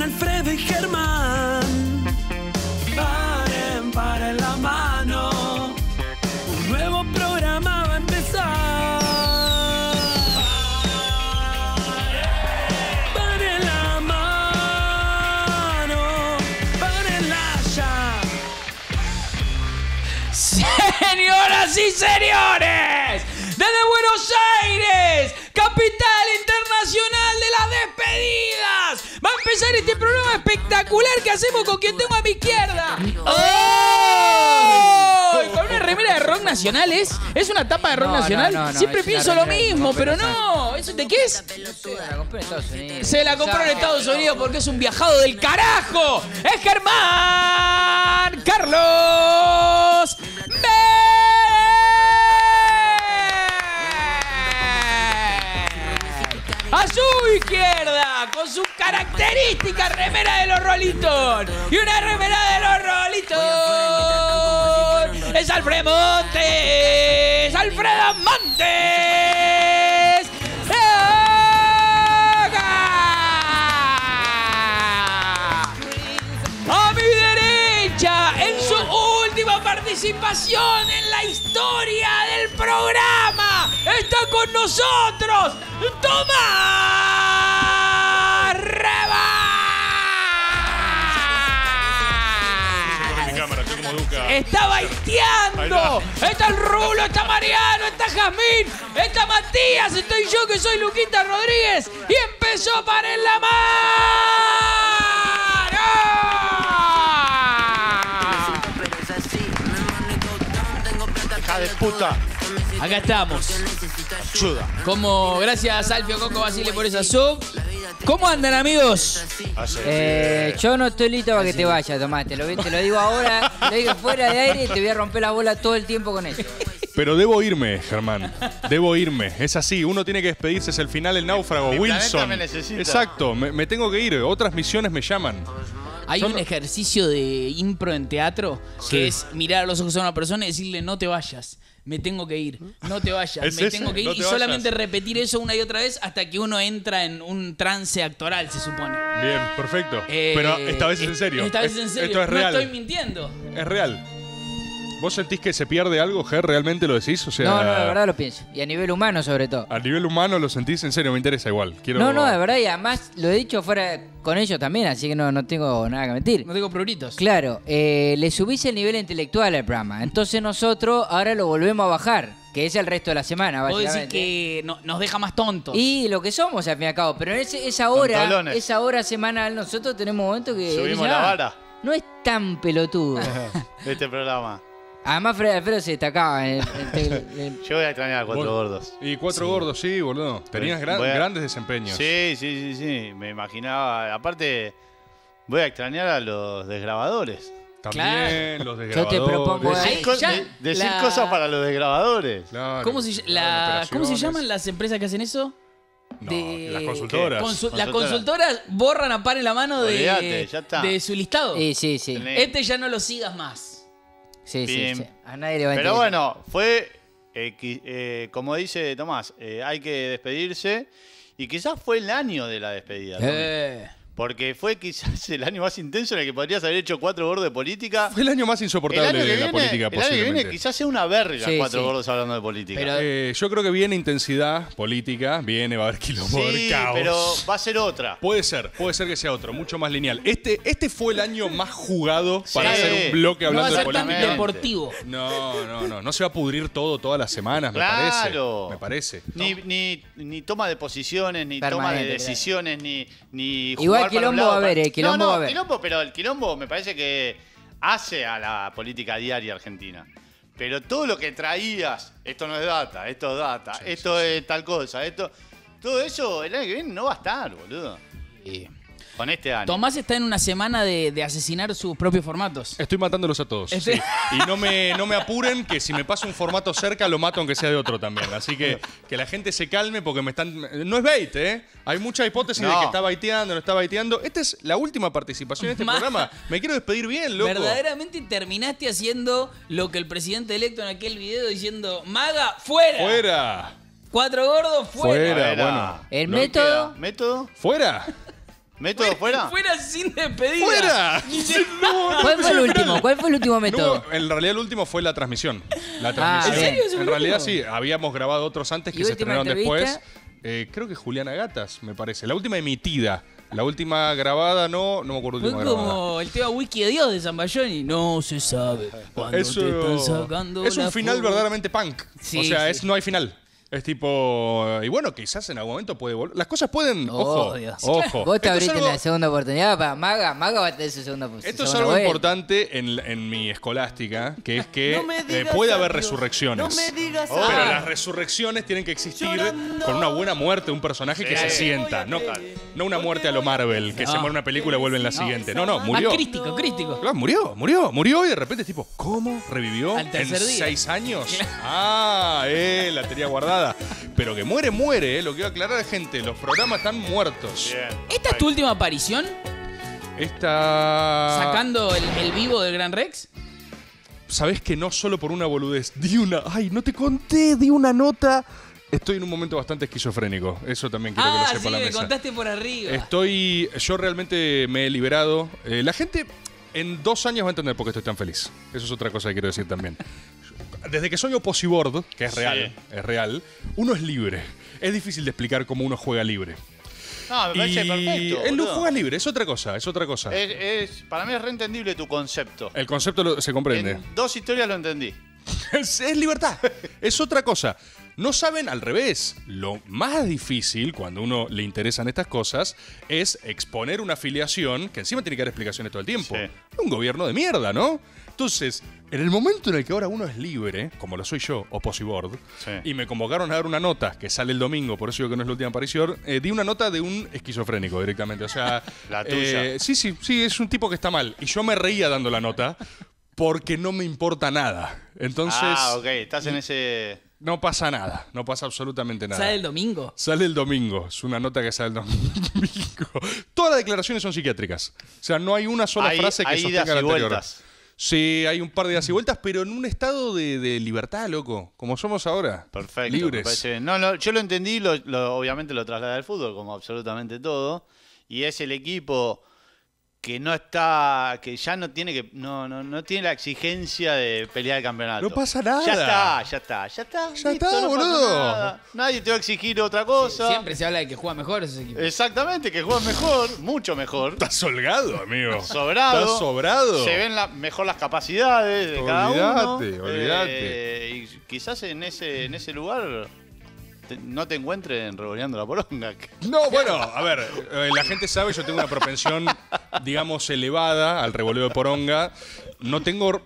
Alfredo y Germán. Paren la mano. Un nuevo programa va a empezar. Paren la mano. Párenla ya. Señoras y señores, desde Buenos Aires, capital internacional de las despedidas, va a empezar este programa espectacular que hacemos con quien tengo a mi izquierda. ¡Oh! Con una remera de rock nacional, ¿es una tapa de rock nacional? No, Siempre pienso lo mismo, pero no. no. ¿Eso de qué es? No sé, la compré en Estados Unidos. Se la compró en Estados Unidos porque es un viajado del carajo. Es Germán Carlos a su izquierda, con su característica remera de los Rolling y una remera de los Rolling, es Alfredo Montes. ¡Alfredo Montes! A mi derecha, en su última participación en la historia del programa, está con nosotros Tomás Reba. Está baiteando. Está el Rulo, está Mariano, está Jazmín, está Matías, estoy yo que soy Luquita Rodríguez y empezó para en la mano. ¡Hija de puta! Acá estamos. Ayuda. Como gracias Alfio Coco Basile por esa sub. ¿Cómo andan, amigos? Yo no estoy listo para que te vayas, Tomás. Te lo digo ahora, te lo digo fuera de aire y te voy a romper la bola todo el tiempo con eso. Pero debo irme, Germán. Debo irme. Es así. Uno tiene que despedirse. Es el final, el náufrago. Mi planeta Wilson. me necesita. Exacto. Me tengo que ir. Otras misiones me llaman. Hay un ejercicio de impro en teatro que es mirar a los ojos a una persona y decirle no te vayas. Me tengo que ir, no te vayas, ¿Es me ese? tengo que ir. No te Y vayas. solamente repetir eso una y otra vez hasta que uno entra en un trance actoral, se supone. Bien, perfecto. Pero esta vez es en serio. Esta vez es en serio. Esto es real. No estoy mintiendo. Es real. ¿Vos sentís que se pierde algo, Ger? ¿Realmente lo decís? O sea, No, de verdad lo pienso. Y a nivel humano, sobre todo. a nivel humano lo sentís en serio. Me interesa igual. Quiero... No, de verdad. Y además lo he dicho fuera con ellos también, así que no tengo nada que mentir. No tengo pruritos. Claro, le subís el nivel intelectual al programa. Entonces nosotros ahora lo volvemos a bajar, que es el resto de la semana, Vos decís básicamente. que nos deja más tontos. Y lo que somos, al fin y al cabo. Pero en esa hora semanal, nosotros tenemos momentos que... Subimos ya la vara. No es tan pelotudo. Este programa. Además, Alfredo se destacaba. Yo voy a extrañar a Cuatro Gordos. Y Cuatro Gordos, sí, boludo. Tenías Voy a- grandes desempeños. Sí. Me imaginaba. Aparte, voy a extrañar a los desgrabadores. También los Yo te desgrabadores. propongo Ahí ya Decir la- cosas para los desgrabadores. Claro, ¿Cómo se operaciones. llaman las empresas que hacen eso? No, las consultoras. Las consultoras borran a par en la mano Olvídate, ya está. de su listado. Sí. Este ya no lo sigas más. Sí. Bien. A nadie le va a Pero interesar. bueno, fue, como dice Tomás, hay que despedirse. Y quizás fue el año de la despedida. Tommy. Porque fue quizás el año más intenso en el que podrías haber hecho Cuatro Gordos de política. Fue el año más El insoportable año que de la viene, política, el año que viene posiblemente. quizás sea una verga Sí, Cuatro sí. Gordos hablando de política. Pero- Yo creo que viene intensidad política, va a haber quilombo, va a haber sí, caos. pero va a ser otra. Puede ser que sea otro, mucho más lineal. Este fue el año más jugado para Sí. hacer un bloque No va a hablando de ser tan política. deportivo. No se va a pudrir todo todas las semanas, Claro. me parece. Ni toma de posiciones, ni toma de Permanente, decisiones, ni Igual jugar para quilombo un lado, va a haber, para- quilombo no, va a haber. quilombo, pero el quilombo me parece que hace a la política diaria argentina. Pero todo lo que traías, esto no es data, esto es data, esto es tal cosa, todo eso el año que viene no va a estar, boludo. Con este año. Tomás está en una semana de asesinar sus propios formatos. Estoy matándolos a todos. Este- sí. Y no me apuren que si me pasa un formato cerca lo mato aunque sea de otro también. Así que la gente se calme porque me están... No es bait, ¿eh? Hay mucha hipótesis de No. que está baiteando, no está baiteando. Esta es la última participación en este programa. Me quiero despedir bien, loco. Verdaderamente terminaste haciendo lo que el presidente electo en aquel video diciendo, Maga, fuera. ¡Fuera! Cuatro gordos, fuera. Fuera. bueno. El Lo que método... queda. ¿Método? ¡Fuera! ¿Método fuera? Fuera sin despedida. ¡Fuera! ¿Cuál fue el último? ¿Cuál fue el último método? No, en realidad el último fue la transmisión. La Ah, transmisión. ¿en serio? ¿Ese fue En el realidad último? sí, habíamos grabado otros antes ¿Y que se última estrenaron entrevista? después. Creo que Juliana Gatas, me parece. La última emitida. La última grabada no me acuerdo la Fue última grabada. como el tema Wiki de Dios de Zamballoni. No se sabe cuándo te están sacando es un la final foto. verdaderamente punk. Sí, o sea, sí. no hay final. Es tipo... Y bueno, quizás en algún momento puede volver. Las cosas pueden... Oh, Ojo, Dios. ojo. Vos te Esto es abriste algo- la segunda oportunidad para Maga. Maga va a tener su segunda Esto es segunda algo vuelta. importante en mi escolástica, que es que No me digas puede haber adiós, resurrecciones. No me digas Pero adiós. las resurrecciones tienen que existir con una buena muerte de un personaje que se sienta. No una muerte a lo Marvel, que se muere en una película y vuelve en la siguiente. No, murió. Más crístico, crístico. Claro, murió y de repente es tipo, ¿cómo? ¿Revivió? Al tercer ¿En día. 6 años? La tenía guardada. Pero que muere, lo que iba a aclarar es, gente, los programas están muertos. Bien. ¿Esta es tu última aparición? Esta... ¿Sacando el vivo del Gran Rex? Sabés que no solo por una boludez, no te conté, di una nota. Estoy en un momento bastante esquizofrénico. Eso también quiero que lo sepa sí, la me mesa. contaste por arriba. Yo realmente me he liberado. La gente en 2 años va a entender por qué estoy tan feliz. Eso es otra cosa que quiero decir también. Desde que soy oposibord, que es real, uno es libre. Es difícil de explicar cómo uno juega libre. No, me parece perfecto. él no boludo. juega libre, es otra cosa. Para mí es reentendible tu concepto. El concepto se comprende. En 2 historias lo entendí. Es libertad. Es otra cosa. No saben, al revés. Lo más difícil, cuando a uno le interesan estas cosas, es exponer una afiliación que encima tiene que dar explicaciones todo el tiempo. Sí. Un gobierno de mierda, ¿no? Entonces, en el momento en el que ahora uno es libre, como lo soy yo, oposibord, Sí. y me convocaron a dar una nota que sale el domingo, por eso digo que no es la última aparición, di una nota de un esquizofrénico directamente. O sea, La tuya. sí, es un tipo que está mal. Y yo me reía dando la nota porque no me importa nada. Entonces, Ok, estás en ese... no pasa nada, no pasa absolutamente nada. ¿Sale el domingo? Sale el domingo, es una nota que sale el domingo. Todas las declaraciones son psiquiátricas. O sea, no hay una sola frase que hay sostenga idas la y anterior. vueltas. Sí, hay un par de idas y vueltas, pero en un estado de libertad, loco, como somos ahora. Perfecto. me Libres. parece bien. No, yo lo entendí, obviamente lo trasladé al fútbol, como absolutamente todo. Y es el equipo que no está, que ya no tiene no tiene la exigencia de pelear el campeonato. No pasa nada. Ya está. Ya listo, está, no pasa boludo. nada. Nadie te va a exigir otra cosa. Siempre se habla de que juega mejor ese equipo. Exactamente, que juegan mejor, mucho mejor. Estás holgado, amigo. Sobrado. Estás sobrado. Se ven mejor las capacidades de cada uno. Olvídate. Y quizás en ese lugar no te encuentren revoleando la poronga. No, bueno, a ver, la gente sabe, yo tengo una propensión, digamos, elevada al revoleo de poronga. No tengo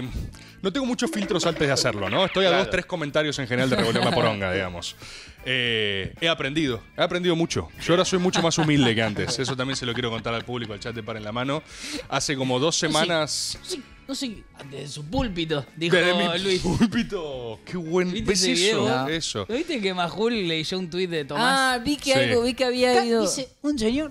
muchos filtros antes de hacerlo, ¿no? Estoy a Claro. 2-3 comentarios en general de revolear la poronga, digamos. He aprendido mucho. Yo ahora soy mucho más humilde que antes. Eso también se lo quiero contar al público, al chat de Par en la Mano. Hace como 2 semanas... No sé, desde su púlpito, dijo Desde mi Luis. púlpito. Qué buen... ¿Viste ¿Ves ese eso? video? No. Eso. ¿No viste que Majul leyó un tuit de Tomás? Ah, vi que Sí. había ido. Dice, un señor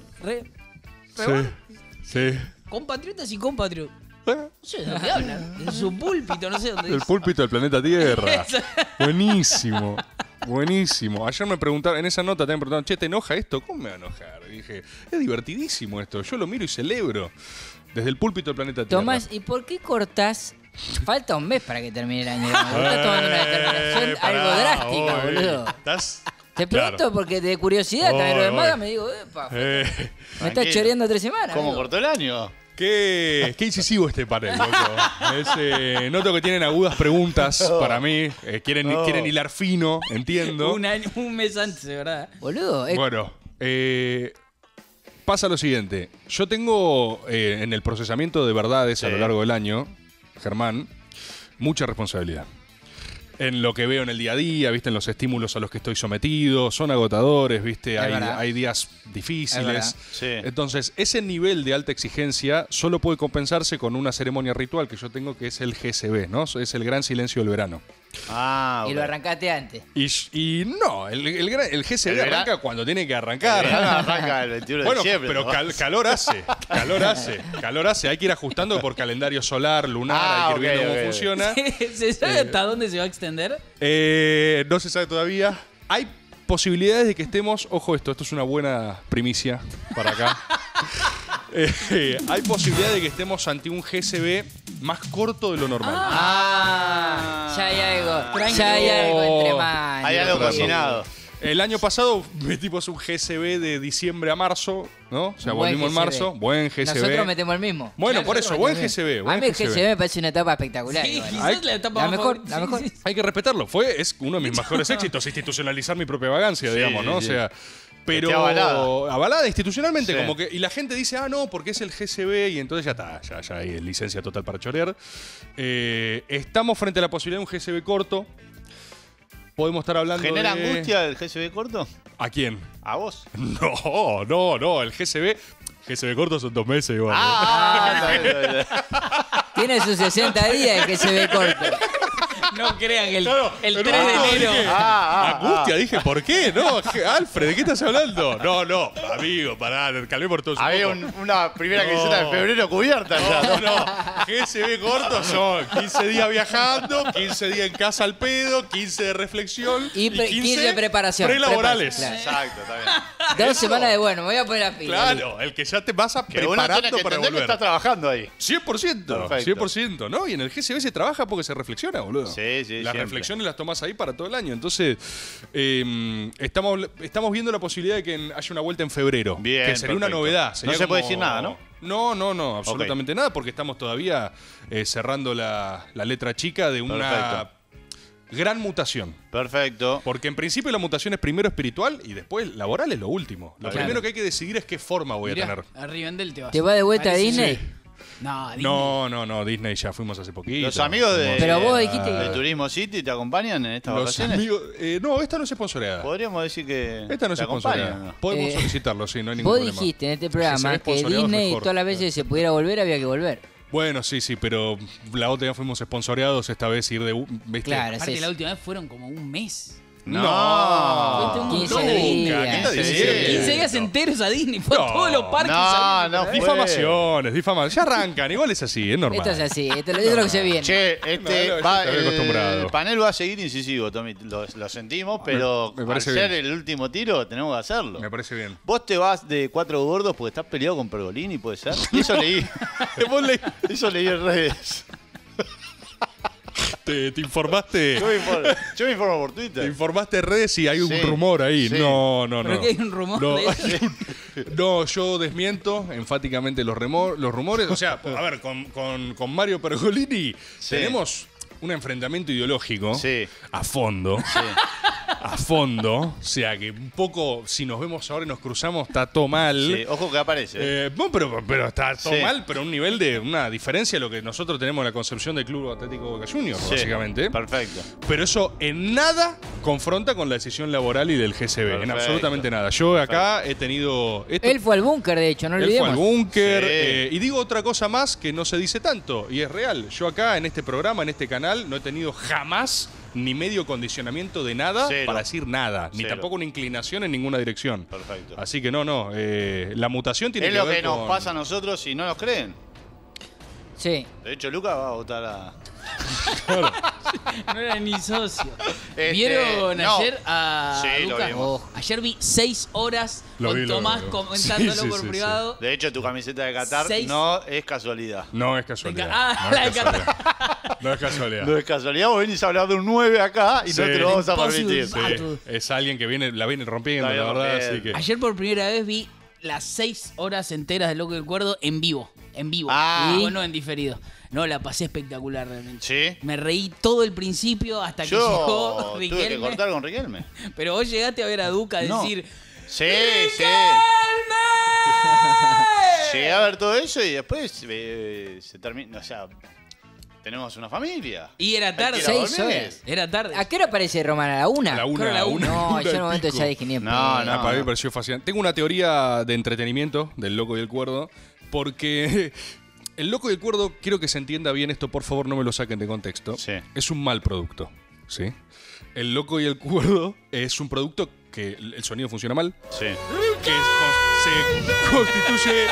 Sí. compatriotas y compatriotas. No sé de dónde hablan. En su púlpito, no sé dónde El dice. púlpito del planeta Tierra. Buenísimo. Buenísimo. Ayer me preguntaron, en esa nota también me preguntaron, che, ¿te enoja esto? ¿Cómo me va a enojar? Y dije, es divertidísimo esto. Yo lo miro y celebro. Desde el púlpito del planeta Tierra. Tomás, ¿y por qué cortás? Falta un mes para que termine el año. Estás tomando una determinación algo drástica, boludo. ¿Estás? Te pregunto Claro. porque de curiosidad, también lo de Oy. Maga me digo, epa, me estás Tranquilo. choreando 3 semanas. ¿Cómo amigo. cortó el año? Qué incisivo este panel, loco. Noto que tienen agudas preguntas para mí. Quieren hilar fino, entiendo. Un mes antes, de verdad. Boludo, Bueno, pasa lo siguiente. Yo tengo en el procesamiento de verdades a lo Sí. largo del año, Germán, mucha responsabilidad. En lo que veo en el día a día, viste, en los estímulos a los que estoy sometido, son agotadores, viste, verdad. hay días Es difíciles. verdad. Sí. Entonces, ese nivel de alta exigencia solo puede compensarse con una ceremonia ritual que yo tengo, que es el GSB, ¿no? Es el gran silencio del verano. Ah, y ok. lo arrancaste antes. Y no, el GSB El verano- arranca cuando tiene que El arrancar. verano arranca el 21 de Bueno, diciembre. pero ¿no? calor hace. Hay que ir ajustando por calendario solar, lunar, Ah, hay que ir viendo ok, cómo ok. funciona. ¿Se sabe hasta dónde se va a extender? No se sabe todavía. Hay posibilidades de que estemos, ojo esto es una buena primicia para acá. Hay posibilidad de que estemos ante un GSB más corto de lo normal. Ya hay algo. Ya hay algo entre manos. Hay algo cocinado. El año pasado metimos un GSB de diciembre a marzo, ¿no? O sea, Buen volvimos en GSB. marzo. Buen GSB. Nosotros metemos el mismo. Bueno, Claro, por eso, nosotros buen metemos el GSB. mismo. Buen A mí el GSB. GSB me parece una etapa espectacular. Sí, igual. quizás la etapa La más mejor, favorita. la mejor. Sí, sí, sí. Hay que respetarlo. Es uno de mis mejores éxitos, institucionalizar mi propia vagancia, Sí, digamos, ¿no? sí. O sea, pero Esté avalada. avalada institucionalmente, Sí. como que, y la gente dice, no, porque es el GSB, y entonces ya está, ya hay licencia total para chorear. Estamos frente a la posibilidad de un GSB corto. Podemos estar hablando ¿Genera de... angustia el GSB corto? ¿A quién? ¿A vos? No, el GSB corto son 2 meses igual. Está bien, está bien. Tiene sus 60 días el GSB corto. No crean que el Claro, 3 pero de no, enero. dije, angustia, dije, ¿por qué? No, Alfred, ¿de qué estás hablando? No, amigo, pará, calmemos todos un Había poco. una primera quincena de febrero cubierta ya. No, GSB corto son 15 días viajando, 15 días en casa al pedo, 15 de reflexión Y 15 de preparación. prelaborales. Preparación, claro. Exacto, está bien. 2 semanas de bueno, me voy a poner la pila. Claro, el que ya te vas a Que uno tiene preparando que para entender que volver. está trabajando ahí. 100%, Perfecto. 100%, ¿no? Y en el GSB se trabaja porque se reflexiona, boludo. Sí, sí, Las siempre. reflexiones las tomas ahí para todo el año. Entonces, estamos viendo la posibilidad de que haya una vuelta en febrero. Bien, que sería una perfecto. novedad. Sería No se puede como- decir nada, ¿no? No, absolutamente nada, porque estamos todavía cerrando la letra chica de una Perfecto. gran mutación. Perfecto. Porque en principio la mutación es primero espiritual y después laboral es lo último. Lo Claro. primero que hay que decidir es qué forma voy a Mirá, tener. a Rivendell te vas. ¿Te va de vuelta a Parece- Disney? Sí. No, Disney. No, Disney ya fuimos hace poquito. Los amigos de, Pero vos dijiste que- de Turismo City te acompañan en estas Los vacaciones. amigos. No, esta no es sponsoreada. Podríamos decir que Esta no es te acompañan, sponsoreada. ¿no? Podemos Eh, solicitarlo, sí, no hay ningún Vos problema. dijiste en este Se programa ve que sponsoreado Disney mejor. todas las veces que se pudiera volver había que volver. Bueno, sí, pero la otra ya fuimos sponsoreados, esta vez ir de... ¿viste? Claro, Aparte, sí. la última vez fueron como un mes. No. Fuiste un 15 montón. días. ¿Qué estás Sí. diciendo? 15 días enteros a Disney. Fue a No. todos los parques. No, sabidos, no, ¿verdad? Difamaciones. Ya arrancan, igual es así, es normal. Esto es así, esto es lo que se viene. Che, No, yo estoy acostumbrado. el panel va a seguir incisivo, Tommy. Lo sentimos, pero me parece al ser bien. el último tiro tenemos que hacerlo. Me parece bien. Vos te vas de 4 gordos porque estás peleado con Pergolini, ¿puede ser? Eso leí. Eso leí en redes. ¿Te informaste? Yo me informo por Te Twitter. informaste en redes y hay un Sí, rumor ahí. sí. No. ¿Pero qué hay un rumor No, de eso? no, yo desmiento enfáticamente los rumores. O sea, a ver, con Mario Pergolini Sí. tenemos un enfrentamiento ideológico Sí. a fondo. A fondo. O sea, que un poco, si nos vemos ahora y nos cruzamos, está todo mal. Sí, ojo que aparece. No, pero está todo Sí. mal, pero a un nivel de una diferencia a lo que nosotros tenemos en la concepción del Club Atlético Boca Juniors, Sí, básicamente. Perfecto. Pero eso en nada confronta con la decisión laboral y del GSB. En Perfecto. absolutamente nada. Yo acá he tenido... Él fue al búnker, de hecho, no Él fue al olvidemos. búnker. Sí. Y digo otra cosa más que no se dice tanto, y es real. Yo acá, en este programa, en este canal, no he tenido jamás ni medio condicionamiento de nada Cero. para decir nada. Ni Cero. tampoco una inclinación en ninguna dirección. Perfecto. Así que no. La mutación tiene Es que lo ver que nos con- pasa a nosotros y no nos creen. Sí. De hecho, Lucas va a votar a. No era ni socio. Este, ¿Vieron no. ayer a Sí, lo Lucas? vimos. Oh. Ayer vi 6 horas Lo con vi, lo Tomás vi. comentándolo Sí, por sí, privado. De hecho, tu camiseta de Qatar 6. no es casualidad. No es casualidad. Ah, no la es de casualidad. No es casualidad. No es casualidad, vos venís a hablar de un 9 acá y Sí. no te lo vamos a Impossible. permitir. Sí. Es alguien que la viene rompiendo, La la, viene verdad. rompiendo. Así que... Ayer por primera vez vi las 6 horas enteras de Loco del Cuerdo en vivo. En vivo. Ah. Y no en diferido. No, la pasé espectacular realmente. Sí. Me reí todo el principio hasta que Yo llegó tuve que Riquelme. cortar con Riquelme. Pero vos llegaste a ver a Duca No. decir... Sí, sí. Llegué a ver todo eso y después se termina. O sea, tenemos una familia. Y era tarde. Hay que ir a 6 dormir. horas. Era tarde. ¿A qué hora aparece Román? ¿A la 1? A la una, Creo a la una. No, yo en y un momento pico. ya dije ni en No, pedo. no. Para mí me pareció fascinante. Tengo una teoría de entretenimiento del Loco y el Cuerdo, porque el Loco y el Cuerdo, quiero que se entienda bien esto, por favor no me lo saquen de contexto. Sí. Es un mal producto, ¿sí? El Loco y el Cuerdo es un producto que el sonido funciona mal, Sí. que se constituye...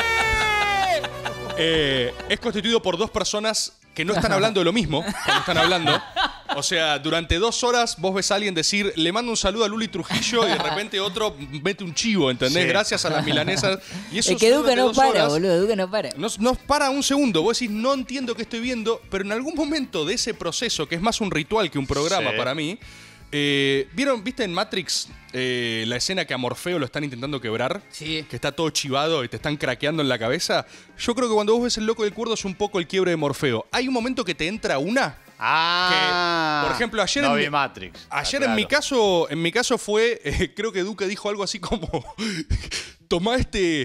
es constituido por dos personas que no están hablando de lo mismo cuando están hablando. O sea, durante 2 horas vos ves a alguien decir, le mando un saludo a Luli Trujillo y de repente otro mete un chivo, ¿entendés? Sí. Gracias a las milanesas. Y eso Es que Duca durante no 2 para, horas. boludo. Duca no para. No para un segundo. Vos decís, no entiendo qué estoy viendo, pero en algún momento de ese proceso, que es más un ritual que un programa Sí. para mí, ¿viste en Matrix la escena que a Morfeo lo están intentando quebrar? Sí. Que está todo chivado y te están craqueando en la cabeza. Yo creo que cuando vos ves El Loco del Cuerdo es un poco el quiebre de Morfeo. Hay un momento que te entra una. Ah. Por ejemplo, ayer no en vi mi- Matrix. Ayer Claro. en mi caso fue, creo que Duque dijo algo así como, tomá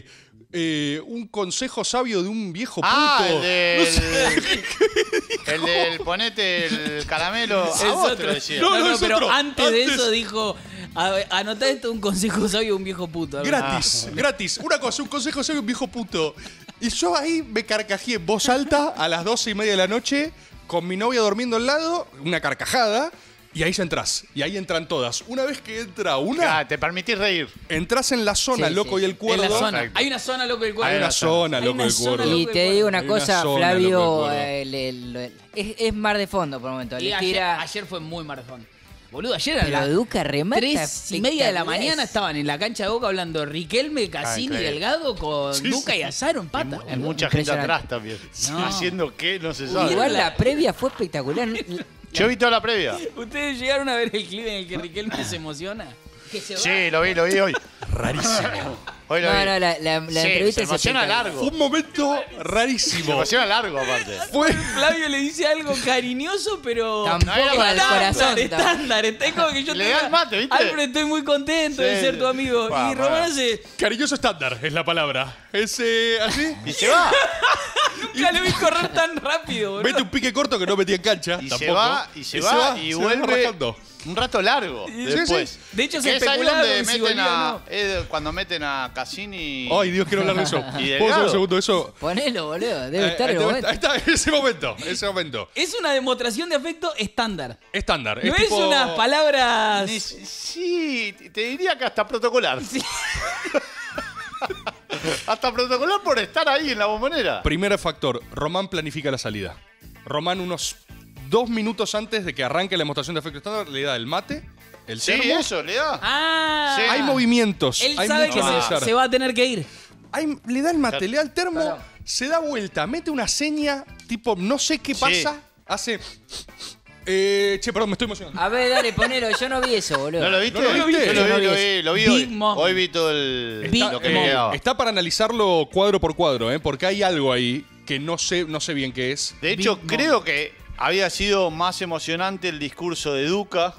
un consejo sabio de un viejo puto. El del. No sé. El del ponete el caramelo. Es A vos te otro. lo decía. No, es pero otro. antes de Antes. eso dijo, anotá esto, un consejo sabio de un viejo puto. algo así. Gratis. Una cosa, un consejo sabio de un viejo puto. Y yo ahí me carcajeé en voz alta a las 12:30 de la noche, con mi novia durmiendo al lado, una carcajada, y ahí ya entras. Y ahí entran todas. Una vez que entra una, Ah, te permitís reír. entras en la zona, Sí, Loco sí. y el En Cuerdo. la zona. Perfecto. Hay una zona, loco, del cuerpo. Hay una zona, Hay Loco una del zona, Cuerdo. Y loco, te digo una Hay una cosa, zona, Flavio, loco, el es mar de fondo por el momento. Y Le ayer, tira. ayer fue muy maratón. Boludo, ayer a Pero las Duca remata 3:30 de la mañana espectaculares. estaban en la cancha de Boca hablando Riquelme, Cassini, increíble. Delgado con Duca y Azaro en pata. Y mucha gente Impresionante. atrás también. No. Haciendo qué, no se sabe. Igual la previa fue espectacular. Yo vi toda la previa. ¿Ustedes llegaron a ver el clip en el que Riquelme se emociona? Que se va. Sí, lo vi hoy. Rarísimo. Hoy lo No, vi. no, la Sí, entrevista se es emociona espectacular. largo. Fue un momento Se rarísimo. emociona largo, aparte. Fue. Flavio le dice algo cariñoso, pero Tampoco No, era al corazón. estándar. Es como que yo Le te da diga, el mate, ¿viste? Alfred, estoy muy contento de Sí. ser tu amigo. Va, Y Román va. hace, Cariñoso estándar es la palabra. ¿Es así? Y se va. nunca lo vi correr tan rápido, boludo. Mete un pique corto que no metía en cancha. Y tampoco. se va y vuelve rajando. un rato largo después. sí. De hecho, se Que es ahí especulaba donde con si meten volvía o no. es cuando meten a Cassini. Ay, Dios, quiero hablar de eso. ¿Y ¿Puedo hacer Delgado? un segundo de eso? Ponelo, boludo. Debe estar el ahí momento. está, ese momento. Es una demostración de afecto estándar. Estándar. No es tipo- unas palabras. Sí, te diría que hasta protocolar. Hasta protocolar por estar ahí en la bombonera. Primer factor, Román planifica la salida. Román unos 2 minutos antes de que arranque la demostración de afecto estándar le da el mate, el Sí, termo. eso, le da. Ah, Sí. Hay movimientos. él hay sabe mucho que a analizar. se va a tener que ir. Le da el mate, le da el termo, se da vuelta, mete una seña, tipo, no sé qué Sí. pasa, hace... che, perdón, me estoy emocionando. A ver, dale, ponelo. Yo no vi eso, boludo. ¿No lo viste? ¿No lo viste? Yo Yo no lo vi vi, lo vi Big hoy. Mom. Hoy vi todo lo que me quedaba. Está para analizarlo cuadro por cuadro, porque hay algo ahí que no sé bien qué es. De hecho, Big Mom. creo que había sido más emocionante el discurso de Duca.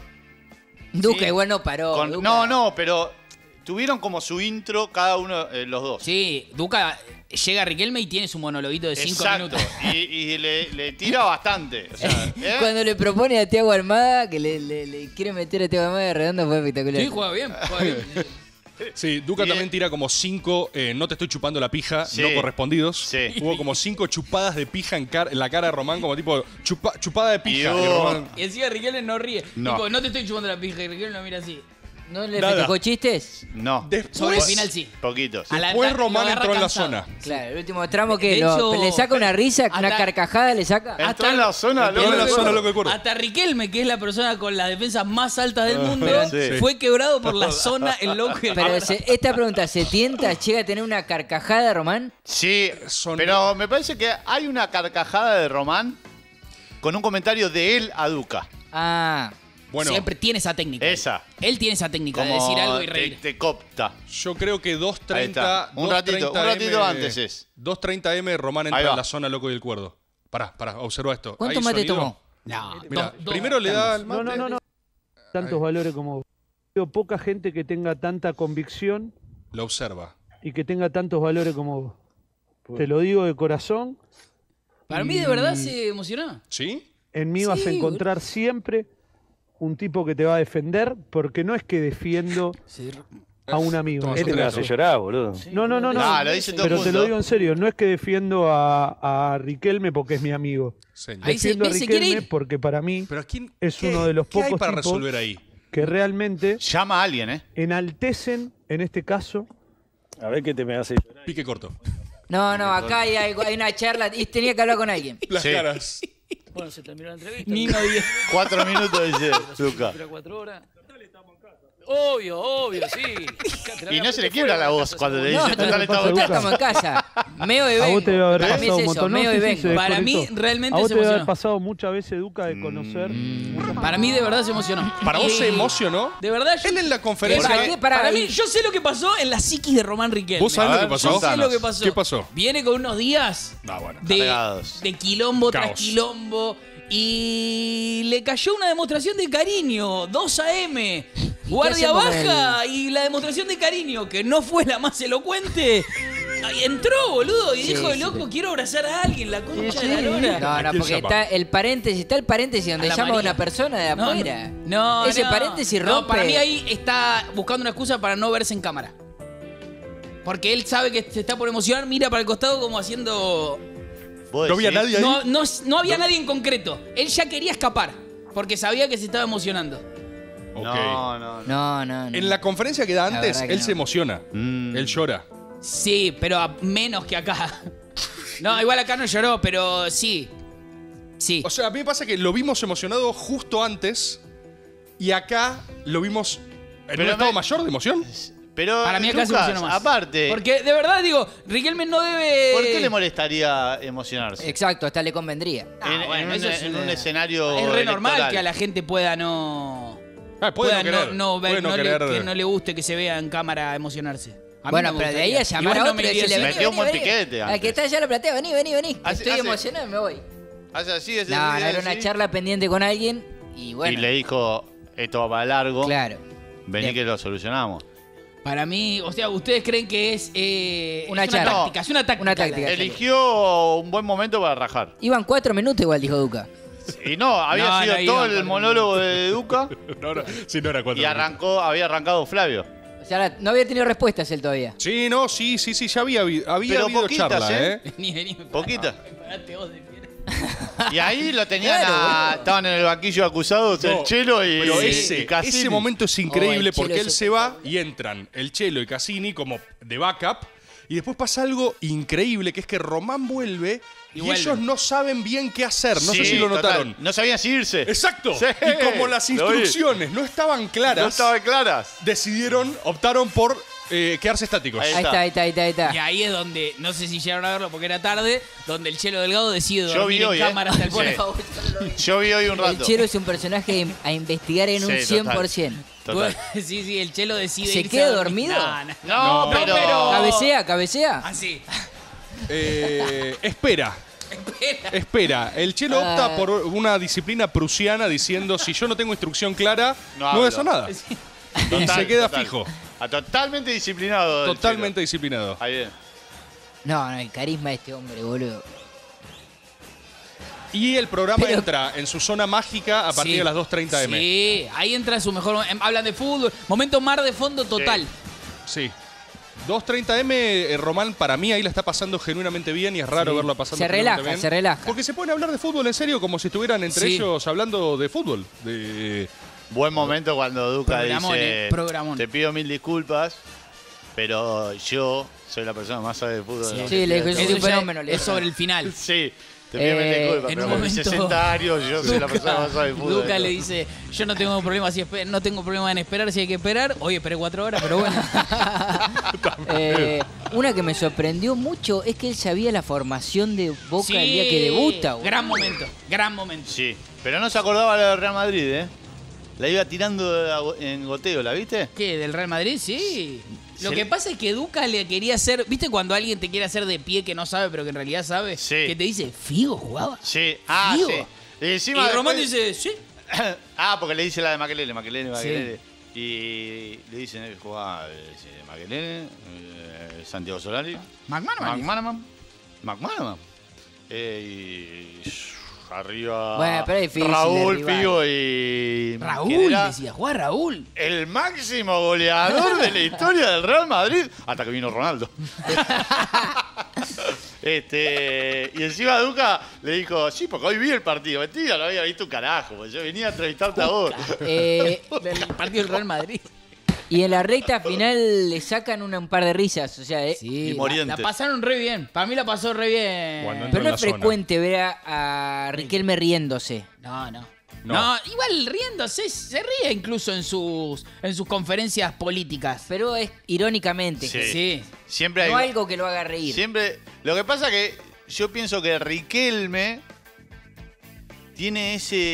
Duca Sí. igual no paró. Con- Duca. no, pero tuvieron como su intro cada uno, los dos. Sí, Duca llega a Riquelme y tiene su monologuito de 5 Exacto. minutos. Y le tira bastante. O sea, ¿eh? Cuando le propone a Thiago Almada que le quiere meter a Thiago Almada de redondo fue espectacular. Sí, juega bien, juega bien. Sí, Duca Y también tira como 5, no te estoy chupando la pija, Sí. no correspondidos. Sí. Hubo como 5 chupadas de pija en la cara de Román, como tipo, chupada de pija. Y Y hubo- Román- Y encima Riquelme no ríe. No. Tipo, no te estoy chupando la pija. Y Riquelme lo mira así. ¿No le Nada. festejó chistes? No. Sobre el Después, final sí. Poquitos. A la- después lo Román agarra entró en la cansado. zona. Claro, el último tramo que De hecho, le saca una risa, una hasta- carcajada le saca. Entró en la zona, Entró en la zona, loco de cuerdo. Hasta Riquelme, que es la persona con las defensas más altas del mundo, Sí. fue quebrado por la zona el loco. Pero esta pregunta, ¿se tienta? ¿Llega a tener una carcajada, Román? Sí, Son- pero me parece que hay una carcajada de Román con un comentario de él a Duca. Ah, Bueno, Siempre tiene esa técnica. Esa. Él tiene esa técnica de Como decir algo y te- reír. Te copta. yo creo que Ahí 2.30. está. Un ratito antes es. 2.30 M, Román Ahí entra va. en la zona loco y el cuerdo. Pará, observa esto. ¿cuánto ¿Hay mate sonido? tomó? No, Mira, dos primero le da el mate. No. Tantos valores como vos. Veo poca gente que tenga tanta convicción Lo observa. y que tenga tantos valores como vos. Te lo digo de corazón. Para mí, de verdad, se emocionó. ¿Sí? En mí vas a encontrar siempre un tipo que te va a defender, porque no es que defiendo a un amigo. Toma, en este me caso. hace llorar, boludo. No. Lo dice todo el Pero te mundo. lo digo en serio, no es que defiendo a Riquelme porque es mi amigo. Señor. Ahí se- Defiendo a ¿ves? Se quiere Riquelme ir. porque para mí Pero ¿quién, es qué- uno de los ¿qué hay pocos para tipos resolver ahí? que realmente Llama a alguien, ¿eh? enaltecen, en este caso, A ver qué te me hace llorar. Pique corto. No, acá hay una charla y tenía que hablar con alguien. Las Sí. caras. Bueno, se terminó la entrevista. Nino 10. 4 minutos dice Duca. 4 horas. Obvio, sí. Y no se le quiebra la voz cuando le No, dice total pasa, estamos Duca? Estamos en casa. Meo y A vengo. vos te debe haber Para mí es pasado un eso, montón. No meo y sé si vengo. se Para mí, desconectó. realmente A vos se te debe haber emocionó. pasado muchas veces, Duca, de conocer. Para mí de verdad se emocionó. ¿Para vos se emocionó? De verdad yo... Él en la conferencia... ¿Para qué? Para mí, yo sé lo que pasó en la psiquis de Román Riquelme. ¿Vos sabés A lo que ver, pasó? Yo sé lo que pasó. ¿Qué pasó? Viene con unos días Ah, bueno. Cargados. de quilombo tras Caos. quilombo y le cayó una demostración de cariño, 2 AM, guardia hacemos con baja y la demostración de cariño, que no fue la más elocuente, entró, boludo, y Sí, dijo, sí, loco, sí. quiero abrazar a alguien, la concha de la lora. No, ¿A quién porque llama? está el paréntesis donde A la llama a María. una persona de afuera. No, Ese no. paréntesis No, rompe. para mí ahí está buscando una excusa para no verse en cámara. Porque él sabe que se está por emocionar, mira para el costado como haciendo... ¿Vos ¿No había decís? nadie ahí? No había nadie en concreto. Él ya quería escapar, porque sabía que se estaba emocionando. Ok. No. No. En la conferencia que da La antes, verdad que él no. se emociona. Él llora. Sí, pero menos que acá. No, igual acá no lloró, pero sí. Sí. O sea, a mí me pasa que lo vimos emocionado justo antes y acá lo vimos en Pero un estado me- mayor de emoción. Pero, Para mí acá se Lucas, emocionó más. aparte, Porque de verdad digo, Riquelme no debe... ¿por qué le molestaría emocionarse? Exacto, hasta le convendría. bueno, eso es en una- un escenario Es re normal electoral. que a la gente pueda no... Puede no querer. no ver, puede no no le- querer. que no le guste que se vea en cámara emocionarse. A mí Bueno, me pero de ahí a gustaría. llamar Igual a no otro me y iría decirle, así. Metió un buen piquete Al que antes. está allá en la platea, vení. que Hace- estoy hace- emocionado y me voy. Hace así, ese No, día era una así, charla pendiente con alguien y bueno. Y le dijo, esto va para largo, Claro. vení Bien. que lo solucionamos. Para mí, o sea, ¿ustedes creen que es Una es charla. táctica? Es una táctica. Una táctica. Eligió un buen momento para rajar. Iban 4 minutos igual, dijo Duca. Y no, había No, sido no todo iba, el monólogo de Duca Sí, no era 4 y había arrancado Flavio. O sea, no había tenido respuestas él todavía. Sí, no, sí, ya había Pero habido poquitas, charla, ¿eh? Vení. Poquita. Parate vos de pie. Y ahí lo tenían Claro, estaban en el banquillo acusados el No, Chelo y, Pero y ese Cassini. momento es Oh, increíble el Chelo porque él es- se va y entran el Chelo y Cassini como de backup. Y después pasa algo increíble, que es que Román vuelve y vuelve. ellos no saben bien qué hacer. No sé Sí, si lo total. notaron. No sabían si irse. Exacto. Sí, Y como las lo vi. instrucciones no estaban claras, No estaban claras. optaron por quedarse estáticos. Ahí Ahí está. Y ahí es donde, no sé si llegaron a verlo porque era tarde, donde el Chelo Delgado decide Yo dormir vi hoy, en cámara hasta el Sí. fondo. Yo vi hoy un El rato. Chelo es un personaje a investigar en un Sí, 100%. Total. Sí, el Chelo decide ¿Se irse queda a dormir. dormido? No, No, pero... Cabecea. Así. Espera. El Chelo Ah. opta por una disciplina prusiana diciendo si yo no tengo instrucción clara, No no, hablo. voy a hacer nada. Y Total, se queda total. fijo. Totalmente disciplinado. el Totalmente disciplinado. Chelo. Ahí bien. No, el carisma de este hombre, boludo. Y el programa Pero- entra en su zona mágica a partir Sí. de las 2:30 M. Sí, ahí entra su mejor. Hablan de fútbol. Momento mar de fondo total. Sí. 2:30 M, Román para mí ahí la está pasando genuinamente bien y es raro verlo pasando Se genuinamente relaja, bien. se relaja. Porque se pueden hablar de fútbol en serio como si estuvieran entre Sí. ellos hablando de fútbol. De... Buen momento cuando Duca Programón, dice, programón. te pido 1000 disculpas, pero yo soy la persona más sabe de fútbol. de la Sí, le dijo, Argentina". es un Eso ya fenómeno, le es dijo. sobre el final. Sí, te pido 1000 disculpas, en pero un con momento, 60 años yo soy la persona más sabe de fútbol. Duca le dice, yo no tengo problema no tengo problema en esperar si hay que esperar. Hoy esperé 4 horas, pero bueno. Una que me sorprendió mucho es que él sabía la formación de Boca el día que debuta. boludo. Gran momento, gran momento. Sí, pero no se acordaba la del Real Madrid, ¿eh? La iba tirando en goteo, ¿la viste? ¿Qué? ¿Del Real Madrid? Sí. Lo Se que le- pasa es que Duca le quería hacer. ¿Viste cuando alguien te quiere hacer de pie que no sabe, pero que en realidad sabe? Sí. Que te dice, ¿Figo jugaba? Sí, Figo. sí. Y, Y encima Román después- dice, sí. porque le dice la de Makelele. Y le dicen que jugaba Makelele, Santiago Solari, McManaman. Y arriba Bueno, pero es difícil Raúl, derribar. Figo y... ¿quién Raúl, era? decía, juega Raúl. El máximo goleador de la historia del Real Madrid. Hasta que vino Ronaldo. Y encima Duca le dijo, sí, porque hoy vi el partido. Mentira, no había visto un carajo. Porque yo venía a entrevistarte a vos. Del partido del Real Madrid. Y en la recta final le sacan un par de risas. O sea, Sí, Y morientes. la pasaron re bien. Para mí la pasó re bien. Cuando pero no en es la zona. frecuente ver a Riquelme riéndose. No. No. No, igual riéndose, se ríe incluso en sus conferencias políticas. Pero es irónicamente. Sí. Sí. Siempre hay No algo que lo haga reír. Siempre. Lo que pasa que yo pienso que Riquelme tiene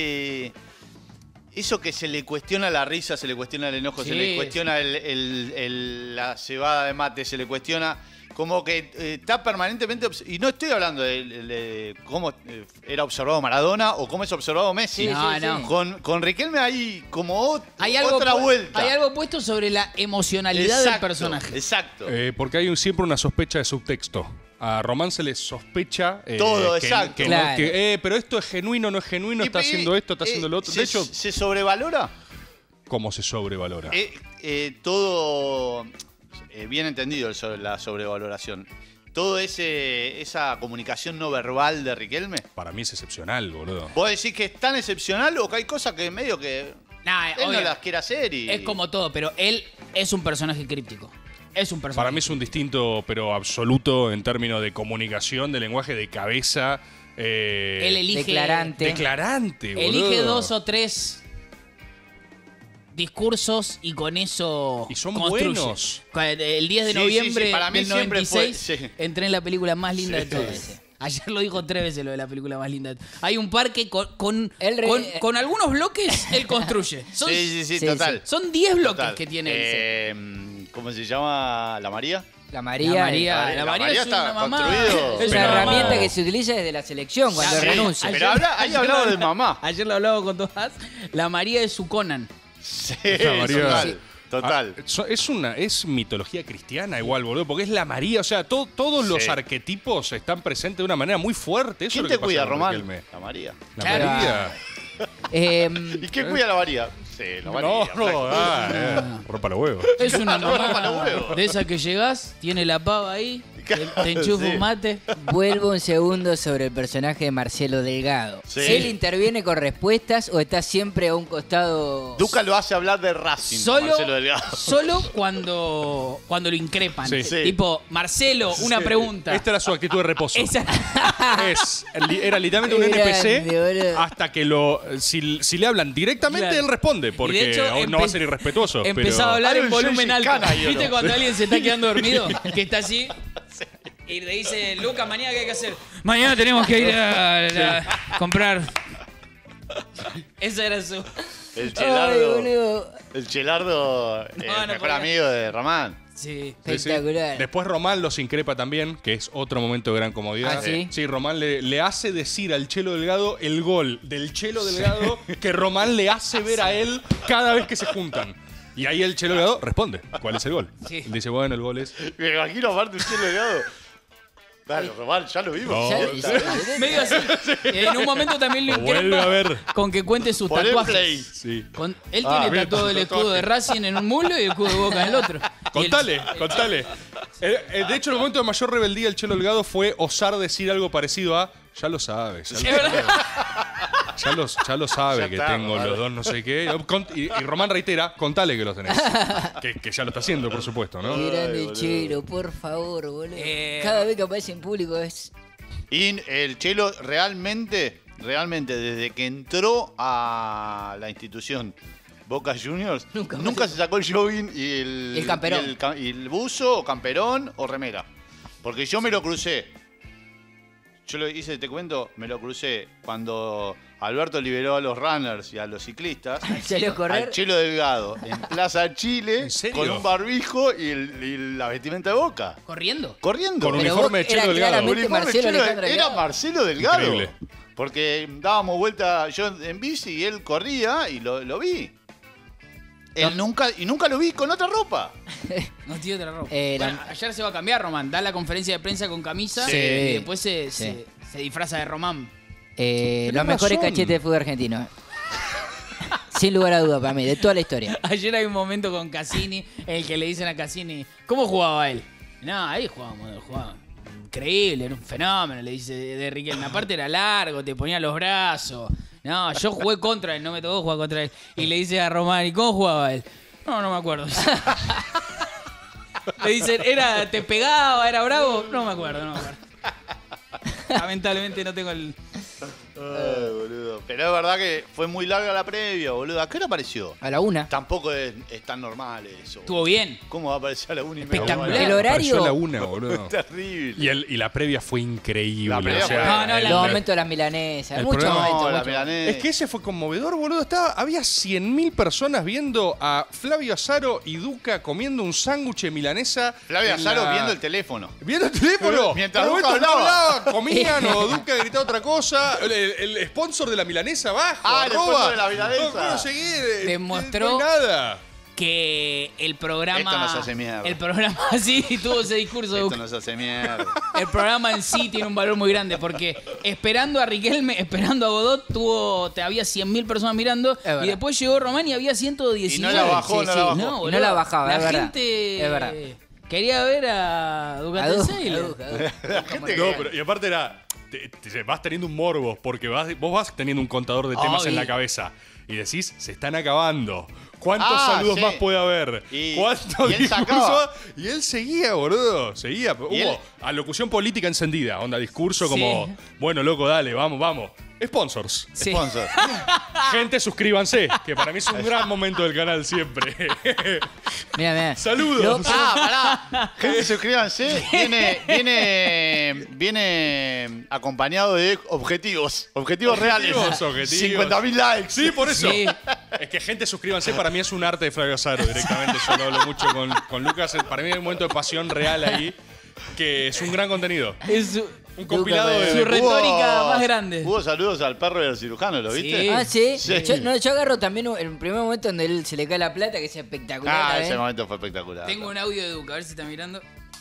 eso que se le cuestiona la risa, se le cuestiona el enojo, Sí, se le cuestiona la cebada de mate, se le cuestiona. Como que está permanentemente. Y no estoy hablando de cómo era observado Maradona o cómo es observado Messi. Sí, no. Con Riquelme hay como Hay algo otra vuelta. Hay algo puesto sobre la emocionalidad del Exacto, personaje. Exacto. Porque hay siempre una sospecha de subtexto. A Román se le sospecha Todo, que, exacto. que Claro. pero esto es genuino, no es genuino, está haciendo esto, está haciendo lo otro. De hecho, ¿se sobrevalora? ¿cómo se sobrevalora? Todo bien entendido la sobrevaloración. Todo esa comunicación no verbal de Riquelme. Para mí es excepcional, boludo. ¿Vos decís que es tan excepcional o que hay cosas que medio que Nah, él no obvio, las quiere hacer? es como todo, pero él es un personaje críptico. Es un personaje. Para mí es un distinto, pero absoluto en términos de comunicación, de lenguaje, de cabeza. Él elige, Declarante, boludo. elige 2 o 3 discursos y con eso Y son construye. buenos. El 10 de Sí, noviembre sí, para mí del siempre 96 fue, sí. entré en la película más linda Sí. de todas. Ayer lo dijo 3 veces lo de la película más linda. Hay un parque con algunos bloques él construye. Son, Sí, Sí, total. son 10 bloques Total. que tiene él. ¿Cómo se llama? ¿La María? La María, La María es está una mamá. construido. es Es una una herramienta mamá. que se utiliza desde la selección cuando Sí. renuncia. Pero ahí hablaba de mamá. Ayer lo hablaba con Tomás. La María es su Conan. Sí, La María. total. Total. Es mitología cristiana igual, boludo, porque es la María, o sea, todos los Sí. arquetipos están presentes de una manera muy fuerte. Eso ¿Quién es lo te que cuida, pasa con Román? Riquelme. La María. La Claro. María. ¿Y quién cuida a la María? Sí, la María. Rompa los huevos. Es una Rompa los mamá huevos. de esa que llegás, tiene la pava ahí, te enchufa Sí. un mate. Vuelvo un segundo sobre el personaje de Marcelo Delgado. Sí. ¿Él interviene con respuestas o está siempre a un costado? Duca lo hace hablar de Racing. Solo, Marcelo Delgado. solo cuando lo increpan. Sí. Sí. Tipo, Marcelo, una pregunta. Esta era su actitud de reposo. Esa- Era literalmente un Grande, NPC boludo. hasta que si le hablan directamente, Claro. él responde, Y de porque hecho, no va a ser irrespetuoso. Empezaba a hablar Hay en un volumen Gengis alto. Khan ahí, ¿o no? ¿Viste cuando alguien se está quedando dormido? Que está así. Y le dice, Luca, mañana ¿qué hay que hacer? Mañana tenemos que ir a comprar. Ese era su... El Ay, Chelardo. boludo. El Chelardo, el no mejor podía. amigo de Román. Sí. Sí, sí. Espectacular. Después Román los increpa también, que es otro momento de gran comodidad. ¿Ah, sí? Sí, Román le hace decir al Chelo Delgado el gol del Chelo Delgado que Román le hace ver a él cada vez que se juntan. Y ahí el Chelo Delgado responde, ¿cuál es el gol? Sí. Él dice, bueno, el gol es... Me imagino aparte un Chelo Delgado. Dale, Román, ya lo vimos. No. Ya- Medio así. En un momento también lo Lo vuelve a increpa ver. con que cuente sus Poné tatuajes. play. Sí. Él Ah, tiene bien, tatuado el escudo tatuaje. de Racing en un muslo y el escudo de Boca en el otro. Contale. De hecho, el momento de mayor rebeldía del Chelo Delgado fue osar decir algo parecido a... Ya lo sabes. Es verdad. Ya lo sabe Ya que está, tengo Román. los dos no sé qué. Y Román reitera, contale que los tenés. que ya lo está haciendo, por supuesto, ¿no? Qué grande boludo. Chelo, por favor, boludo. Eh, Cada vez que aparece en público es... Y el Chelo realmente, desde que entró a la institución Boca Juniors, nunca se sacó el jogging y El camperón. y el buzo o camperón o remera. Porque yo me lo crucé. Yo lo hice, te cuento, me lo crucé cuando Alberto liberó a los runners y a los ciclistas. Salió a correr. Al Chelo Delgado en Plaza Chile ¿En serio? con un barbijo y la vestimenta de Boca. ¿Corriendo? Corriendo. Con Pero uniforme de vos era Chelo Delgado. claramente Uniforme Marcelo Chelo- Alejandro era Delgado. Marcelo Delgado. Increíble. Porque dábamos vuelta yo en bici y él corría y lo vi. Él nunca lo vi con otra ropa. No tiene otra ropa. Era- Bueno, ayer se va a cambiar, Román. Da la conferencia de prensa con camisa Sí. y después se Sí. disfraza de Román. Los mejores razón. cachetes de fútbol argentino. Sin lugar a duda para mí, de toda la historia. Ayer hay un momento con Cassini, el que le dicen a Cassini, ¿cómo jugaba él? No, ahí jugaba increíble, era un fenómeno, le dice de Riquelme. Aparte era largo, te ponía los brazos. No, yo jugué contra él, no me tocó jugar contra él. Y le dice a Román, ¿y cómo jugaba él? No me acuerdo. Le dicen, ¿te pegaba, era bravo? No me acuerdo. Lamentablemente no tengo el... boludo. Pero es verdad que fue muy larga la previa, boludo. ¿A qué hora apareció? A la 1. Tampoco es tan normal eso. Estuvo bien. ¿Cómo va a aparecer a la 1:30? Espectacular. El horario. Apareció a la 1, boludo. Es terrible. Y la previa fue increíble. La previa o sea, fue- No, Los la- momentos de las milanesas. el Muchos programa- momentos. la muchos. milanesa. Es que ese fue conmovedor, boludo. Había 100.000 personas viendo a Flavio Azaro y Duca comiendo un sándwich de milanesa. Flavia en Azaro la- viendo el teléfono. ¿Viendo el teléfono? Mientras Por Duca momentos no hablaba. comían o Duca gritaba otra cosa. El sponsor de la milanesa abajo. Ah, el arroba. sponsor de la milanesa. No puedo seguir. Demostró- No hay nada. Que el programa... Esto no se hace mierda. El programa sí tuvo ese discurso. Esto no se hace mierda. El programa en sí tiene un valor muy grande porque esperando a Riquelme, esperando a Godot, había 100.000 personas mirando verdad. y después llegó Román y había 119. Y no la bajó, Sí, no sí. la bajó. No, boludo. no la bajaba, La es verdad. gente Es verdad. quería ver a A Ducati Duca, Sailor. a Duca, a Duca. No, pero y aparte era. Vas teniendo un morbo, porque vos vas teniendo un contador de temas Obvio. en la cabeza. Y decís, se están acabando. ¿Cuántos Ah, saludos sí. más puede haber? Y ¿Cuántos él discursos? sacaba. Y él seguía, boludo. Seguía. Y él- Hubo alocución política encendida. Onda, discurso Sí. como, bueno, loco, dale, vamos. Sponsors. Sí. Sponsor. Gente, suscríbanse, que para mí es un gran momento del canal siempre. Mira. Saludos. Pará. Gente, suscríbanse. Viene acompañado de objetivos. Objetivos reales. Objetivos. 50.000 likes. Sí, por eso. Sí. Es que, gente, suscríbanse. Para mí es un arte de Flavio Azaro directamente. Yo lo hablo mucho con Lucas. Para mí hay un momento de pasión real ahí, que es un gran contenido. Es su, Un compilado su de... retórica más grande. Hubo saludos al perro del cirujano, ¿lo viste? Sí. Ah, sí. Sí. Yo agarro también el primer momento donde él se le cae la plata, que es espectacular. Ah, también. ese momento fue espectacular. Tengo un audio de Duca, a ver si está mirando.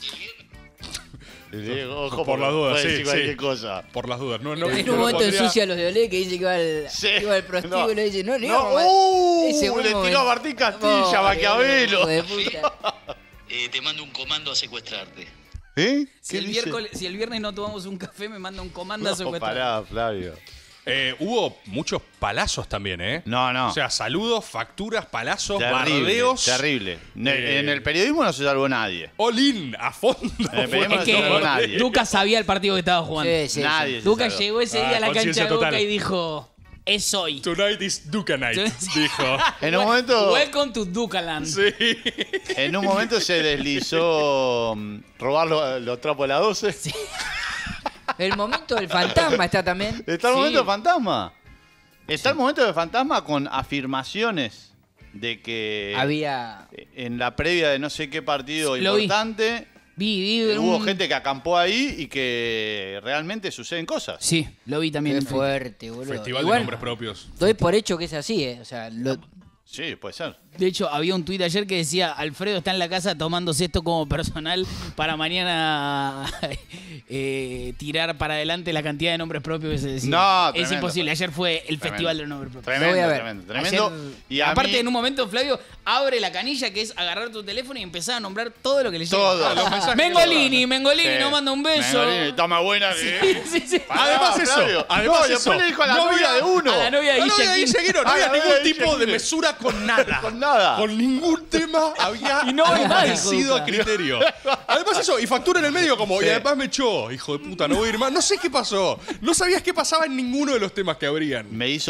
Sí, ojo, Por las dudas, puede sí, decir cualquier cosa. Por las dudas. No, En no un lo momento pondría- ensucia a los de Olé que dice que Sí. iba al prostíbulo y le dice, no, Le buen tiró a momento. Martín Castilla, Pobre, Maquiavelo. hijo de puta. Te mando un comando a secuestrarte. ¿Eh? Si el, viernes no tomamos un café, me manda un comando a secuestrar. Pará, Flavio. Hubo muchos palazos también, ¿eh? No. O sea, saludos, facturas, palazos, Terrible, bardeos. terrible. En el periodismo no se salvó nadie. All in, a fondo. El periodismo Es no se salvó que nadie. Duca sabía el partido que estaba jugando. Sí. Nadie se Duca salvó. llegó ese día a la cancha conciencia de Boca total. y dijo, es hoy. Tonight is Duca Night, Sí. dijo. En un momento, Welcome to Ducaland. Sí. en un momento se deslizó robar los trapos de la 12. El momento del fantasma está también. Está el Sí. momento de fantasma. Está el momento de fantasma con afirmaciones de que Había. en la previa de no sé qué partido Lo vi. importante Vi hubo un- gente que acampó ahí y que realmente suceden cosas. Sí, lo vi también. Qué en Twitter. fuerte, boludo. Festival de Igual, nombres propios. doy por hecho que es así, ¿eh? O sea, Sí, puede ser. De hecho, había un tuit ayer que decía, Alfredo está en la casa tomándose esto como personal para mañana tirar para adelante la cantidad de nombres propios que se decía. No, es tremendo. imposible. Ayer fue el Tremendo. festival de los nombres propios. Tremendo, voy a ver. tremendo. Ayer- Y a aparte, mí- en un momento, Flavio abre la canilla que es agarrar tu teléfono y empezar a nombrar todo lo que le llega. Todo. Los mensajes Mengolini, que Mengolini, nos manda un beso. Mengolini, está más buena que... Sí. Además eso, Flavio. además No, eso. después le dijo a la No novia había- de uno. A la novia de No, no, Guille de King. Guille Guino, no Ah, había la novia ningún de Guille tipo de King. mesura con nada. Con nada. Con ningún tema había Y no voy más, sido hijo de a criterio. Además eso, y factura en el medio como, y Sí. además me echó, hijo de puta, no voy a ir más. No sé qué pasó. No sabías qué pasaba en ninguno de los temas que habrían.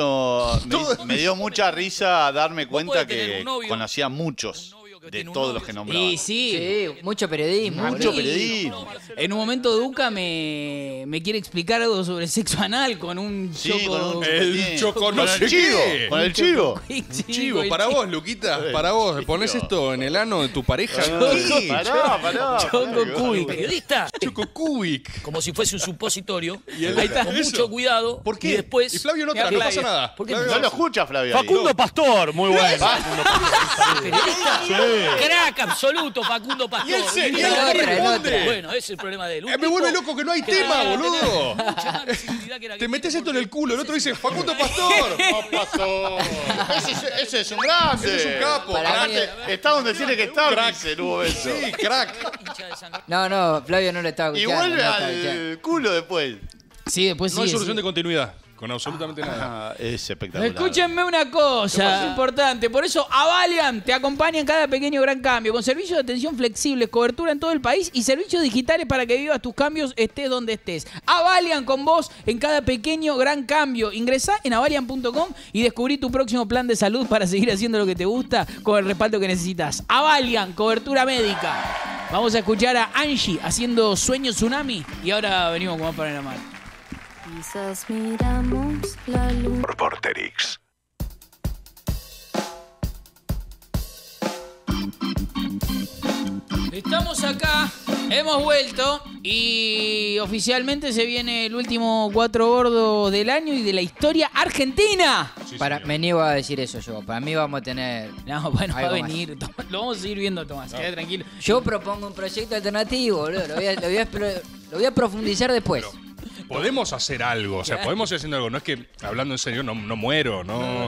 Me dio mucha risa darme cuenta podés tener que un novio- conocía muchos que de tiene un todos novio, los que sí. nombraba. Y sí. Sí, mucho periodismo. Mucho boludo. periodismo. En un momento Duca me quiere explicar algo sobre sexo anal con un Sí, choco. con un El chupetín. choco Con no el sé chivo. qué. Con el chivo. Sí, Chivo, con el para chivo. vos, Luquita, para vos. ¿Pones esto en el ano de tu pareja? ¿Qué? Pará. Choco cubic. Periodista, Choco Cubic. como si fuese un supositorio, Y él- ahí está, con eso. mucho cuidado. ¿Por qué? Y después, Y Flavio no, Mira, no pasa Flavio. nada. ¿Por qué Flavio- No lo escucha, Flavio. ahí. Facundo Pastor, muy bueno. periodista, crack absoluto, Facundo Pastor. Y él se- Mira, y él mira, responde. mira. Bueno, ese es el problema de él. Un Me vuelve tipo loco que no hay que tema, tenía boludo. mucha más visibilidad que la que Te metes tiene esto en el culo. El otro dice, Facundo Pastor. No pasó. Ese es un grande. Ese es un capo. Para mí- Está donde tiene que estar, Crack. dice, no hubo eso. Sí, crack. hincha de San Lorenzo. No, Flavio no lo estaba Y escuchando. vuelve no lo estaba escuchando. al culo después. Sí, después No hay sigue, solución de sigue. continuidad con absolutamente nada. Es espectacular. Escúchenme una cosa importante. Por eso Avalian te acompaña en cada pequeño gran cambio. Con servicios de atención flexibles, cobertura en todo el país y servicios digitales para que vivas tus cambios estés donde estés. Avalian con vos en cada pequeño gran cambio. Ingresá en avalian.com y descubrí tu próximo plan de salud para seguir haciendo lo que te gusta con el respaldo que necesitas. Avalian, cobertura médica. Vamos a escuchar a Angie haciendo Sueño Tsunami y ahora venimos con más para la mano. Quizás miramos la luz. Por Vorterix. Estamos acá, hemos vuelto y oficialmente se viene el último Cuatro Gordos del año y de la historia argentina. Sí, Me niego a decir eso yo. Para mí vamos a tener... No, bueno, va a algo venir. Lo vamos a seguir viendo, Tomás. Queda tranquilo. Yo propongo un proyecto alternativo, boludo. Lo voy a profundizar después. Podemos hacer algo, o sea, podemos ir haciendo algo. No es que, hablando en serio, no muero, no.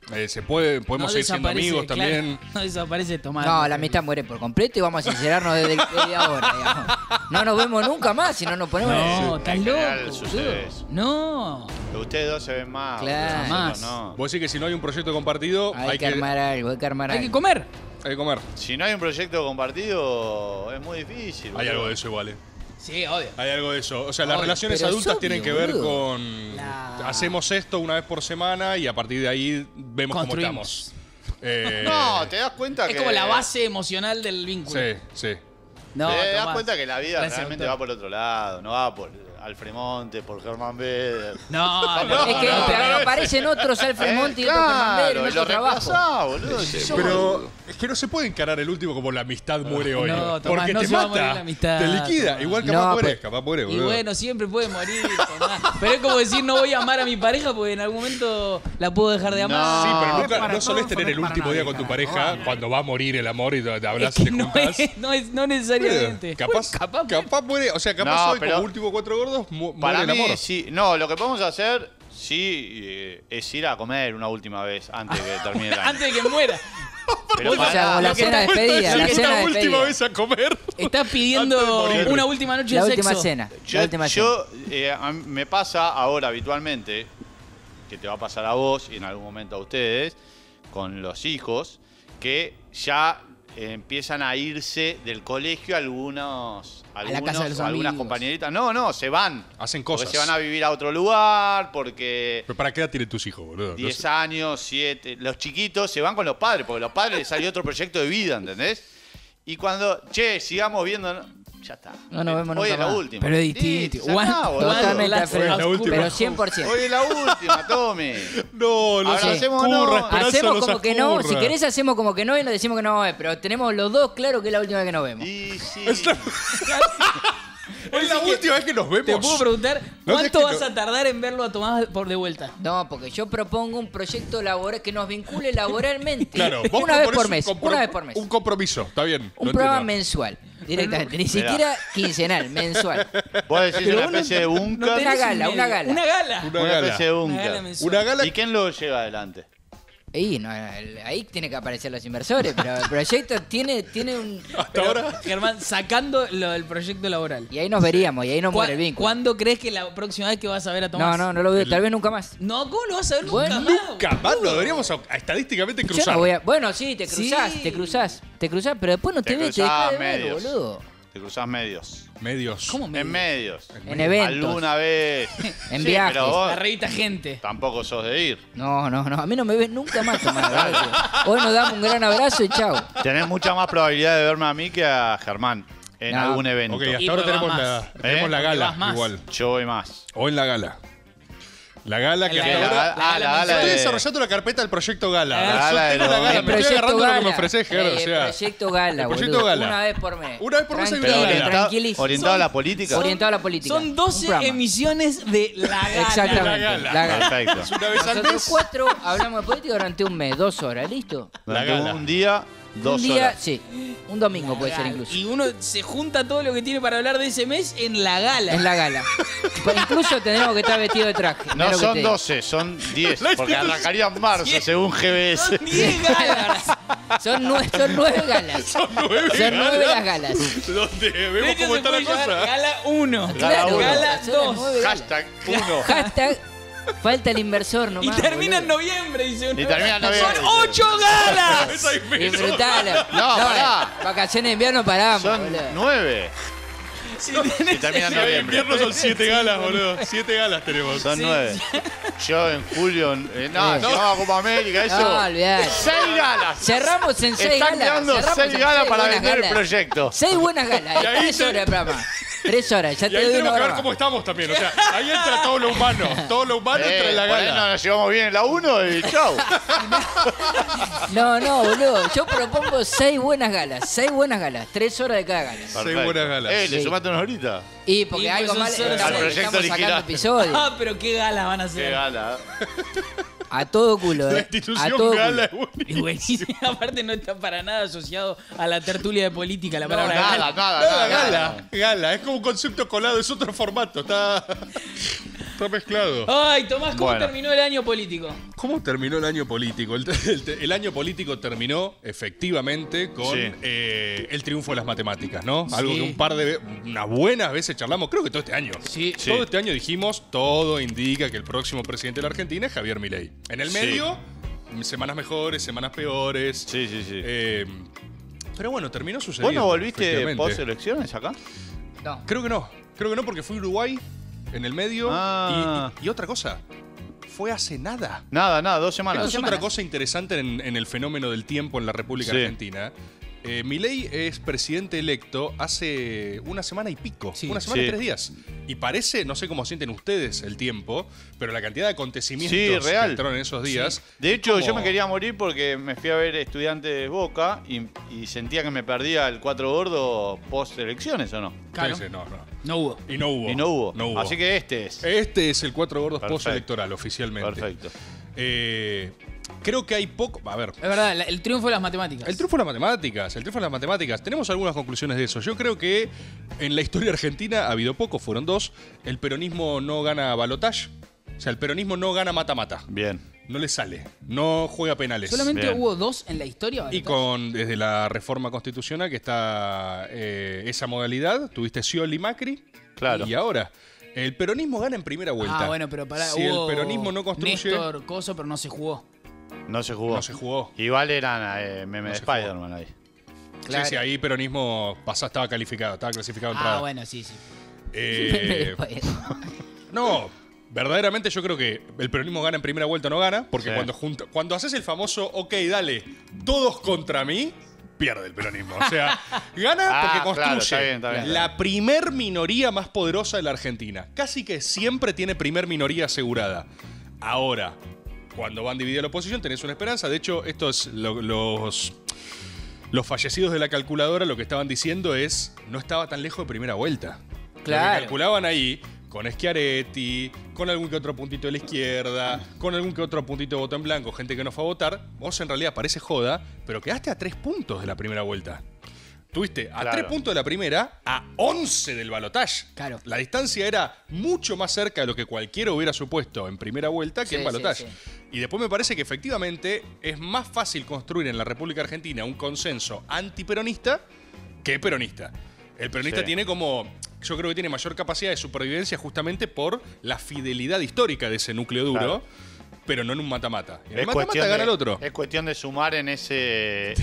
Podemos seguir siendo amigos claro, también. No desaparece Tomás. No, la amistad muere por completo y vamos a sincerarnos desde ahora, digamos. No nos vemos nunca más si no nos ponemos... No, estás En general loco. sucede boludo. eso. No. Pero ustedes dos se ven más. Claro. Más. No. Vos decís que si no hay un proyecto compartido, Hay que armar algo, hay que armar Hay algo. que comer. hay que comer. Si no hay un proyecto compartido, es muy difícil. Hay boludo. algo de eso igual. Sí, obvio. Hay algo de eso. O sea, las Obvio, relaciones pero es adultas obvio, tienen que ver boludo. con... Hacemos esto una vez por semana y a partir de ahí vemos cómo Construimos. estamos. No, te das cuenta que. Es como la base emocional del vínculo. Sí, sí. No, te das Tomás. cuenta que la vida Gracias, realmente doctor. va por otro lado, no va por Alfremonte, por Germán Beder. No, No, Es que no, pero aparecen otros Alfred Monti y otros Germán Beder en y otro lo trabajo. reemplazás, boludo. Pero es que no se puede encarar el último como la amistad muere hoy. No, Tomás, porque no te se va a mata, morir la amistad, te liquida. Tomás. Igual No, capaz muere, Y boludo. bueno, siempre puede morir, Tomás. Pero es como decir, no voy a amar a mi pareja porque en algún momento la puedo dejar de amar. Sí, pero No, nunca, para no solés todos, tener no el para último nadie, día con tu carajo, pareja vale. cuando va a morir el amor y te Es hablas que y te no, juntás. no necesariamente. Capaz muere, o sea, capaz No, hoy pero como último Cuatro Gordos muere Para el mí, amor. sí. No, lo que podemos hacer, sí, es ir a comer una última vez antes de que termine el año. Antes de que muera. Pero O sea, pará, o la lo que cena de despedida, la Sí, cena la de última despedida. vez a comer. Estás Antes de pidiendo morir. una última noche La de última sexo. cena. La última cena. A mí me pasa ahora habitualmente, que te va a pasar a vos y en algún momento a ustedes, con los hijos, que ya empiezan a irse del colegio algunas casa de los algunas amigos. compañeritas. No, se van. Hacen Porque cosas. se van a vivir a otro lugar, porque Pero ¿para qué edad tienen tus hijos, boludo? 10 años, 7. Los chiquitos se van con los padres, porque a los padres les salió otro proyecto de vida, ¿entendés? Y cuando, sigamos viendo, ya está. No nos vemos Hoy nunca es la más. última. Pero es distinto. Listo, ya está, boludo. Totalmente Las Alfred, la última. pero 100%. Hoy es la última, Tommy. No, los Abracemos, ascurra, no. Esperanza Hacemos los como que no, ascurra. si querés hacemos como que no y nos decimos que no, pero tenemos los dos claro que es la última vez que nos vemos. Y sí. Es la última vez que nos vemos. Te puedo preguntar, No, ¿cuánto es que vas no- a tardar en verlo a Tomás por de vuelta? No, porque yo propongo un proyecto laboral que nos vincule laboralmente. Claro, vos una vez proponés por mes, una vez por mes. Un compromiso, está bien. Un lo programa entiendo. mensual, directamente. Ni Mirá. siquiera quincenal, mensual. Vos decís Pero una vos no- especie de búnker. Una tenés gala, un una medio. gala. Una gala. Una Una gala. especie de Una gala búnker. mensual. Una gala. ¿Y quién lo lleva adelante? Y no, ahí tiene que aparecer los inversores, pero el proyecto tiene un... Hasta ahora. Germán, sacando el proyecto laboral. Y ahí nos veríamos, y ahí nos muere el vínculo. ¿Cuándo crees que la próxima vez que vas a ver a Tomás? No lo veo, tal vez nunca más. No, ¿cómo lo vas a ver nunca Bueno, más? Nunca más lo deberíamos estadísticamente Yo cruzar. no voy a... Bueno, sí, te Sí. cruzás, pero después no te ves, te cruzás dejas de ver, medios. boludo. Te cruzás medios. Medios. ¿Cómo me En medios. En eventos. Alguna vez. En Sí, viajes. Pero vos La revista Gente. tampoco sos de ir. No, a mí no me ves nunca más, Tomás. la verdad que hoy nos damos un gran abrazo y chao. Tenés mucha más probabilidad de verme a mí que a Germán en No. algún evento. Ok, Y hasta ahora pero tenemos vas la, más. tenemos la ¿Eh? gala Vas más. igual. Yo voy más. O en la gala. La gala que La hasta gala. ahora... La gala Estoy de- desarrollando la carpeta del proyecto Gala. La Yo gala de tengo la los- gala, El me estoy proyecto agarrando lo que Gala. me ofreces, Ger, o sea. Proyecto Gala, el proyecto boludo. Gala. Una vez por mes. Una vez por mes hay una Tranquilo, gala. tranquilísimo. Orientado a la política. Orientado a la política. Son Un 12 programa. emisiones de la gala. Exactamente. La gala. La gala. Perfecto. Una vez al Nosotros mes. 4 hablamos de política durante un mes, 2 horas, ¿listo? La Durante gala. un día, 2 un día, horas. sí. Un domingo puede ser incluso. Y uno se junta todo lo que tiene para hablar de ese mes en la gala. En la gala. Pues incluso tendremos que estar vestido de traje. No mirá lo que son te digo. 12, son 10. Porque arrancaría en marzo, 10. según GBS. Son 10 galas. Son 9 galas. Son 9 Son 9 las galas. Donde De vemos hecho, cómo se está la puede llamar cosa. Gala 1. Gala uno. Gala son las 2. 9 galas. Hashtag 1. Hashtag Falta el inversor Y nomás. termina en boludo. noviembre, dice uno. Y termina en noviembre. ¡Son 8 galas! Disfrutalo. No, pará. Vacaciones de invierno paramos, Son boludo. 9. Y termina en En noviembre. invierno son 7 galas, boludo. 7 galas tenemos. Son 9. Yo en julio. No, no, Copa América, eso. No, olvidate. 6 galas. Cerramos en 6 Están galas. quedando Cerramos 6 en galas seis para buenas vender el galas. proyecto. 6 buenas galas. Y ahí 3 te- horas de programa. 3 horas. Ya Y te ahí doy tenemos una que ver hora cómo más. estamos también. O sea, ahí entra todo lo humano. Todo lo humano entra en la Por ahí no gala. nos llevamos bien en la 1 y chau. No, boludo. Yo propongo 6 buenas galas. 6 buenas galas. 3 horas de cada gala. 6 buenas galas. Le Sí. sumaste unas horitas. Y porque Y algo pues mal son solo estamos, al proyecto estamos sacando original. episodios. Ah, pero qué galas van a Qué ser. gala. A todo culo, La A institución todo gala culo. es Y buenísima. buenísimo. Aparte no está para nada asociado a la tertulia de política, la No, palabra nada, gala. nada. Gala. Es como un concepto colado, es otro formato. Está mezclado. Ay, Tomás, ¿cómo Bueno. terminó el año político? ¿Cómo terminó el año político? El año político terminó efectivamente con Sí. el triunfo de las matemáticas, ¿no? Sí. Algo que unas buenas veces charlamos, creo que todo este año. Sí. Sí. Todo este año dijimos, todo indica que el próximo presidente de la Argentina es Javier Milei. En el Sí. medio, semanas mejores, semanas peores. Sí. Pero bueno, terminó sucediendo. ¿Vos no volviste efectivamente. post elecciones acá? No. Creo que no porque fui a Uruguay en el medio Ah. y otra cosa, fue hace nada. Nada, 2 Esto semanas. es otra cosa interesante en el fenómeno del tiempo en la República Sí. Argentina. Milei es presidente electo hace una semana y pico, Sí. una semana y Sí. 3 días. Y parece, no sé cómo sienten ustedes el tiempo, pero la cantidad de acontecimientos Sí, real. que entraron en esos días. De hecho, como- yo me quería morir porque me fui a ver Estudiantes Boca y sentía que me perdía el 4 gordo post elecciones, ¿o no? Claro. Sí, no. No hubo. Y no hubo. Y no hubo. No hubo. Así que este es. Este es el 4 gordos Perfecto. post-electoral, oficialmente. Perfecto. Creo que hay poco. A ver. Es verdad, el triunfo de las matemáticas. El triunfo de las matemáticas. Tenemos algunas conclusiones de eso. Yo creo que en la historia argentina ha habido poco, fueron 2. El peronismo no gana balotage. O sea, el peronismo no gana mata-mata. Bien. No le sale. No juega penales. Solamente Bien. hubo 2 en la historia. Y desde la reforma constitucional que está esa modalidad, tuviste Scioli y Macri. Claro. Y ahora, el peronismo gana en primera vuelta. Ah, bueno, pero pará, Si hubo el peronismo no construye, Néstor, Coso, pero no se jugó. No se jugó. no se jugó. Igual eran meme No de se jugó. Spider-Man ahí. Claro. Sí, ahí peronismo estaba calificado, estaba clasificado de entrada. Ah, bueno, sí. Eh, No, verdaderamente yo creo que el peronismo gana en primera vuelta o no gana, porque Sí. cuando haces el famoso, ok, dale, todos contra mí, pierde el peronismo. O sea, gana porque Ah, construye claro, está bien, está bien. la primer minoría más poderosa de la Argentina. Casi que siempre tiene primer minoría asegurada. Ahora, cuando van dividida la oposición, tenés una esperanza. De hecho, estos los fallecidos de la calculadora lo que estaban diciendo es, no estaba tan lejos de primera vuelta. Lo que Claro. calculaban ahí con Schiaretti, con algún que otro puntito de la izquierda, con algún que otro puntito de voto en blanco, gente que no fue a votar, vos en realidad parece joda, pero quedaste a 3 puntos de la primera vuelta. Tuviste a Claro. 3 puntos de la primera, a 11 del balotaje. Claro. La distancia era mucho más cerca de lo que cualquiera hubiera supuesto en primera vuelta que Sí, en balotaje. sí, Y después me parece que efectivamente es más fácil construir en la República Argentina un consenso antiperonista que peronista. El peronista Sí. tiene como, yo creo que tiene mayor capacidad de supervivencia justamente por la fidelidad histórica de ese núcleo duro, Claro. pero no en un mata-mata. En el Es mata-mata cuestión, gana el otro. es cuestión de sumar en ese.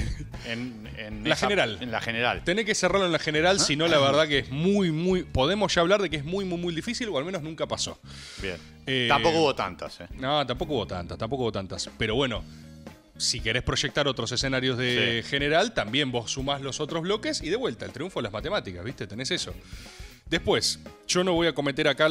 En La general. En la general. Tenés que cerrarlo en la general, si no la verdad que es muy, podemos ya hablar de que es muy difícil, o al menos nunca pasó. Bien. Eh, Tampoco hubo tantas, No, tampoco hubo tantas. Pero bueno, si querés proyectar otros escenarios de Sí. general, también vos sumás los otros bloques y de vuelta, el triunfo de las matemáticas, ¿viste? Tenés eso. Después, yo no voy a cometer acá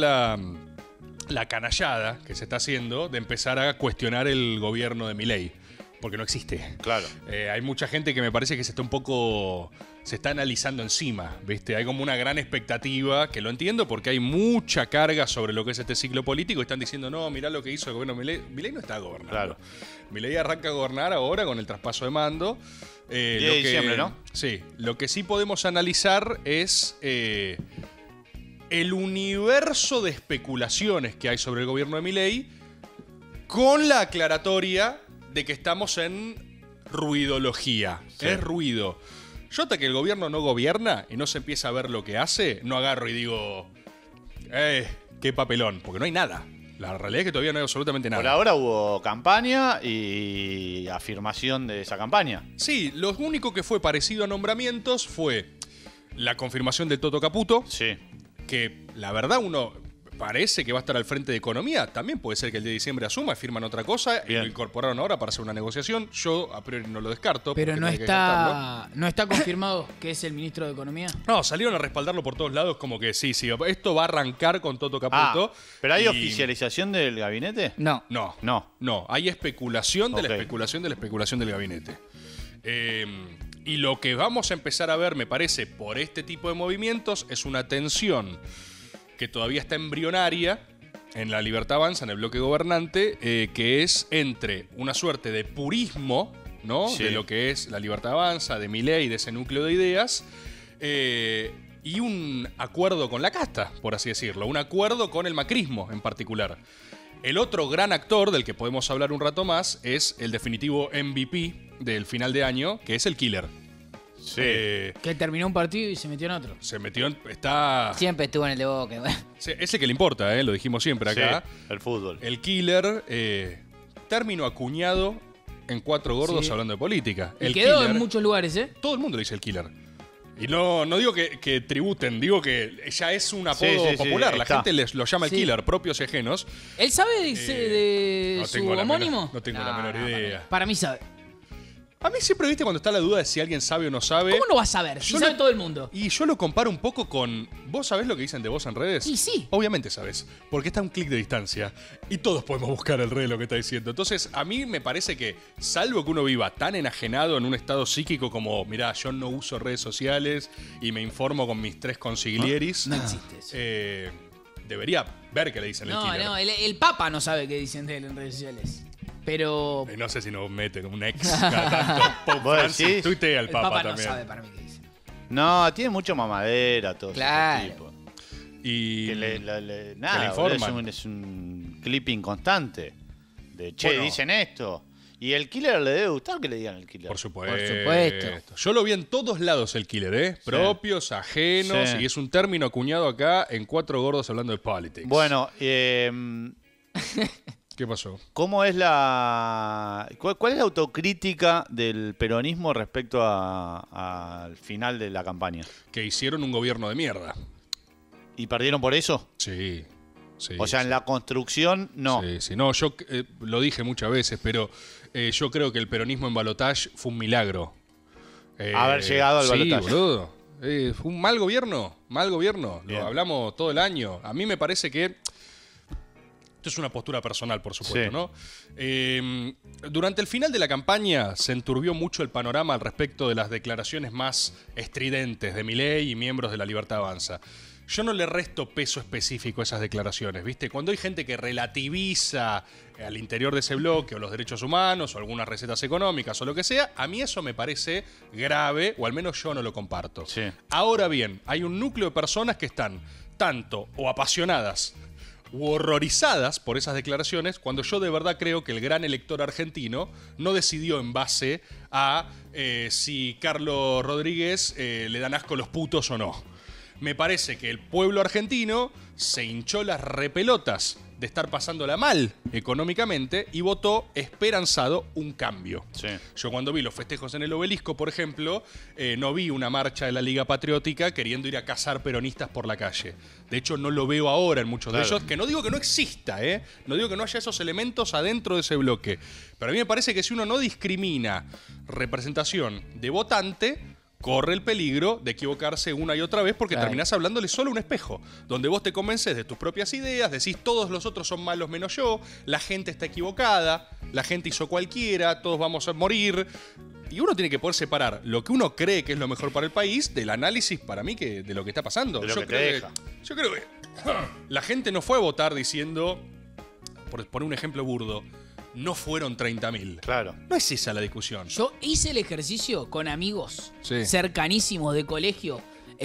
la canallada que se está haciendo de empezar a cuestionar el gobierno de Milei, porque no existe. Claro. Hay mucha gente que me parece que se está analizando encima, ¿viste? Hay como una gran expectativa, que lo entiendo porque hay mucha carga sobre lo que es este ciclo político y están diciendo, no, mirá lo que hizo el gobierno Milei. Milei no está gobernando. Claro. Milei arranca a gobernar ahora con el traspaso de mando. 10 de diciembre, ¿no? Sí. Lo que sí podemos analizar es el universo de especulaciones que hay sobre el gobierno de Milei, con la aclaratoria de que estamos en ruidología. Sí. Es ruido. Yo hasta que el gobierno no gobierna y no se empieza a ver lo que hace, no agarro y digo, qué papelón, porque no hay nada. La realidad es que todavía no hay absolutamente nada. Por ahora hubo campaña y afirmación de esa campaña. Sí, lo único que fue parecido a nombramientos fue la confirmación del Toto Caputo, Sí. que la verdad uno parece que va a estar al frente de Economía. También puede ser que el de diciembre asuma, firman otra cosa y Bien. lo incorporaron ahora para hacer una negociación. Yo a priori no lo descarto. Pero porque no hay que descartarlo. está, no está confirmado que es el ministro de Economía. No, salieron a respaldarlo por todos lados como que sí, esto va a arrancar con Toto Caputo. ¿Pero hay y- oficialización del gabinete? No. No, hay especulación de Ok. la especulación de la especulación del gabinete. Y lo que vamos a empezar a ver, me parece, por este tipo de movimientos, es una tensión que todavía está embrionaria en la Libertad Avanza, en el bloque gobernante, que es entre una suerte de purismo, ¿no? Sí. De lo que es la Libertad Avanza, de Milei, de ese núcleo de ideas, y un acuerdo con la casta, por así decirlo, un acuerdo con el macrismo en particular. El otro gran actor del que podemos hablar un rato más es el definitivo MVP del final de año, que es el Killer. Sí. Que terminó un partido y se metió en otro. Se metió en... Está... Siempre estuvo en el de Boca. Ese que le importa, lo dijimos siempre acá. Sí, el fútbol. El Killer, término acuñado en Cuatro Gordos Sí. hablando de política. Y El quedó Killer, en muchos lugares, ¿eh? todo el mundo le dice el Killer. Y no digo que tributen, digo que ya es un apodo Sí, sí, sí, popular. La está. gente lo llama el Sí. Killer, propios y ajenos. ¿Él sabe de No su tengo la homónimo? menor- no tengo la menor idea. Para mí sabe. A mí siempre, viste, cuando está la duda de si alguien sabe o no sabe. ¿Cómo no vas a saber? Si Yo sabe lo- todo el mundo. Y yo lo comparo un poco con... ¿Vos sabés lo que dicen de vos en redes? Y sí. Obviamente sabés, porque está a un clic de distancia. Y todos podemos buscar el lo que está diciendo. Entonces, a mí me parece que, salvo que uno viva tan enajenado en un estado psíquico como, mirá, yo no uso redes sociales y me informo con mis 3 consiglieris, No existe eso. debería ver qué le dicen el No, Killer. no, el Papa no sabe qué dicen de él en redes sociales. Pero No sé si nos mete un ex cada tanto. Pope ¿Vos Francis decís? tuitea al el Papa, Papa no también. sabe para mí qué dice. No, tiene mucha mamadera todo Claro. ese tipo. Y Que nada, le boludo, informan. es un clipping constante. De, che, Bueno. dicen esto. Y el Killer le debe gustar que le digan el Killer. Por supuesto. Por supuesto. Yo lo vi en todos lados el Killer, ¿eh? Propios, ajenos, Sí. y es un término acuñado acá en Cuatro Gordos hablando de politics. Bueno, ¿Qué pasó? ¿cómo es cuál es la autocrítica del peronismo respecto al final de la campaña? Que hicieron un gobierno de mierda. ¿Y perdieron por eso? Sí. Sí, O sea, en la construcción, no. Sí, sí. No, yo lo dije muchas veces, pero yo creo que el peronismo en balotaje fue un milagro. Haber llegado al balotaje. Sí, boludo. Fue un mal gobierno, mal gobierno. Bien. Lo hablamos todo el año. A mí me parece que... Esto es una postura personal, por supuesto, Sí. ¿no? Durante el final de la campaña se enturbió mucho el panorama al respecto de las declaraciones más estridentes de Milei y miembros de la Libertad Avanza. Yo no le resto peso específico a esas declaraciones, ¿viste? Cuando hay gente que relativiza al interior de ese bloque o los derechos humanos o algunas recetas económicas o lo que sea, a mí eso me parece grave, o al menos yo no lo comparto. Sí. Ahora bien, hay un núcleo de personas que están tanto o apasionadas u horrorizadas por esas declaraciones, cuando yo de verdad creo que el gran elector argentino no decidió en base a si Carlos Rodríguez le dan asco los putos o no. Me parece que el pueblo argentino se hinchó las repelotas de estar pasándola mal económicamente y votó esperanzado un cambio. Sí. Yo cuando vi los festejos en el Obelisco, por ejemplo, no vi una marcha de la Liga Patriótica queriendo ir a cazar peronistas por la calle. De hecho, no lo veo ahora en muchos de Claro. ellos, que no digo que no exista, no digo que no haya esos elementos adentro de ese bloque. Pero a mí me parece que si uno no discrimina representación de votante, corre el peligro de equivocarse una y otra vez porque Claro. terminás hablándole solo a un espejo, donde vos te convences de tus propias ideas, decís todos los otros son malos menos yo, la gente está equivocada, la gente hizo cualquiera, todos vamos a morir. Y uno tiene que poder separar lo que uno cree que es lo mejor para el país del análisis para mí de lo que está pasando. De lo que te creo deja. yo creo que la gente no fue a votar diciendo, por poner un ejemplo burdo, no fueron 30.000. Claro. No es esa la discusión. Yo hice el ejercicio con amigos Sí. cercanísimos de colegio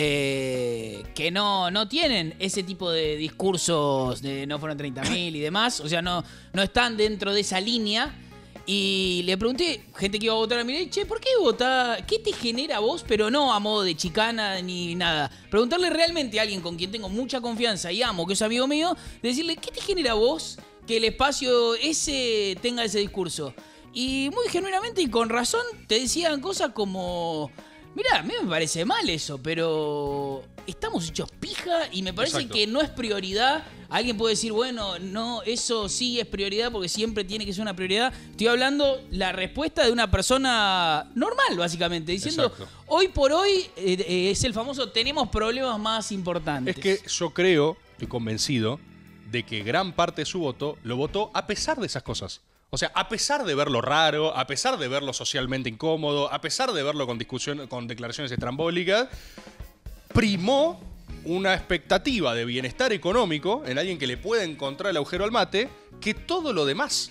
que no tienen ese tipo de discursos de no fueron 30.000 y demás. O sea, no están dentro de esa línea. Y le pregunté, gente que iba a votar a Milei, che, ¿por qué votás? ¿Qué te genera a vos? Pero no a modo de chicana ni nada. Preguntarle realmente a alguien con quien tengo mucha confianza y amo, que es amigo mío, decirle, ¿qué te genera a vos que el espacio ese tenga ese discurso? Y muy genuinamente y con razón te decían cosas como... Mirá, a mí me parece mal eso, pero estamos hechos pija y me parece Exacto. que no es prioridad. Alguien puede decir, bueno, no, eso sí es prioridad porque siempre tiene que ser una prioridad. Estoy hablando la respuesta de una persona normal, básicamente, diciendo, Exacto. hoy por hoy es el famoso, tenemos problemas más importantes. Es que yo creo, estoy convencido, de que gran parte de su voto lo votó a pesar de esas cosas. O sea, a pesar de verlo raro, a pesar de verlo socialmente incómodo, a pesar de verlo con declaraciones estrambólicas, primó una expectativa de bienestar económico en alguien que le pueda encontrar el agujero al mate que todo lo demás.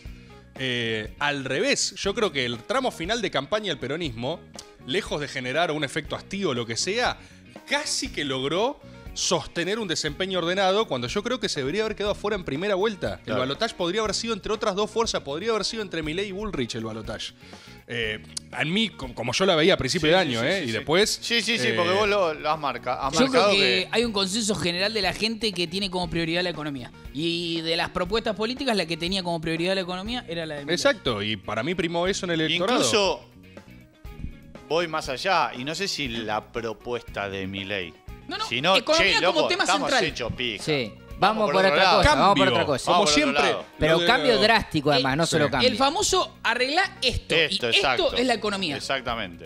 Al revés, yo creo que el tramo final de campaña del peronismo, lejos de generar un efecto hastío o lo que sea, casi que logró sostener un desempeño ordenado cuando yo creo que se debería haber quedado afuera en primera vuelta. Claro. El balotaje podría haber sido entre otras dos fuerzas, podría haber sido entre Milei y Bullrich el balotaje. En mí, como yo la veía a principio de año, y después... Sí, porque vos lo has marcado. Yo creo que hay un consenso general de la gente que tiene como prioridad la economía. Y de las propuestas políticas, la que tenía como prioridad la economía era la de Milei. Exacto, y para mí primó eso en el electorado. Incluso voy más allá, y no sé si la propuesta de Milei. No, si no, economía che, como loco, tema estamos central. hechos pija. Sí. Vamos por otro otra lado. cosa, vamos por Cambio, otra cosa. como Vamos por otro siempre. lado. Pero lo de- cambio drástico además, no solo cambio. El famoso arregla esto. Esto, y exacto. esto es la economía. Exactamente.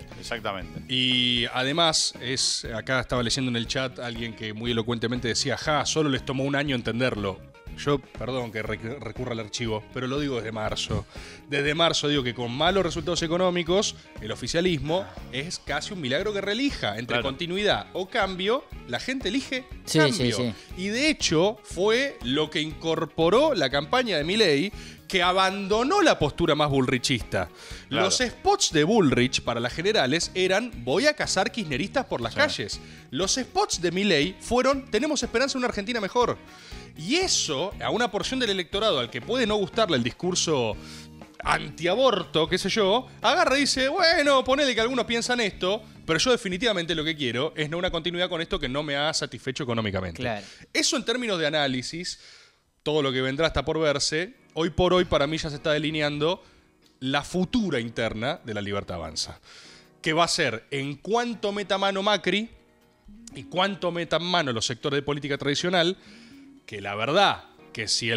Y además, acá estaba leyendo en el chat alguien que muy elocuentemente decía, solo les tomó un año entenderlo. Yo, perdón que recurra al archivo, pero lo digo desde marzo. Desde marzo digo que con malos resultados económicos, el oficialismo es casi un milagro que reelija. Entre Claro. continuidad o cambio, la gente elige Sí, cambio. sí. Y de hecho, fue lo que incorporó la campaña de Milei, que abandonó la postura más bullrichista. Claro. Los spots de Bullrich para las generales eran voy a cazar kirchneristas por las calles. Los spots de Milei fueron tenemos esperanza de una Argentina mejor. Y eso, a una porción del electorado al que puede no gustarle el discurso antiaborto, qué sé yo, agarra y dice, bueno, ponele que algunos piensan esto, pero yo definitivamente lo que quiero es no una continuidad con esto que no me ha satisfecho económicamente. Claro. Eso en términos de análisis, todo lo que vendrá está por verse. Hoy por hoy para mí ya se está delineando la futura interna de La Libertad Avanza. Que va a ser en cuánto meta mano Macri y cuánto metan mano los sectores de política tradicional, que la verdad que si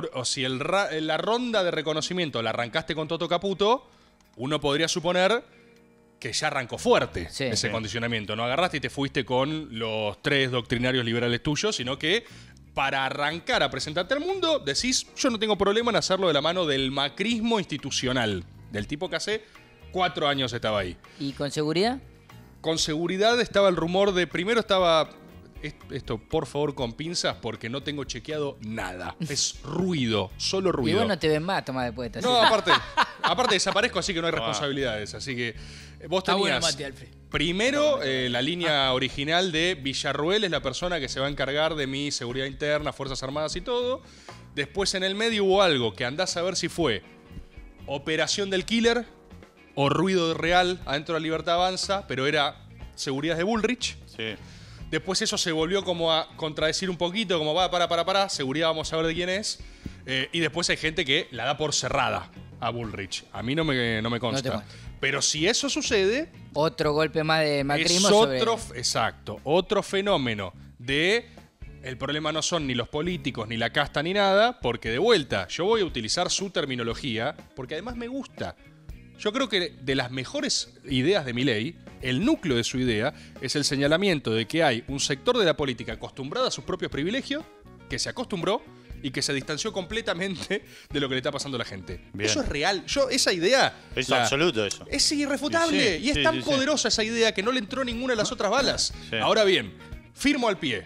la ronda de reconocimiento la arrancaste con Toto Caputo, uno podría suponer que ya arrancó fuerte ese condicionamiento. No agarraste y te fuiste con los 3 doctrinarios liberales tuyos, sino que para arrancar a presentarte al mundo, decís, yo no tengo problema en hacerlo de la mano del macrismo institucional, del tipo que hace 4 años estaba ahí. ¿Y con seguridad? Con seguridad estaba el rumor de, primero estaba, esto por favor con pinzas porque no tengo chequeado nada. Es ruido, solo Y ruido. vos no te ves más, Tomás, después de esta No, serie. aparte desaparezco, así que no hay responsabilidades. Así que vos Está tenías bueno, Mati, Alfred. primero la línea original de Villarruel es la persona que se va a encargar de mi seguridad interna, Fuerzas Armadas y todo. Después en el medio hubo algo que andás a ver si fue operación del killer o ruido real adentro de La Libertad Avanza, pero era seguridad de Bullrich. Sí. Después eso se volvió como a contradecir un poquito, como para, seguridad, vamos a ver de quién es. Y después hay gente que la da por cerrada a Bullrich. A mí no me consta. No te consta. Pero si eso sucede, Otro golpe más de macrismo es sobre... otro fenómeno de el problema no son ni los políticos, ni la casta, ni nada, porque de vuelta, yo voy a utilizar su terminología, porque además me gusta. Yo creo que de las mejores ideas de Milei, el núcleo de su idea es el señalamiento de que hay un sector de la política acostumbrado a sus propios privilegios, que se acostumbró y que se distanció completamente de lo que le está pasando a la gente. Bien. Eso es real. Esa idea... Es absoluto eso. Es irrefutable. Sí, y es sí, tan sí, sí. poderosa esa idea que no le entró ninguna de las otras balas. Sí. Ahora bien, firmo al pie.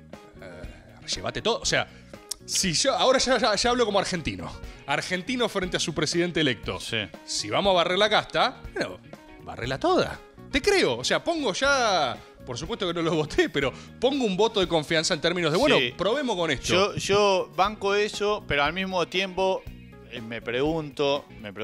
Llévate todo. O sea, si yo ahora ya hablo como argentino. Argentino frente a su presidente electo. Sí. Si vamos a barrer la casta, bueno, barrela toda. Te creo. O sea, pongo ya... Por supuesto que no lo voté, pero pongo un voto de confianza en términos de, bueno, Sí. probemos con esto. Yo banco eso, pero al mismo tiempo me pregunto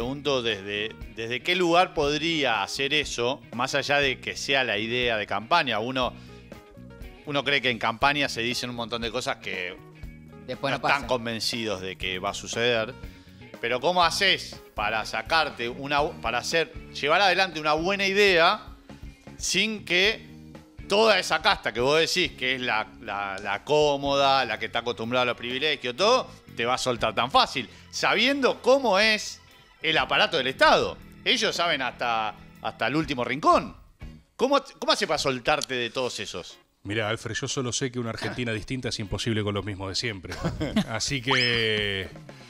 desde qué lugar podría hacer eso, más allá de que sea la idea de campaña. Uno cree que en campaña se dicen un montón de cosas que Después no no pasa. están convencidos de que va a suceder. Pero ¿cómo haces para sacarte llevar adelante una buena idea sin que toda esa casta que vos decís, que es la cómoda, la que está acostumbrada a los privilegios, todo, te va a soltar tan fácil, sabiendo cómo es el aparato del Estado? Ellos saben hasta el último rincón. ¿Cómo hace para soltarte de todos esos? Mira, Alfred, yo solo sé que una Argentina distinta es imposible con los mismos de siempre. Así que...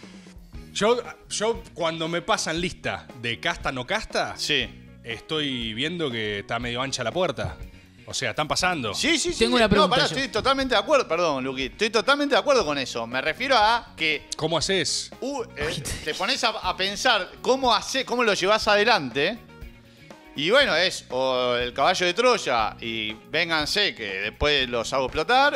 Yo cuando me pasan lista de casta no casta, Sí. estoy viendo que está medio ancha la puerta. O sea, están pasando. Sí. Tengo una pregunta No, pará, yo. estoy totalmente de acuerdo. Perdón, Luqui. Estoy totalmente de acuerdo con eso. Me refiero a que ¿Cómo haces? te pones a pensar cómo lo llevas adelante. Y bueno, es o el caballo de Troya y vénganse que después los hago explotar,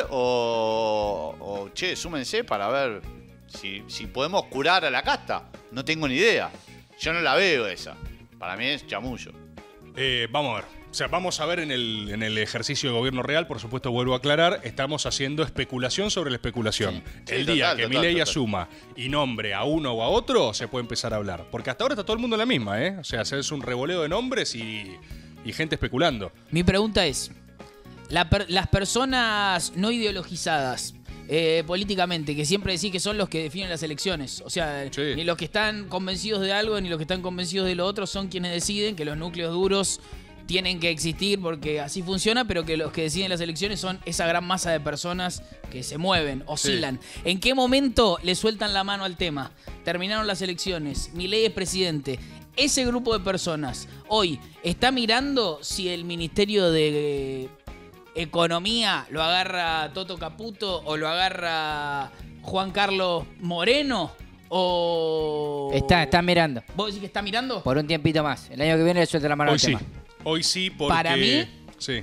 o che, súmense para ver si podemos curar a la casta. No tengo ni idea. Yo no la veo esa. Para mí es chamullo. Vamos a ver. O sea, vamos a ver en el ejercicio de gobierno real, por supuesto, vuelvo a aclarar, estamos haciendo especulación sobre la especulación. Sí, El día total, que total, Milei total. asuma y nombre a uno o a otro, se puede empezar a hablar. Porque hasta ahora está todo el mundo en la misma, ¿eh? O sea, es un revoleo de nombres y gente especulando. Mi pregunta es, las personas no ideologizadas políticamente, que siempre decís que son los que definen las elecciones, o sea, Sí. ni los que están convencidos de algo ni los que están convencidos de lo otro son quienes deciden que los núcleos duros tienen que existir porque así funciona, pero que los que deciden las elecciones son esa gran masa de personas que se mueven, oscilan. ¿En qué momento le sueltan la mano al tema? Terminaron las elecciones, Milei es presidente. Ese grupo de personas hoy está mirando si el Ministerio de Economía lo agarra Toto Caputo o lo agarra Juan Carlos Moreno o... Está mirando. ¿Vos decís que está mirando? Por un tiempito más. El año que viene le suelta la mano Hoy al sí. tema. Hoy sí, porque... Para mí- Sí.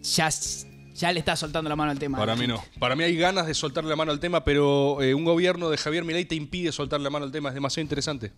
Ya le está soltando la mano al tema. Para mí no. Para mí hay ganas de soltarle la mano al tema, pero un gobierno de Javier Milei te impide soltarle la mano al tema. Es demasiado interesante.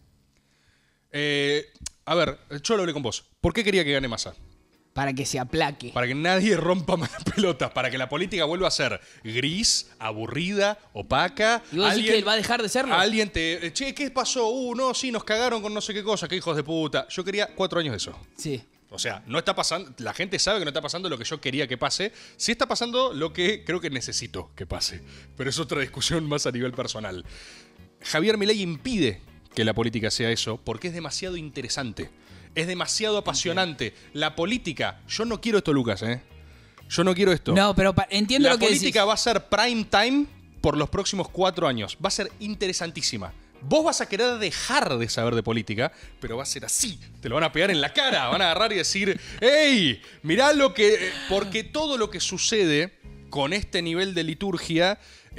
A ver, yo lo hablé con vos. ¿Por qué quería que gane Massa? Para que se aplaque. Para que nadie rompa más las pelotas. Para que la política vuelva a ser gris, aburrida, opaca. ¿Y vos decís que él va a dejar de serlo? Alguien te... Che, ¿qué pasó? No, sí, nos cagaron con no sé qué cosa. Qué hijos de puta. Yo quería 4 años de eso. Sí. O sea, no está pasando, la gente sabe que no está pasando lo que yo quería que pase. Sí está pasando lo que creo que necesito que pase. Pero es otra discusión más a nivel personal. Javier Milei impide que la política sea eso porque es demasiado interesante. Es demasiado apasionante. La política, yo no quiero esto, Lucas, ¿eh? Yo no quiero esto. No, pero entiendo La lo que política decís. va a ser prime time por los próximos 4 años. Va a ser interesantísima. Vos vas a querer dejar de saber de política, pero va a ser así. Te lo van a pegar en la cara. Van a agarrar y decir, ¡ey! Mirá lo que... Porque todo lo que sucede con este nivel de liturgia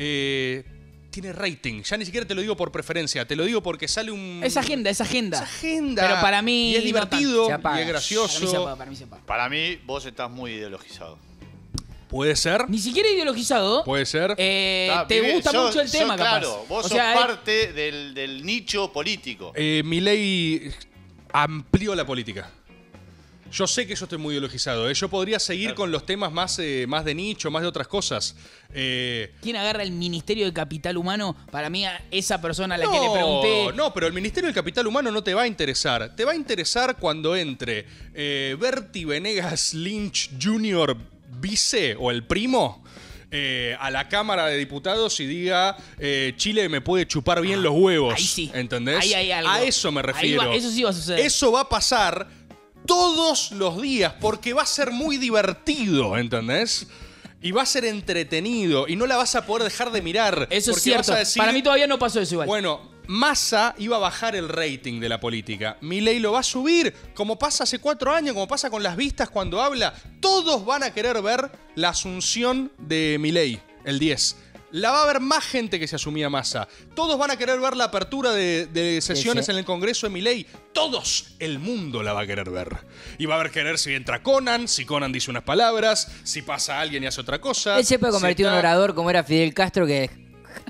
tiene rating. Ya ni siquiera te lo digo por preferencia. Te lo digo porque sale un... Es agenda. Es agenda. Pero para mí Y es no divertido. tanto. Se apaga. Y es gracioso. Para mí se apaga. Para mí, vos estás muy ideologizado. Puede ser. Ni siquiera ideologizado. Puede ser. Te gusta mucho el tema, capaz. Claro, vos O sos sea, parte del nicho político. Milei amplió la política. Yo sé que yo estoy muy ideologizado. Yo podría seguir con los temas más de nicho, más de otras cosas. ¿Quién agarra el Ministerio de Capital Humano? Para mí, a esa persona a la que le pregunté. No, pero el Ministerio del Capital Humano no te va a interesar. Te va a interesar cuando entre Bertie Venegas Lynch Jr. vice o el primo a la Cámara de Diputados y diga Chile me puede chupar bien los huevos. Ahí sí. ¿Entendés? Ahí hay algo. A eso me Ahí refiero. eso sí va a suceder. Eso va a pasar todos los días porque va a ser muy divertido, ¿entendés? Y va a ser entretenido y no la vas a poder dejar de mirar. Eso es porque cierto. vas a decir, Para mí todavía no pasó eso igual. bueno, Massa iba a bajar el rating de la política. Milei lo va a subir, como pasa hace 4 años, como pasa con las vistas cuando habla. Todos van a querer ver la asunción de Milei, el 10. La va a ver más gente que se asumía Massa. Todos van a querer ver la apertura de sesiones Sí. en el Congreso de Milei. Todos, el mundo la va a querer ver. Y va a querer si entra Conan, si Conan dice unas palabras, si pasa alguien y hace otra cosa. Él se puede si convertir en un está- orador como era Fidel Castro, que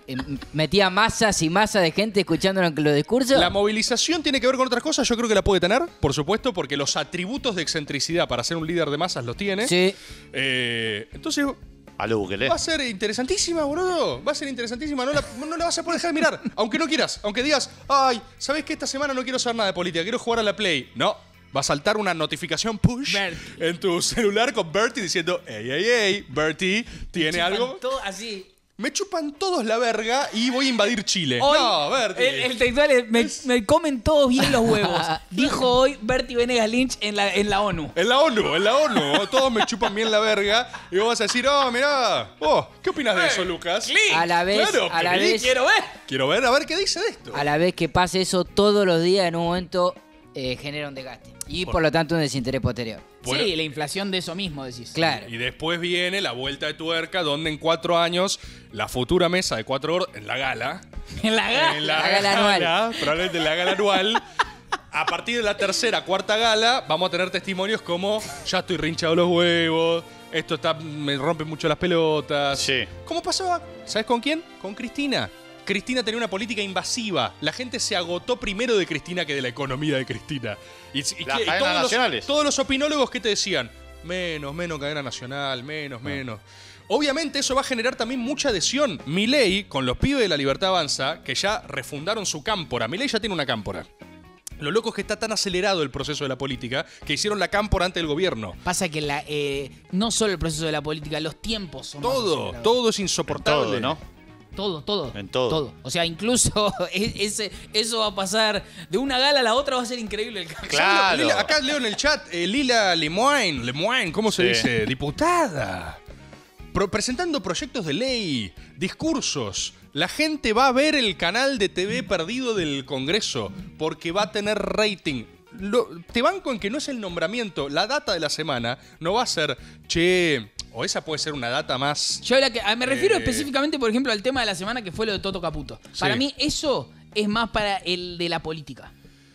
metía masas y masas de gente escuchando los discursos. La movilización tiene que ver con otras cosas, yo creo que la puede tener, por supuesto, porque los atributos de excentricidad para ser un líder de masas los tiene. Sí. Entonces, A lo Bukele. va a ser interesantísima, boludo. Va a ser interesantísima. No la vas a poder dejar de mirar. Aunque no quieras. Aunque digas, ay, ¿sabés qué? Esta semana no quiero saber nada de política. Quiero jugar a la Play. No. Va a saltar una notificación push en tu celular con Bertie diciendo, ey, Bertie, ¿tiene algo? Todo así. Me chupan todos la verga y voy a invadir Chile. Hoy, no, Bertie. el textual es, me comen todos bien los huevos. Dijo hoy Bertie Venegas Lynch en la ONU. En la ONU. Todos me chupan bien la verga. Y vos vas a decir, mirá. ¿Qué opinas de eso, Lucas? A la vez, Claro, a la vez, Quiero ver, a ver qué dice de esto. a la vez que pase eso todos los días, en un momento genera un desgaste. Y por lo tanto un desinterés posterior. Bueno. Sí, la inflación de eso mismo, decís. Claro. Y después viene la vuelta de tuerca, donde en 4 años la futura mesa de 4 horas, en la gala. En la gala. En la gala anual. Probablemente en la gala anual. A partir de la tercera, cuarta gala, vamos a tener testimonios como ya estoy rinchado los huevos, esto me rompe mucho las pelotas. Sí. ¿Cómo pasaba? ¿Sabes con quién? Con Cristina. Cristina tenía una política invasiva. La gente se agotó primero de Cristina que de la economía de Cristina. Y Las cadenas nacionales. Todos los opinólogos que te decían, menos cadena nacional, menos. Obviamente eso va a generar también mucha adhesión. Milei, con los pibes de La Libertad Avanza, que ya refundaron su cámpora. Milei ya tiene una cámpora. Lo loco es que está tan acelerado el proceso de la política que hicieron la cámpora ante el gobierno. Pasa que no solo el proceso de la política, los tiempos son más acelerados. Todo es insoportable. Todo, ¿no? Todo. En todo. O sea, incluso eso va a pasar de una gala a la otra, va a ser increíble el cambio. Claro. Acá leo en el chat, Lila Lemoine, ¿cómo se dice? Diputada. Presentando proyectos de ley, discursos. La gente va a ver el canal de TV perdido del Congreso porque va a tener rating. Te banco en que no es el nombramiento. La data de la semana no va a ser, o esa puede ser una data más... Yo me refiero específicamente, por ejemplo, al tema de la semana que fue lo de Toto Caputo. Sí. Para mí eso es más para el de la política.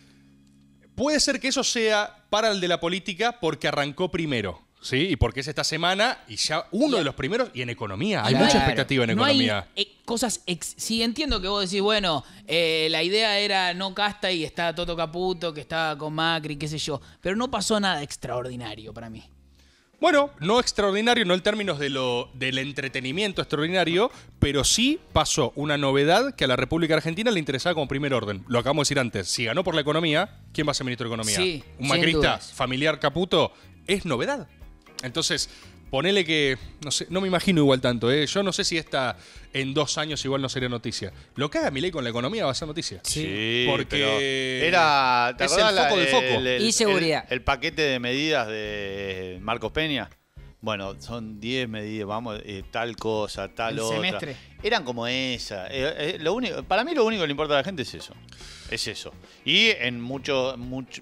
Puede ser que eso sea para el de la política porque arrancó primero, ¿sí? Y porque es esta semana y ya uno de los primeros. Y en economía, hay mucha expectativa en economía. Hay cosas... Sí, entiendo que vos decís, bueno, la idea era no casta y está Toto Caputo, que estaba con Macri, qué sé yo. Pero no pasó nada extraordinario para mí. Bueno, no extraordinario, no en términos del entretenimiento extraordinario, pero sí pasó una novedad que a la República Argentina le interesaba como primer orden. Lo acabamos de decir antes. Si ganó por la economía, ¿quién va a ser ministro de Economía? Sí, un sin macrista dudas. familiar Caputo. Es novedad. Entonces, ponele que, no sé, no me imagino igual tanto, ¿eh? Yo no sé si esta en 2 años igual no sería noticia. Lo que haga Milei con la economía va a ser noticia. Sí, porque era, ¿te es el acordás foco del foco. Y seguridad. El paquete de medidas de Marcos Peña. Bueno, son 10 medidas, vamos, tal cosa, tal El otra. semestre. Eran como esa. Para mí lo único que le importa a la gente es eso. Es eso. Y en muchos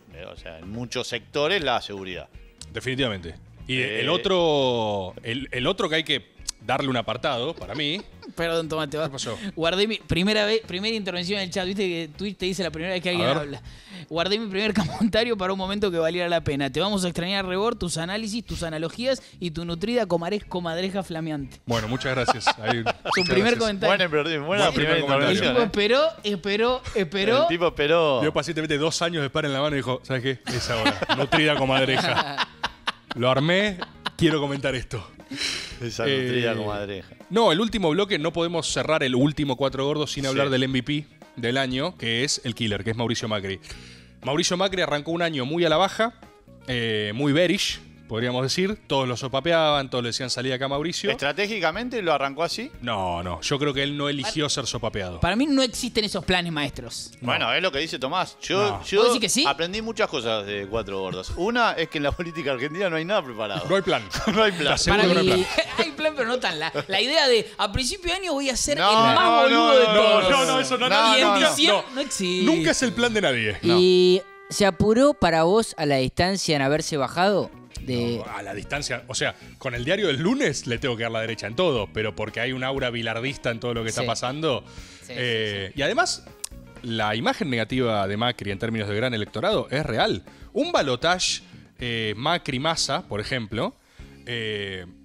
sectores la seguridad. Definitivamente. Y el otro que hay que darle un apartado, para mí... Perdón, Tomate, ¿Qué pasó? Guardé mi primera intervención en el chat. Viste que Twitch te dice la primera vez que alguien habla. Guardé mi primer comentario para un momento que valiera la pena. Te vamos a extrañar, Rebor, tus análisis, tus analogías y tu nutrida comadreja flameante. Bueno, muchas gracias. Ahí, Su primer comentario. Buena primera comentario. El intervención. tipo esperó. El tipo esperó. dio pacientemente 2 años de espera en la mano y dijo, ¿sabes qué? Es ahora. Nutrida comadreja. Lo armé, quiero comentar esto. Esa nutrida comadreja. No, el último bloque no podemos cerrar el último 4 gordos sin hablar del MVP del año, que es el killer, que es Mauricio Macri. Mauricio Macri arrancó un año muy a la baja, muy bearish, podríamos decir. Todos lo sopapeaban, todos le decían salí acá Mauricio. ¿Estratégicamente lo arrancó así? No, yo creo que él no eligió ser sopapeado. Para mí no existen esos planes maestros. Bueno, es lo que dice Tomás. Yo ¿Vos decís que sí? aprendí muchas cosas de 4 gordos. Una es que en la política argentina no hay nada preparado. No hay plan. No hay plan. Seguro Para que no hay mí plan. hay plan, pero no tan la idea de a principio de año voy a ser No, el más no, boludo no, de no, todos. no, eso no, Y en no. diciembre no existe. Nunca es el plan de nadie. ¿Y se apuró para vos a la distancia en haberse bajado? A la distancia, o sea, con el diario del lunes le tengo que dar la derecha en todo, pero porque hay un aura bilardista en todo lo que está pasando. Sí, Y además, la imagen negativa de Macri en términos de gran electorado es real. Un balotaje Macri-Massa, por ejemplo,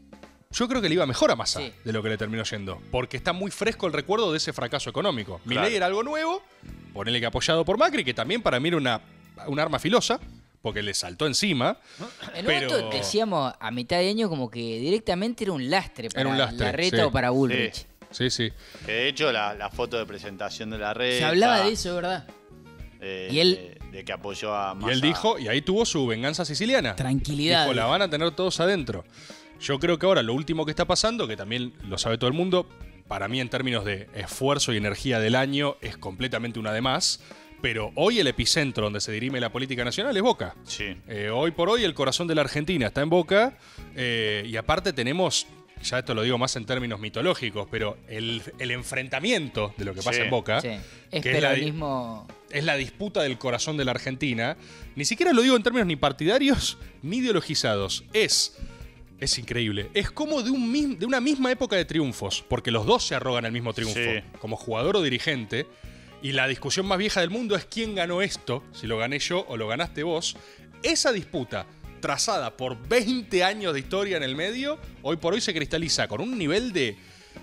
yo creo que le iba mejor a Massa Sí. de lo que le terminó yendo. Porque está muy fresco el recuerdo de ese fracaso económico. Claro. Milei era algo nuevo, ponele que apoyado por Macri, que también para mí era un arma filosa, porque le saltó encima. En un pero momento decíamos a mitad de año como que directamente era un lastre para Era un lastre, Larreta sí. o para Bullrich. Sí, sí. Que de hecho la foto de presentación de la red. Se hablaba de eso, ¿verdad? Y él- De que apoyó a Massa. Y él dijo, y ahí tuvo su venganza siciliana. Tranquilidad. Dijo, la van a tener todos adentro. Yo creo que ahora lo último que está pasando, que también lo sabe todo el mundo, para mí en términos de esfuerzo y energía del año es completamente una de más. Pero hoy el epicentro donde se dirime la política nacional es Boca. Sí. Hoy por hoy el corazón de la Argentina está en Boca. Y aparte tenemos, ya esto lo digo más en términos mitológicos, pero el enfrentamiento de lo que pasa Sí. en Boca, Sí. Es que es la, peronismo. es la disputa del corazón de la Argentina. Ni siquiera lo digo en términos ni partidarios ni ideologizados. Es increíble. Es como de una misma época de triunfos, porque los dos se arrogan el mismo triunfo, Sí. como jugador o dirigente. Y la discusión más vieja del mundo es quién ganó esto, si lo gané yo o lo ganaste vos. Esa disputa, trazada por 20 años de historia en el medio, hoy por hoy se cristaliza con un nivel de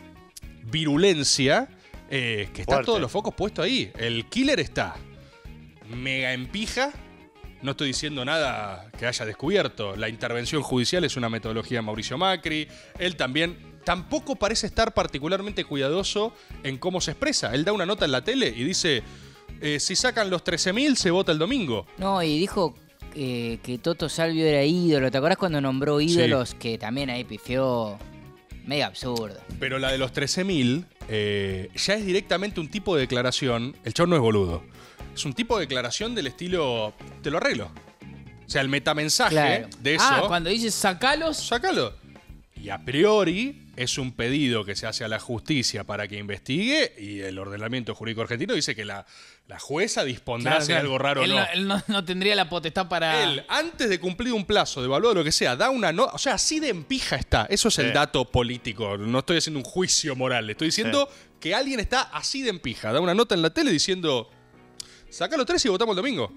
virulencia que está Fuerte. todos los focos puestos ahí. El killer está mega en pija. No estoy diciendo nada que haya descubierto. La intervención judicial es una metodología de Mauricio Macri. Él también tampoco parece estar particularmente cuidadoso en cómo se expresa. Él da una nota en la tele y dice, si sacan los 13.000 se vota el domingo. No, y dijo que Toto Salvio era ídolo. ¿Te acordás cuando nombró ídolos? Que también ahí pifió medio absurdo. Pero la de los 13.000 ya es directamente un tipo de declaración. El chavo no es boludo. Es un tipo de declaración del estilo, te lo arreglo. O sea, el metamensaje Claro. de eso, Ah, cuando dices sacalos. sácalo. Y a priori es un pedido que se hace a la justicia para que investigue y el ordenamiento jurídico argentino dice que la jueza dispondrá Claro, si hay claro. algo raro o Él no. Él no tendría la potestad para. Él, antes de cumplir un plazo de evaluado lo que sea, da una nota. O sea, así de empija está. Eso es el Sí. dato político. No estoy haciendo un juicio moral. Estoy diciendo que alguien está así de empija. Da una nota en la tele diciendo: saca los 13 y votamos el domingo.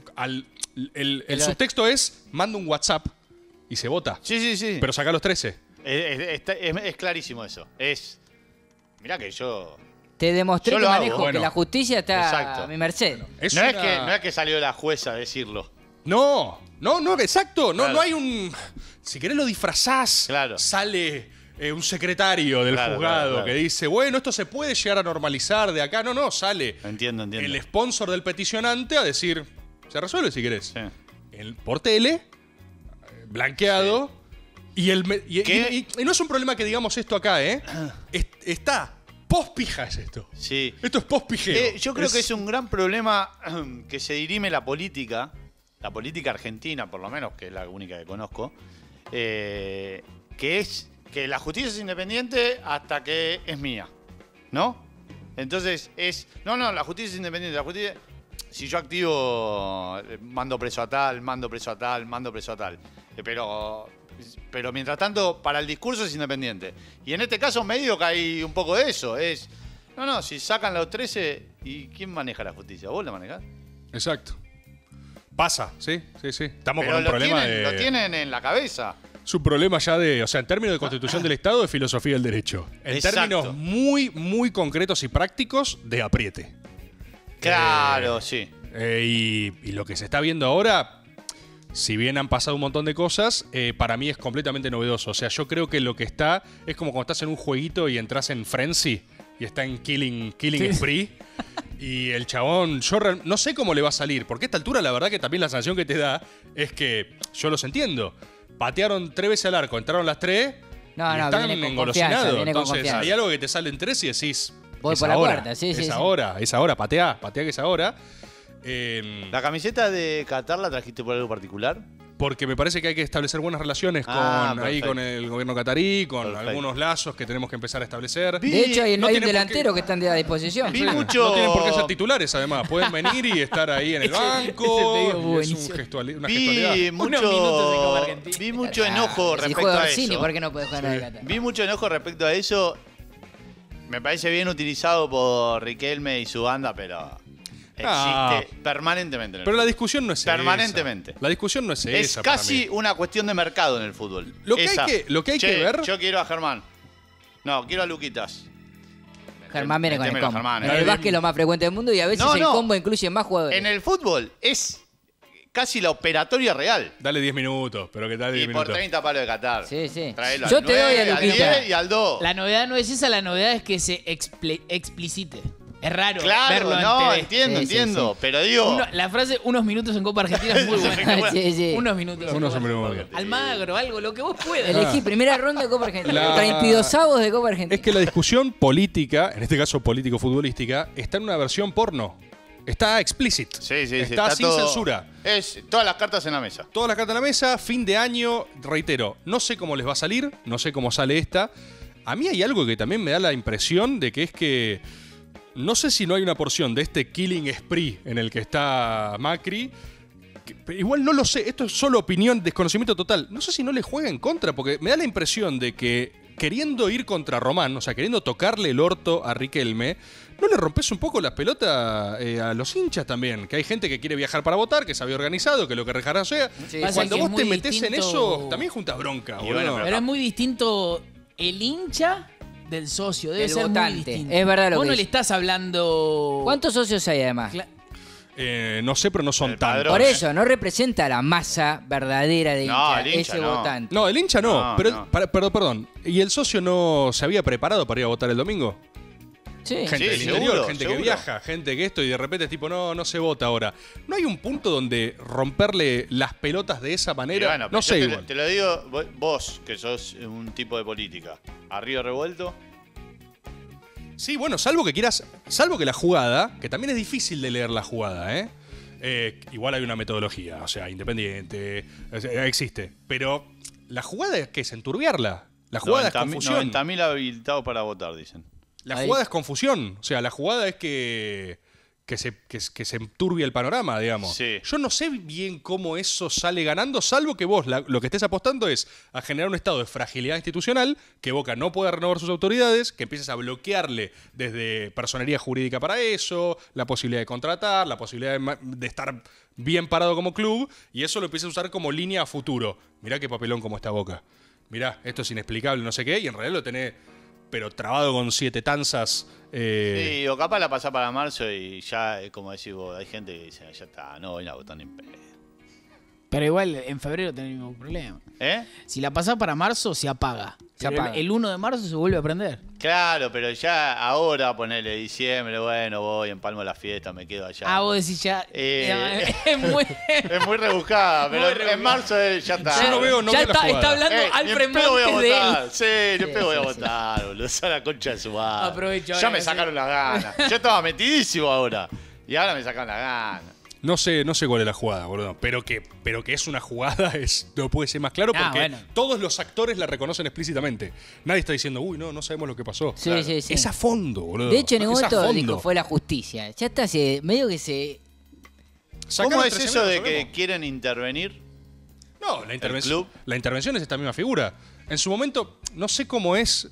El subtexto es: manda un WhatsApp y se vota. Sí. Pero saca los 13. Es clarísimo eso. Mirá que yo. Te demostré Yo que lo hago, manejo, bueno. que la justicia está Exacto. a mi merced. No es que salió la jueza a decirlo. No, exacto. No, Claro. no hay un. Si querés lo disfrazás, Claro. sale un secretario del Claro, juzgado claro. que dice, bueno, esto se puede llegar a normalizar de acá. No, sale Entiendo. el sponsor del peticionante a decir, se resuelve si querés. Sí. Por tele, blanqueado. Y no es un problema que digamos esto acá, ¿eh? Está. Post-pija es esto. Sí. Esto es post-pijeo. Yo creo que es un gran problema que se dirime la política argentina, por lo menos, que es la única que conozco, que es que la justicia es independiente hasta que es mía, ¿no? Entonces la justicia es independiente, la justicia, si yo activo, mando preso a tal, mando preso a tal, mando preso a tal, pero mientras tanto, para el discurso es independiente. Y en este caso medio que hay un poco de eso. Si sacan los 13, ¿y quién maneja la justicia? ¿Vos la manejás? Exacto. Pasa, sí. Estamos Pero con un problema lo tienen en la cabeza. Es un problema ya o sea, en términos de constitución del Estado, de filosofía del derecho. En Exacto. términos muy, muy concretos y prácticos, de apriete. Claro, sí. Y lo que se está viendo ahora, si bien han pasado un montón de cosas, para mí es completamente novedoso. O sea, yo creo que lo que está es como cuando estás en un jueguito y entras en Frenzy y está en Killing Spree. Y el chabón, no sé cómo le va a salir, porque a esta altura la verdad que también la sanción que te da es que, yo los entiendo, patearon 3 veces al arco, entraron las 3 y están viene con engolosinados. confianza, viene con Entonces confianza. hay algo que te sale en 3 y decís, Voy es por la ahora, cuarta, sí. es ahora, pateá que es ahora. ¿La camiseta de Qatar la trajiste por algo particular? Porque me parece que hay que establecer buenas relaciones perfecto. con el gobierno catarí, con Perfecto. algunos lazos que tenemos que empezar a establecer. De hecho, hay no un tienen por delantero qué- que están a disposición. Vi Sí. mucho- No tienen por qué ser titulares, además. Pueden venir y estar ahí en el Ese banco. pedido Es buenísimo. una gestualidad. Vi Unos minutos de Copa mucho, Argentina. vi mucho enojo Si respecto juega a Orsini, eso. ¿por qué no puede jugar en Qatar? Vi mucho enojo respecto a eso. Me parece bien utilizado por Riquelme y su banda, pero Existe permanentemente en el Pero la fútbol. discusión no es Permanentemente. esa. La discusión no es esa. Es para casi mí. una cuestión de mercado en el fútbol. Lo que hay Che, que ver. Yo quiero a Germán. No, quiero a Luquitas. Germán viene con el Métemelo, combo. Germán, En el básquet es lo más frecuente del mundo y a veces No, el no. combo incluye más jugadores. En el fútbol es casi la operatoria real. Dale 10 minutos, pero que dale Y 10 por minutos. 30 palos de Qatar. Sí, sí. Traelo Yo al te doy 9, a al Luquita. 10 y al 2. La novedad no es esa, la novedad es que se explicite. Es raro Claro, verlo en no, TV. entiendo, Sí, sí, entiendo. Pero digo, La frase unos minutos en Copa Argentina es muy buena. Sí, sí. Unos minutos. Unos hombres muy bien. Almagro, algo, lo que vos puedas. Elegí primera ronda de Copa Argentina. La- 32avos de Copa Argentina. Es que la discusión política, en este caso político-futbolística, está en una versión porno. Está explícit. sí, sí, Está sin todo- censura. Es todas las cartas en la mesa. Todas las cartas en la mesa, fin de año, reitero, no sé cómo les va a salir, no sé cómo sale esta. A mí hay algo que también me da la impresión de que es que no sé si no hay una porción de este killing spree en el que está Macri. Igual no lo sé, esto es solo opinión, desconocimiento total. No sé si no le juega en contra, porque me da la impresión de que queriendo ir contra Román, o sea, queriendo tocarle el orto a Riquelme, ¿no le rompes un poco las pelotas a los hinchas también? Que hay gente que quiere viajar para votar, que se había organizado, que lo que rejará sea. Sí. Pasa Cuando que es vos te muy metés en distinto- eso, también juntas bronca, Y boludo. bueno, Pero es muy distinto el hincha del socio. Debe Del ser muy votante. distinto. Es verdad lo Vos que no le dice. estás hablando... ¿Cuántos socios hay además? No sé, pero no son El tantos. padrón. Por eso, no representa la masa verdadera de No, hincha, el hincha ese no. votante. No, el hincha no. No, pero, no. perdón. ¿Y el socio no se había preparado para ir a votar el domingo? Sí. Gente Sí, del seguro, interior, gente seguro. que viaja, gente que esto, y de repente es tipo, no se vota ahora. ¿No hay un punto donde romperle las pelotas de esa Y manera? bueno, no pero sé yo igual. te lo digo, vos, que sos un tipo de política. ¿A Río Revuelto? Sí, bueno, salvo que la jugada, que también es difícil de leer la jugada, igual hay una metodología, o sea, independiente, existe. Pero la jugada es que es enturbiarla. La jugada es confusión. 90.000 habilitados para votar, dicen. La Ahí. jugada es confusión. O sea, la jugada es que se enturbie el panorama, digamos. Sí. Yo no sé bien cómo eso sale ganando, salvo que vos lo que estés apostando es a generar un estado de fragilidad institucional, que Boca no pueda renovar sus autoridades, que empieces a bloquearle desde personería jurídica para eso, la posibilidad de contratar, la posibilidad de estar bien parado como club, y eso lo empieces a usar como línea a futuro. Mirá qué papelón como está Boca. Mirá, esto es inexplicable, no sé qué, y en realidad lo tenés, pero trabado con 7 tanzas. Sí, o capaz la pasás para marzo y ya, como decís vos, hay gente que dice, ya está, no voy a votar ni en pedo. Pero igual en febrero tenés el mismo problema. ¿Eh? Si la pasás para marzo, se apaga. Se Pero apaga. el 1 de marzo se vuelve a prender. Claro, pero ya ahora ponele diciembre, bueno, voy, empalmo la fiesta, me quedo allá. Ah, vos decís ya... es muy... Es muy rebuscada, pero Muy rebuscada. en marzo ya está. Yo no veo ya la está, jugada. está hablando Ni Alfred en pedo voy a Montes de él. votar. Sí, ni en pedo voy a votar, boludo. Esa es la concha de su madre. Aprovecho Ya ahora me que sacaron sí. las ganas. Yo estaba metidísimo ahora. Y ahora me sacan las ganas. No sé cuál es la jugada, boludo. Pero que es una jugada no puede ser más claro Ah, porque bueno. todos los actores la reconocen explícitamente. Nadie está diciendo, uy, no sabemos lo que pasó. Sí, sí, sí. Es a fondo, boludo. De hecho, en ningún Es a momento fondo. dijo fue la justicia. Ya está, medio que se... Sacaron ¿Cómo es 13 eso de menos, que sabemos. quieren intervenir? No, club? la intervención es esta misma figura. En su momento, no sé cómo es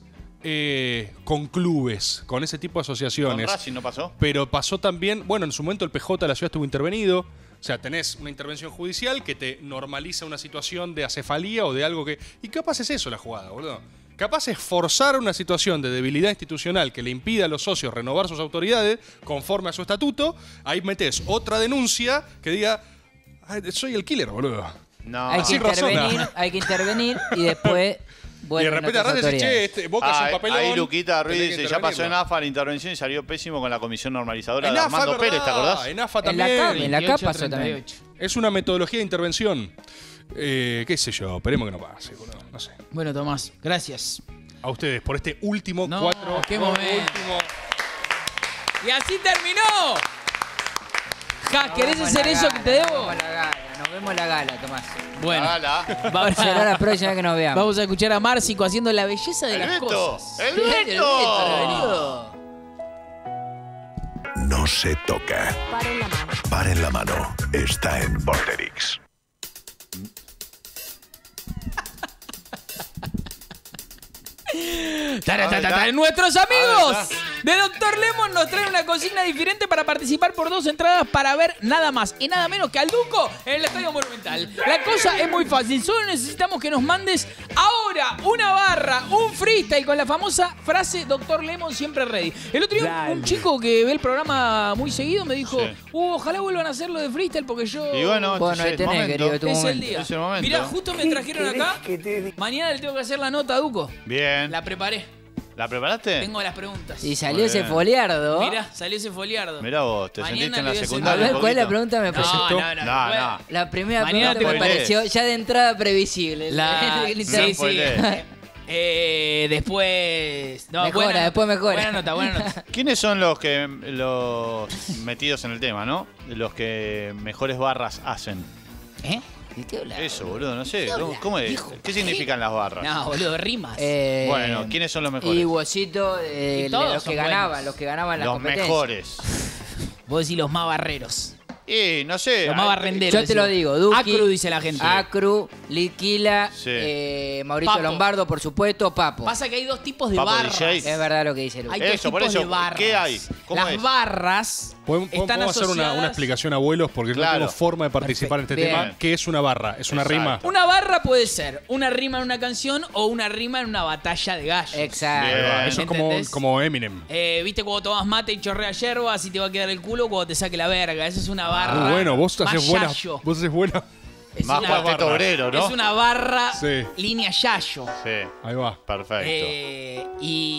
con clubes, con ese tipo de ¿Con asociaciones. Racing no pasó? Pero pasó también, bueno, en su momento el PJ de la ciudad estuvo intervenido. O sea, tenés una intervención judicial que te normaliza una situación de acefalía o de algo que... Y capaz es eso la jugada, boludo. Capaz es forzar una situación de debilidad institucional que le impida a los socios renovar sus autoridades conforme a su estatuto. Ahí metés otra denuncia que diga, "Ay, soy el killer, boludo". No. hay, que así razona. intervenir y después Y de vuelven repente otras agarrás y decís, che, autoridades. Boca es un papelón. Ahí Luquita Ruiz tenés que dice, ya pasó en intervenirlo". AFA la intervención y salió pésimo con la comisión normalizadora En de AFA, Armando ¿verdad? Pérez, ¿te acordás? En AFA En la también. CAP, en la CAP pasó también. 38. Es una metodología de intervención. Qué sé yo, esperemos que no pase, boludo. No sé. Bueno, Tomás, gracias. A ustedes por este último No, 4. qué momento. Y así terminó. Ja, ¿querés Nos hacer vemos eso en que la te gala, debo? Nos vemos en la gala, Tomás. Bueno, Hala. Será la vamos próxima que nos veamos. a escuchar a Márcico haciendo la belleza de ¡El las Beto! cosas. ¡El Beto, Beto! No se toca. Paren la mano. Paren la mano. Está en Vorterix. Nuestros amigos de Dr. Lemon nos traen una consigna diferente para participar por 2 entradas para ver nada más y nada menos que al Duco en el Estadio Monumental. La cosa es muy fácil, solo necesitamos que nos mandes ahora una barra, un freestyle con la famosa frase Dr. Lemon siempre ready. El otro día un chico que ve el programa muy seguido me dijo, ojalá vuelvan a hacerlo de freestyle porque yo... Y bueno, ahí tenés, querido, tu es momento. el día. Es el momento. Mirá, justo me trajeron acá. Mañana le tengo que hacer la nota a Duco. Bien. La preparé. ¿La preparaste? Tengo las preguntas. Y salió ese foliardo. Mirá, salió ese foliardo. Mirá vos, te Mañana sentiste en le la voy a hacer- A secundaria. ver, un ¿cuál es la poquito? pregunta? Me presentó. No. La primera Mañana pregunta me te pareció ya de entrada previsible. Sí. spoilees. Después... No, Mejora, después mejora. Buena nota. ¿Quiénes son los metidos en el tema, no? Los que mejores barras hacen. ¿Eh? ¿De qué hablas? Eso, boludo, no sé. ¿Qué ¿Cómo, hablas, cómo es? hijo? ¿Qué significan las barras? No, boludo, rimas. Bueno, ¿quiénes son los mejores? Y Huesito, Y todos los son que ganaban, buenos. los que ganaban las Los competencias. mejores. Vos decís los más barreros. Y no sé. Los más barrenderos. Yo te lo digo, Duki, Acru dice la gente. Acru, Liquila, Sí. Mauricio Papo. Lombardo, por supuesto, Papo. Pasa que hay 2 tipos de Papo barras. DJ. Es verdad lo que dice Luis. Hay 2 Eso, por tipos eso, de barras. ¿qué hay? ¿Cómo Las es? barras ¿Podemos están hacer asociadas... una explicación, abuelos? Porque Claro. no tengo forma de participar en este Bien. tema. ¿Qué es una barra? ¿Es una Exacto. rima? Una barra puede ser una rima en una canción o una rima en una batalla de gallos. Exacto. Bien. Eso es ¿Entendés? como Eminem. Viste cuando tomas mate y chorrea yerba, así te va a quedar el culo cuando te saque la verga. Esa es una barra. Muy bueno, vos más haces buena. yayo. Vos haces buena. Es Más una cuarteto barra. obrero, ¿no? Es una barra Sí. línea yayo. Sí, Ahí va. perfecto.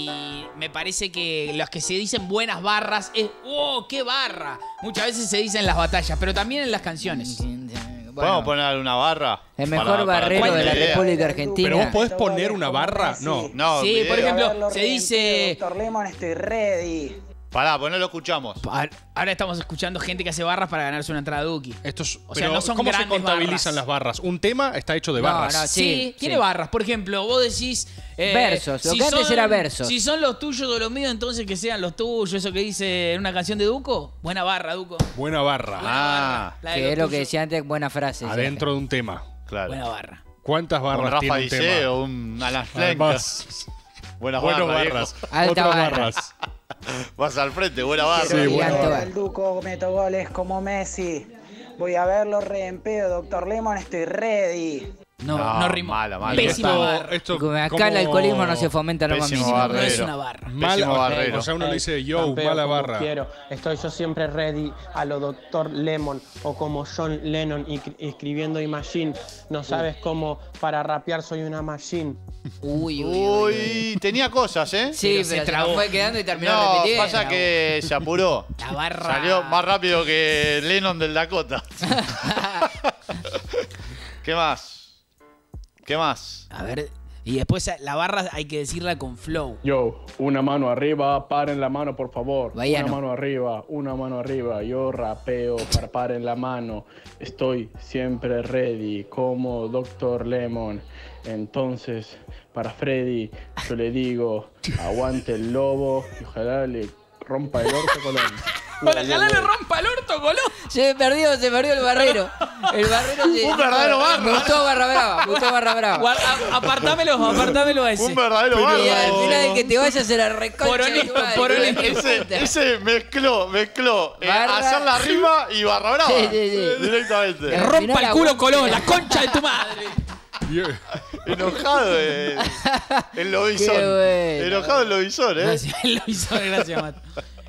Y me parece que los que se dicen buenas barras es ¡oh, qué barra! Muchas veces se dicen en las batallas, pero también en las canciones. ¿Podemos poner una barra? El mejor Para barrero tener de la idea. República Argentina. Pero vos podés poner una barra. No. No, Sí, por video. ejemplo, se dice... Dr. Lemon, estoy ready. Pará, pues no lo escuchamos. Ahora estamos escuchando gente que hace barras para ganarse una entrada a Duki. Estos, O sea, pero no son ¿cómo se grandes contabilizan las barras? Un tema está hecho de No, barras. no, Sí, tiene sí. barras. Por ejemplo, vos decís... Versos, lo que antes era versos. Si son los tuyos o los míos, entonces que sean los tuyos. Eso que dice en una canción de Duco. Buena barra, Duco. Buena barra. Ah, La de Que es lo que tuyos. decía antes, buena frase. Adentro de un tema. claro. Buena barra. ¿Cuántas Un barras Rafa tiene un Dice tema? o un Alan Además, Buenas buenas barras. barras. Alta Otras barra. barras. Viejo. Vas al frente, buena barra. Sí, buena Gigante barra. El Duco meto goles como Messi. Voy a verlo re en pedo. Dr. Lemon, estoy ready. No rimó. Mala. Pésima barra. Acá el alcoholismo no se fomenta lo más Pésimo mínimo. No barrero. es una barra. Mala Pésimo barrero. O sea, uno le dice, yo, mala barra. Estoy yo siempre ready a lo Dr. Lemon o como John Lennon escribiendo Imagine. No sabes cómo para rapear soy una machine. Uy, tenía cosas, ¿eh? Sí, pero se nos trabó. fue quedando y terminó No, repitiendo. pasa que se apuró. La barra. Salió más rápido que Lennon del Dakota. ¿Qué más? ¿Qué más? A ver. Y después la barra hay que decirla con flow. Yo, una mano arriba, paren la mano por favor. Baiano. Una mano arriba. Yo rapeo, paren la mano. Estoy siempre ready, como Dr. Lemon. Entonces, para Freddy, yo le digo, aguante el lobo y ojalá le rompa el orto Colón. Ojalá le rompa el orto, Colón. Se perdió el barrero. El barrero se... Un verdadero barra. Me gustó barra brava. Apartámelo a ese. Un verdadero Y barra. al final de que te vayas se la reconcha de tu madre. Poronito. Ese mezcló Barra. hacer la rima y barra brava. Sí, sí, sí. Directamente. Al Rompa final el culo, aguante. Colón, la concha de tu madre. Enojado el lobizón. Qué bueno. Enojado el lobizón, ¿eh? Gracias, lo hizo, gracias, Mato.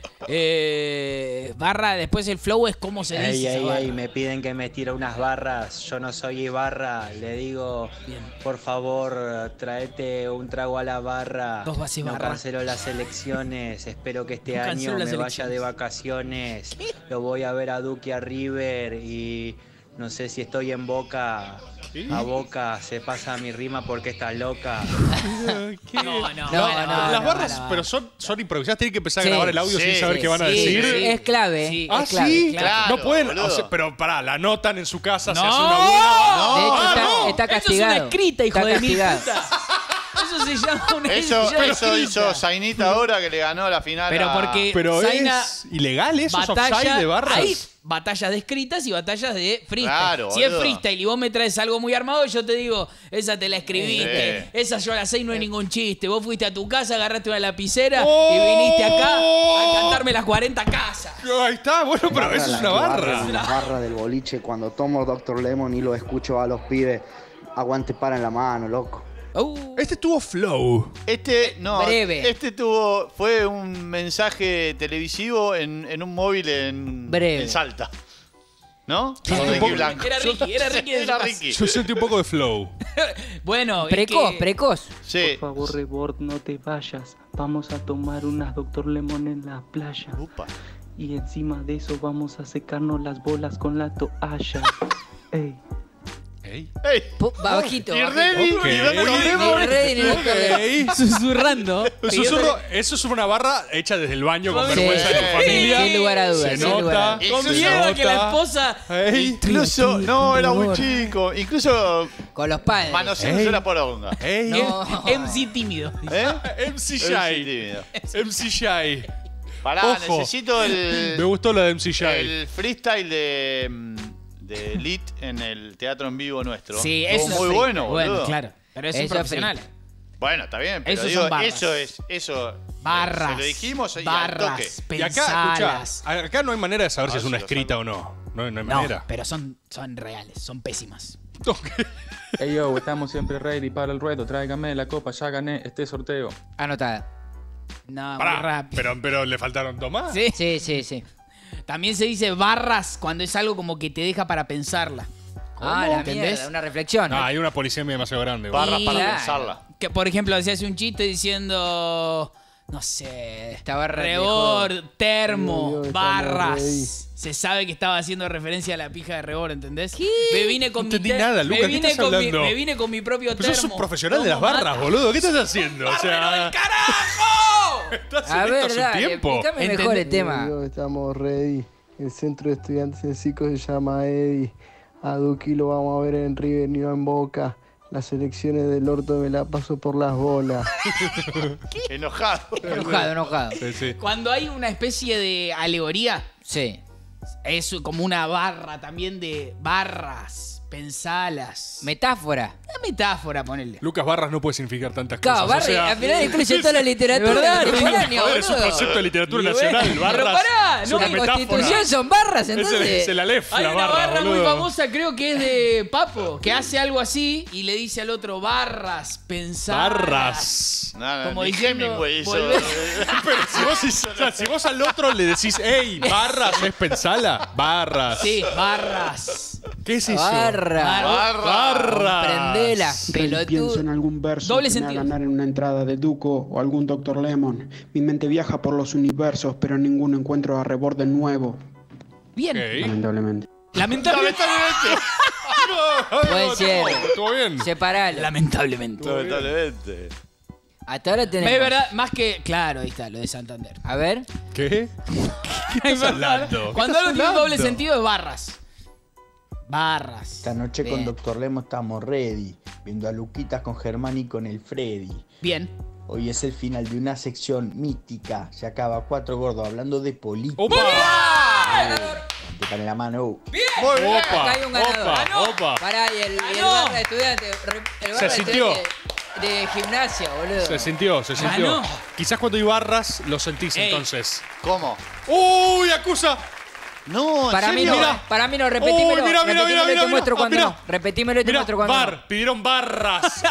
Barra, después el flow es cómo se dice. esa barra. me piden que me tire unas barras. Yo no soy Ibarra. Le digo, por favor, tráete un trago a la barra. Dos bases no barra. cancelo las elecciones. Espero que este No año cancelo me las vaya de elecciones. vacaciones. Lo voy a ver a Duque a River y no sé si estoy en Boca. A Boca se pasa mi rima porque está loca. No, Las barras, pero son improvisadas. Tienen que empezar a Sí, grabar el audio sin saber qué van a sí, decir. sí. Es clave. Sí. Ah, es clave. sí, claro, no pueden. boludo. O sea, pero pará, la anotan en su casa, se No. hace una buena. De hecho, no. está Eso es castigado. una escrita, hijo Está de mil castigado. puta. Eso se llama una Eso escrita. hizo Zainita ahora que le ganó la final. Pero porque Pero Zaina es ilegal eso, es batalla, offside de barras. hay batallas de escritas y batallas de freestyle. Claro, si es boludo. freestyle y vos me traes algo muy armado, yo te digo, esa te la escribiste, esa yo la sé y no hay ningún chiste. Vos fuiste a tu casa, agarraste una lapicera y viniste acá a cantarme las 40 casas. Ahí está, bueno, pero eso es una barra. La barra del boliche, cuando tomo Dr. Lemon y lo escucho a los pibes, aguante para en la mano, loco. Este tuvo flow. Breve. Fue un mensaje televisivo en un móvil en Salta. ¿No? Con Ricky Blanco. Era Ricky de Era su Ricky. Yo sentí un poco de flow. Bueno, precoz. Sí. Por favor, Rebord, no te vayas. Vamos a tomar unas Dr. Lemon en la playa. Y encima de eso vamos a secarnos las bolas con la toalla. Ey. Bajito. Y Reddy, Ok. y Dr. Lemon. Ni Reddy ni Dr. Lemon. Susurrando. Eso es una barra hecha desde el baño con Sí. vergüenza de tu familia. Sin lugar a dudas. Se sin lugar a nota. dudas. Con Se miedo que la nota. esposa... Incluso, no, era muy chico. Incluso Con los padres. manoseándose la poronga. No. MC tímido. MC Shy. tímido. MC Shy. Pará, Ojo. necesito Me gustó la de MC Shy. el freestyle de Lit en el teatro en vivo nuestro. Sí, Estuvo eso muy es bueno, bueno, boludo. claro. Pero eso es Eso profesional. Bueno, está bien, pero Esos digo, son barras. eso Barras. se lo dijimos y al barras. toque. Y acá, Pensalas. escuchá, acá no hay manera de saber si Ah, es una sí, lo escrita o no. No hay No, manera. pero son reales, son pésimas. Hey yo, estamos siempre ready para el ruedo. Tráigame la copa, ya gané este sorteo. Anotada. No, muy Pará, rápido. pero le faltaron dos más. ¿Sí? Sí. También se dice barras cuando es algo como que te deja para pensarla. Ah, la ¿Entendés? mierda, una reflexión. No, hay una polisemia demasiado grande. boludo. Barras Y para claro. pensarla. Que, por ejemplo, se hace un chiste diciendo, no sé, Esta barra Rebord, termo, Yo, estamos barras. ready. Se sabe que estaba haciendo referencia a la pija de Rebord, ¿entendés? Me vine con No entendí nada, Luca, ¿qué estás hablando? me vine con mi propio Pero termo. sos un profesional de las Tomo barras, mate. boludo. ¿Qué estás haciendo? O sea, ¡Carajo! estás A en ver, esto hace dale, un tiempo. explícame mejor el tema. Yo, estamos ready. El centro de estudiantes de Cico se llama Eddie. A Duki lo vamos a ver en River y no en Boca. Las elecciones del orto me la paso por las bolas. Enojado. Enojado. Sí, sí. Cuando hay una especie de alegoría, Sí. es como una barra también de barras, pensalas. Metáfora. Una metáfora, ponele. Lucas Barras no puede significar tantas Claro, cosas. Barry, al final incluye toda la literatura De verdad, contemporánea, A ver, es un boludo. concepto de literatura Y nacional. bueno, Barras. pero pará, es no una hay metáfora. Constitución son barras, entonces. Es el Aleph, Hay la una barra, barra muy boludo. famosa, creo que es de Papo, que hace algo así y le dice al otro barras, pensalas. Barras. Como ni diciendo, Hemingway hizo. volver- Pero si vos al otro le decís, hey, barras, ¿es pensala? Barras. Sí, barras. ¿Qué es eso? Barras. Prendela, Pienso pelotudo. en algún verso Doble que me sentido. haga ganar en una entrada de Duco o algún Dr. Lemon. Mi mente viaja por los universos, pero en ninguno encuentro a Rebord de nuevo. Bien. Lamentablemente. Lamentablemente. Puede ser. Estuvo bien. Separalo. Lamentablemente. Lamentablemente. Hasta ahora tenemos. Es verdad, más que. Claro, ahí está, lo de Santander. A ver. ¿Qué? ¿Qué estás hablando? Cuando ¿Qué algo estás tiene doble hablando? sentido es barras. Barras. Esta noche Bien. con Dr. Lemo estamos ready, viendo a Luquitas con Germán y con el Freddy. Bien. Hoy es el final de una sección mítica. Se acaba 4 gordos hablando de política. ¡Opa! Te para la mano. Bien. Muy bien. Acá hay un ganador. Opa. Pará, y el Ganó. barra de estudiante. El barra de sintió. estudiante de gimnasia, boludo. Se sintió. Ganó. Quizás cuando hay barras lo sentís Ey. entonces. ¿Cómo? ¡Uy, acusa! No, ¿en Para mí serio? no, para mí no, repetímelo. Uy, mira, repetímelo y te muestro cuando mira. no. Repetímelo y te Mira, muestro cuando bar, pidieron barras.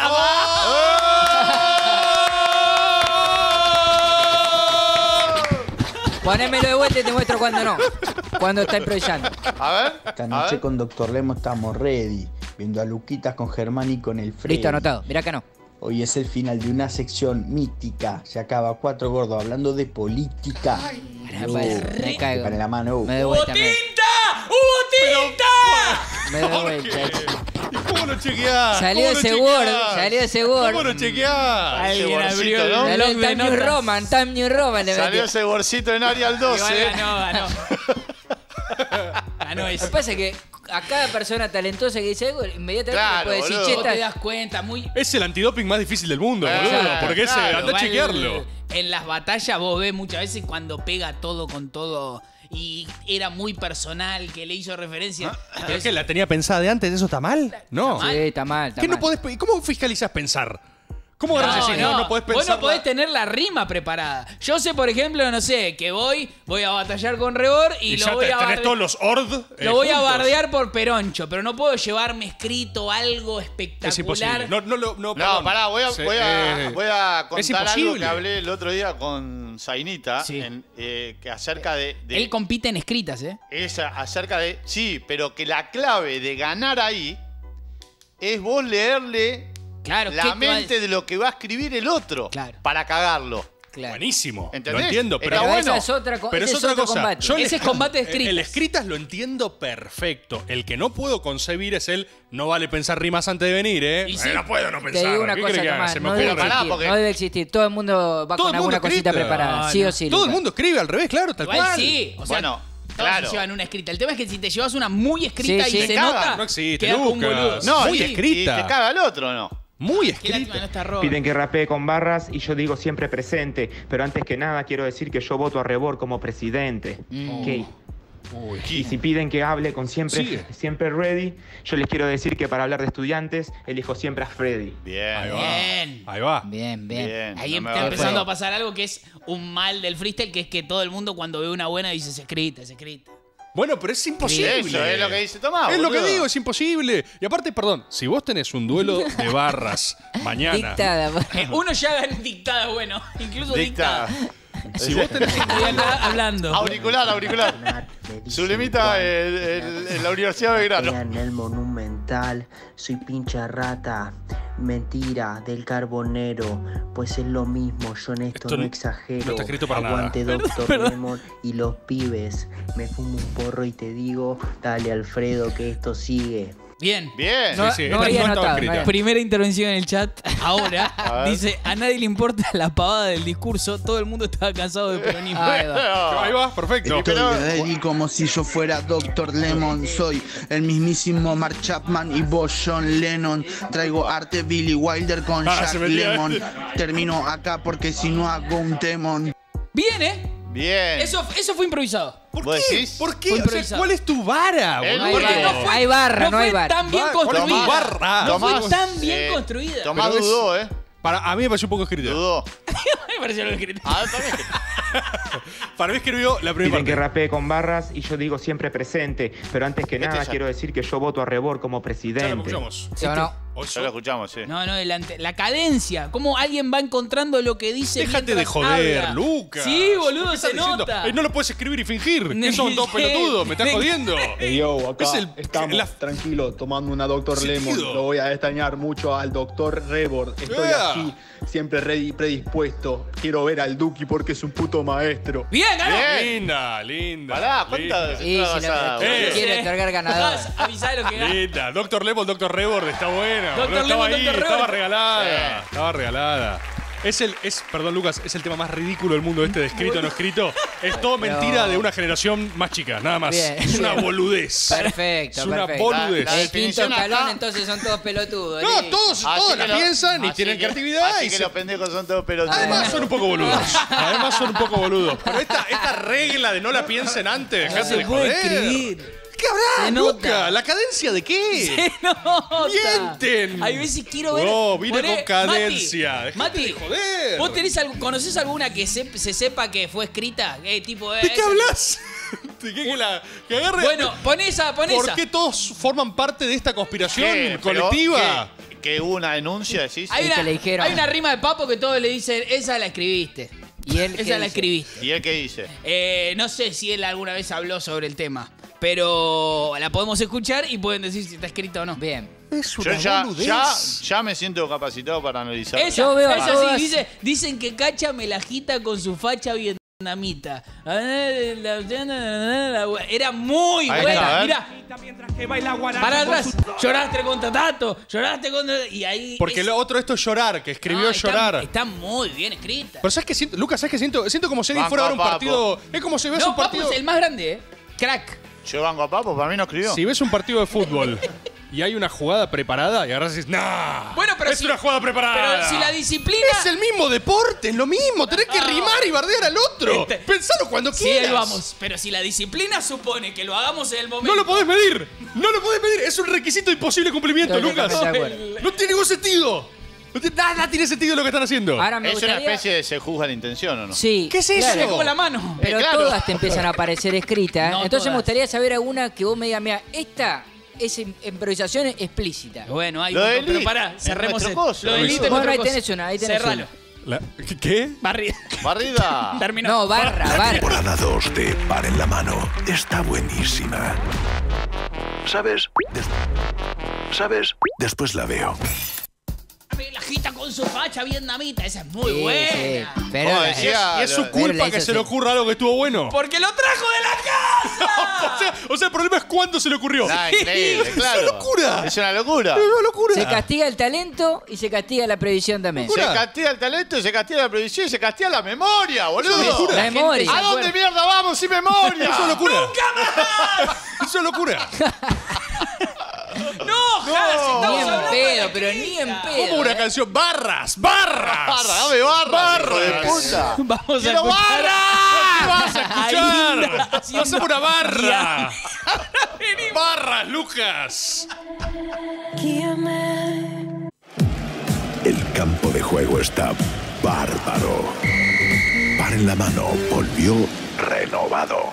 no. Ponémelo de vuelta y te muestro cuando no. Cuando está improvisando. A ver. Esta a noche ver. con Dr. Lemo estamos ready, viendo a Luquitas con Germán y con el Freddy. Listo, anotado. Mirá que no. Hoy es el final de una sección mítica. Se acaba 4 gordos hablando de política. Me caigo. Para la mano. Me doy ¡Hubo vuelta. tinta! ¡Hubo tinta! Me doy vuelta. ¿Y cómo lo chequeás? Salió de ¿Cómo lo ese Word. chequeás? Salió de ese Word. ¿Cómo lo chequeás? Alguien Ese abrió bolsito, ¿no? el Salió blog el de Time New notas. Roman. Time New Roman le Salió metió. ese bolsito en Arial 12. Igual ganó. Ganó Lo que eso. pasa es que a cada persona talentosa que dice algo, inmediatamente Claro, le puede decir, boludo. che, Vos te estás- das cuenta, muy... Es el antidoping más difícil del mundo, boludo. Porque ese, anda a Igual, chequearlo. En las batallas vos ves muchas veces cuando pega todo con todo y era muy personal, que le hizo referencia. ¿Pero es que la tenía pensada de antes? ¿Eso está mal? No. Sí, está mal, está ¿Qué no mal. podés, ¿Cómo fiscalizás pensar? ¿Cómo agarrás ese? No podés Vos pensar. no podés tener la rima preparada. Yo sé, por ejemplo, no sé, que voy a batallar con Rebor y ya lo voy a tenés todos los ord. lo voy a juntos. bardear por Peroncho, pero no puedo llevarme escrito algo espectacular. Es imposible. No, No, perdón. pará, voy a Sí, contar es algo imposible. que hablé el otro día con Zainita, Sí. que acerca de Él compite en escritas, ¿eh? acerca de. Sí, pero que la clave de ganar ahí es vos leerle Claro, la mente de lo que va a escribir el otro para cagarlo. Claro. Buenísimo. ¿Entendés? Lo entiendo, pero Está bueno. Esa es otra, Pero ese es otra otro cosa. combate. Yo Ese es combate de escritas. El escritas lo entiendo perfecto. El que no puedo concebir es el no vale pensar rimas antes de venir, ¿eh? Y sí. No puedo no Te pensar. digo una ¿Qué cosa, crees que haga? Tomás, Se me no ocurre. debe Pará, existir, porque- no debe existir. Todo el mundo va Todo con el mundo alguna cosita escribe. preparada, No, sí no. o sí. Todo el Lucas. mundo escribe al revés, claro, tal Igual cual. sí. O sea, Bueno, todos claro. se llevan una escrita. El tema es que si te llevas una muy escrita Sí, y sí. se Te cagan, nota, no existe, quedas como un Lucas. boludo. No, Muy y escrita. te caga el otro, ¿no? Muy Qué lástima escrita. no está Robert. Piden que rapee con barras y yo digo siempre presente, pero antes que nada quiero decir que yo voto a Rebor como presidente. Ok. Y si piden que hable con Sigue. siempre ready, yo les quiero decir que para hablar de estudiantes elijo siempre a Freddy. Bien. Ahí va. Bien. Ahí va. Bien, bien. Bien. Ahí no me está va a empezando dejar. a pasar algo que es un mal del freestyle, que es que todo el mundo cuando ve una buena dice, es escrita, es escrita. Bueno, pero es imposible. Eso es lo que dice Tomás. Es lo que boludo. digo, es imposible. Y aparte, perdón, si vos tenés un duelo de barras mañana. Dictada. Uno ya haga dictada, bueno, incluso Dicta. dictada. Si vos tenés un Estoy acá hablando. Auricular. Sublimita en la Universidad de Belgrano. En el Monumental, soy pincha rata. Mentira del carbonero, pues es lo mismo, yo en esto Esto no no exagero. está escrito para Aguante nada. Doctor Lemon y los pibes. Me fumo un porro y te digo, dale Alfredo que esto sigue. Bien. Bien. No, Sí, no esta había no estaba notado. escrita. No había- Primera intervención en el chat, ahora, A ver. dice, a nadie le importa la pavada del discurso, todo el mundo estaba cansado de peronismo. Ahí va. Ahí va, perfecto. Y pero- Ready como si yo fuera Dr. Lemon. Soy el mismísimo Mark Chapman y vos John Lennon. Traigo arte Billy Wilder con Ah, Jack se metía. Lemon. Termino acá porque si no hago un temon. Bien, ¿eh? Bien. Eso fue improvisado. ¿Por ¿Vos qué? decís? ¿Por qué? Fue O sea, improvisado. ¿cuál es tu vara, El boludo? único- No fue- Hay barra, no hay fue barra. tan bien ¿Cuál es tu construida. barra? No fue Tomás, tan bien construida. Tomás Pero es- dudó, A mí me pareció un poco escrito. Dudó. Me pareció lo escrito. A ver, también. Para mí escribió la primera Piden que parte. rapee con barras y yo digo siempre presente, pero antes que nada ya. quiero decir que yo voto a Rebor como Ya lo presidente. escuchamos. ¿Sí o no? Ya lo escuchamos, sí. No, la cadencia. Cómo alguien va encontrando lo que dice. Déjate de mientras joder, habla. Lucas. Sí, boludo, ¿Qué estás se diciendo? nota. No lo puedes escribir y fingir. Ni- Que son todos sí. pelotudos. Me estás jodiendo. Hey, yo, acá Es el- estamos la- tranquilos tomando una Dr. Sentido. Lemon. Lo voy a extrañar mucho al Dr. Rebord. Estoy Yeah. aquí, siempre ready, predispuesto. Quiero ver al Duki porque es un puto maestro. Bien, ganó. Linda, linda. Pará, ¿cuántas Y si entradas lo vas a- quiere otorgar ganador. Avisá lo que gana. Linda. Doctor Lemon, Doctor Rebord, está buena. Dr. boludo, Lemon, estaba ahí, Dr. Rebord. estaba regalada. Estaba regalada. Perdón, Lucas, es el tema más ridículo del mundo este de escrito o no escrito. Es todo mentira de una generación más chica, nada más. Bien, es una bien. boludez. Perfecto, Es una perfecto. boludez. La El quinto definición escalón, acá- entonces son todos pelotudos. No, listo. todos Así la que lo- piensan y así tienen que- creatividad. Así y que se- los pendejos son todos pelotudos. Además son un poco boludos. Además son un poco boludos. Pero esta regla de no la piensen antes, No dejate se de puede joder. escribir. ¿Qué habrá, Se Luca? nota. ¿La cadencia de qué? Se nota. Mienten. Hay veces quiero ver. No, vine Poné- con cadencia. Dejate Mati, de joder. ¿vos conocés alguna que se sepa que fue escrita? Tipo, ¿De qué hablas? ¿De qué que agarre? Bueno, pon esa. ¿Por qué todos forman parte de esta conspiración ¿Qué? colectiva? Pero, que hubo una denuncia, decís. Hay que le dijeron. hay una rima de Papo que todos le dicen, esa la escribiste. ¿Y él qué Esa la dice? escribiste. ¿Y él qué dice? No sé si él alguna vez habló sobre el tema, pero la podemos escuchar y pueden decir si está escrito o no. Bien. Es Yo ya me siento capacitado para analizar. Esa, Yo veo a esa todas- sí, dicen que Cacha me la agita con su facha vietnamita. Era muy Ahí buena, está, mira. Para atrás, lloraste contra Tato, lloraste contra... Y ahí... Porque lo otro esto es llorar, que escribió No, llorar. Está muy bien escrita. Pero ¿sabes qué siento? Lucas, ¿sabes qué siento? Siento como si alguien Banco fuera a ver a un Papo. partido. Es como si ves No, un Papo partido. es el más grande, Crack. Yo banco a Papo, para mí no escribió. Si ves un partido de fútbol y hay una jugada preparada y agarras y dices, ¡nah! Bueno, pero es una jugada preparada. Pero si la disciplina... Es el mismo deporte, es lo mismo. Tenés que rimar y bardear al otro. Pensalo cuando Sí, quieras. ahí vamos. Pero si la disciplina supone que lo hagamos en el momento... No lo podés medir. No lo podés medir. Es un requisito de imposible cumplimiento, Lucas. No tiene ningún sentido. Nada tiene sentido lo que están haciendo. Ahora me Es gustaría... una especie de se juzga la intención, ¿o no? Sí. ¿Qué es eso? Me como la mano. Pero claro. todas te empiezan a aparecer escritas. No, Entonces me todas. gustaría saber alguna que vos me digas, mira, esta es improvisación explícita. Bueno, hay Lo un de montón, pero Elite, pará, en cerremos nuestro el... coso. Lo de Elite en Bueno, nuestro ahí coso. tenés una, ahí tenés Cerralo. ¿Qué? Barrida. Barrida. Terminó. No, barra. Temporada 2 de Par en la Mano está buenísima. ¿Sabes? Después la veo. La agita con su facha vietnamita, esa es muy Sí, buena. sí. Pero Como decía, Y es su Pero culpa le que hizo se le así. ocurra algo que estuvo bueno. Porque lo trajo de la casa. O sea, el problema es cuándo se le ocurrió. Nah, increíble, claro. Es una locura. Es una locura. Es una locura. se castiga el talento y se castiga la previsión también. Se castiga el talento, se castiga la previsión y se castiga la memoria, boludo. La memoria. ¿A dónde mierda vamos sin memoria? Es una locura. ¡Nunca más! Es una locura. No, Jara, si estamos Ni en hablando pedo, de pero ni en pedo. Como una canción. Barras. Barras. Dame barra, hijo de puta. Vamos a ¡Quiero escuchar ¿Qué vas a escuchar? Hacemos una barra. Venimos. Barras, Lucas. El campo de juego está bárbaro. Par en la Mano volvió renovado.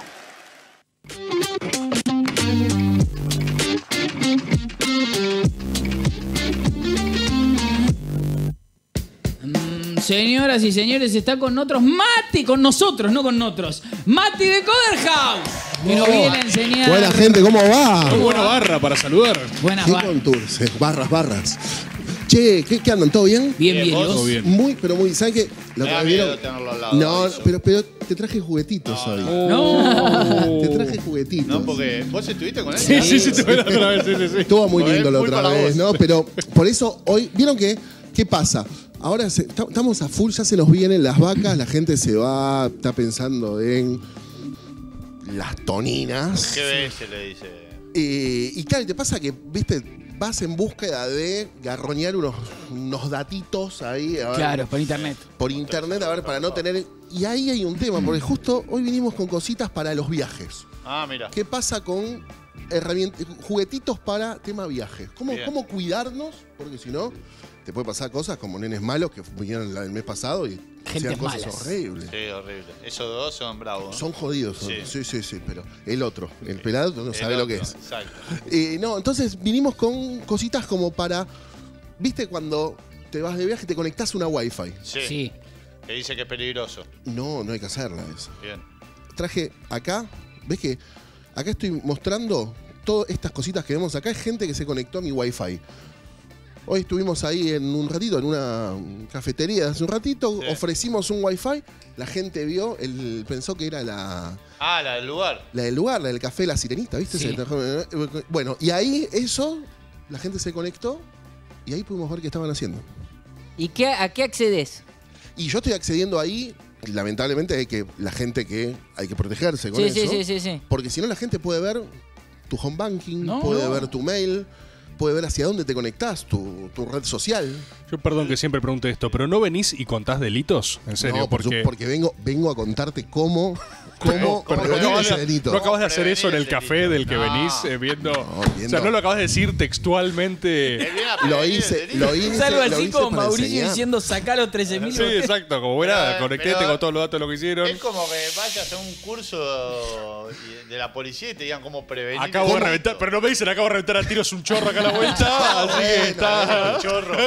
Señoras y señores, está con nosotros Mati, con nosotros, no con nosotros. Mati de Coderhouse, que nos viene a enseñar. Buena gente, ¿cómo va? Muy buena barra para saludar. Buenas ¿Qué barras. contours? Barras. Che, ¿qué andan? ¿Todo bien? Bien, bien. ¿vos? ¿y vos? Todo bien. Muy, pero muy. ¿Sabes qué? Me da miedo tenerlo al lado. No, eso. pero te traje juguetitos hoy. No. Te traje juguetitos. No, porque vos estuviste con él. Sí, te voy a otra vez. Sí. Estuvo muy Joder, lindo la muy otra para vez, vos. ¿no? Pero por eso hoy, ¿vieron qué pasa? Ahora estamos a full, ya se nos vienen las vacas, la gente está pensando en las toninas. ¿Qué ves? Se le dice. Y claro, te pasa que, viste, vas en búsqueda de garroñar unos datitos ahí. A ver, Claro, por internet. por internet, a ver, para no tener... Y ahí hay un tema, porque justo hoy vinimos con cositas para los viajes. Ah, mira. ¿Qué pasa con juguetitos para tema viajes? Bien. ¿Cómo cuidarnos? Porque si no, te puede pasar cosas como nenes malos que vinieron el mes pasado y hacían cosas malas. horribles. Sí, horrible. Esos dos son bravos. ¿no? Son jodidos. Sí, pero el otro, el pelado, no El sabe lo que otro, es. Exacto. No, entonces vinimos con cositas como para... ¿Viste cuando te vas de viaje y te conectás a una Wi-Fi? Sí. Que dice que es peligroso. No hay que hacerla eso. Bien. Traje acá, ¿ves que acá estoy mostrando todas estas cositas que vemos acá? Es gente que se conectó a mi Wi-Fi. Hoy estuvimos ahí en un ratito, en una cafetería hace un ratito, ofrecimos un Wi-Fi, la gente vio, pensó que era la del lugar. la del lugar, la del café La Sirenita, ¿viste? Sí. Bueno, y ahí la gente se conectó y ahí pudimos ver qué estaban haciendo. ¿Y a qué accedes? Y yo estoy accediendo ahí, lamentablemente hay que protegerse con Sí, eso. sí. Porque si no la gente puede ver tu home banking, No. puede ver tu mail, puede ver hacia dónde te conectás, tu red social. Yo perdón que siempre pregunte esto, pero ¿no venís y contás delitos? En serio, No, porque vengo a contarte cómo Pero prevenir no, ese delito. no acabas de hacer eso en el café del que venís viendo. O sea, no lo acabas de decir textualmente. Lo hice Es algo así como para Mauricio enseñar. diciendo saca los 13.000. Sí, exacto. Como era, Pero- conecté, pero- tengo todos los datos de lo que hicieron. Es como que vayas a un curso de la policía y te digan cómo prevenir. Acabo de reventar, pero no me dicen, acabo de reventar a tiros un chorro acá a la vuelta. Así que está.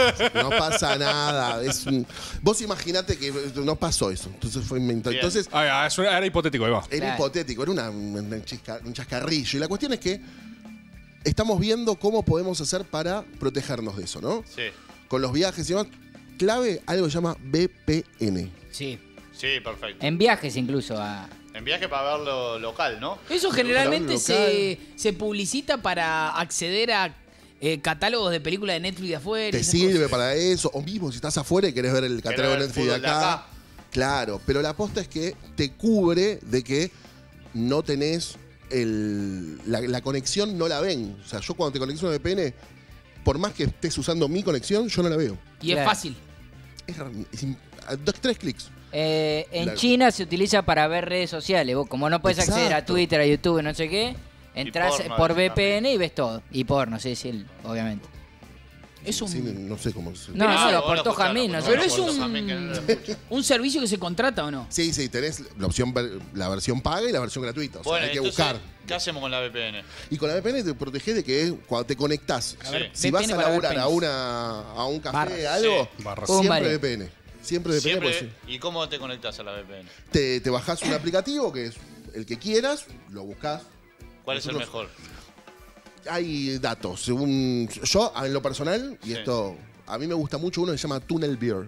No pasa nada. Vos imaginate que no pasó eso. Entonces fue inventado. Entonces, era hipotético, ahí va. Era hipotético, era un chascarrillo. Y la cuestión es que estamos viendo cómo podemos hacer para protegernos de eso, ¿no? Sí. Con los viajes y demás. Clave, algo que se llama VPN. Sí. Sí, perfecto. En viajes incluso. En viaje para verlo local, ¿no? Eso generalmente Local. se publicita para acceder a catálogos de películas de Netflix de afuera. y Te esas sirve cosas. para eso. O mismo si estás afuera y querés ver el catálogo de ver Netflix de fútbol de acá. acá. Claro, pero la aposta es que te cubre de que no tenés la conexión no la ven. O sea, yo cuando te conecto a una VPN, por más que estés usando mi conexión, yo no la veo. Y es fácil. Es 2-3 clics. En China se utiliza para ver redes sociales. Vos, como no puedes acceder a Twitter, a YouTube, no sé qué, entras porno, por VPN y ves todo. Y porno, sí, obviamente. Es un... Sí, no sé cómo se... No, lo aportó Jamín. No sé. Pero es un servicio que se contrata o no. Sí, tenés la versión paga y la versión gratuita. O sea, Bueno, hay que entonces, buscar. ¿qué hacemos con la VPN? Y con la VPN te protegés de que cuando te conectás, si vas a laburar a un café, algo, siempre VPN. Siempre VPN. ¿Y cómo te conectás a la VPN? Te bajás un aplicativo que es el que quieras, lo buscás. ¿Cuál es el mejor? Hay datos. Según yo, en lo personal, y esto a mí me gusta mucho uno que se llama Tunnel Beer.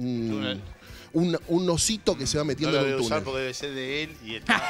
Un osito que se va metiendo no en un túnel. túnel. Porque debe ser de él y está...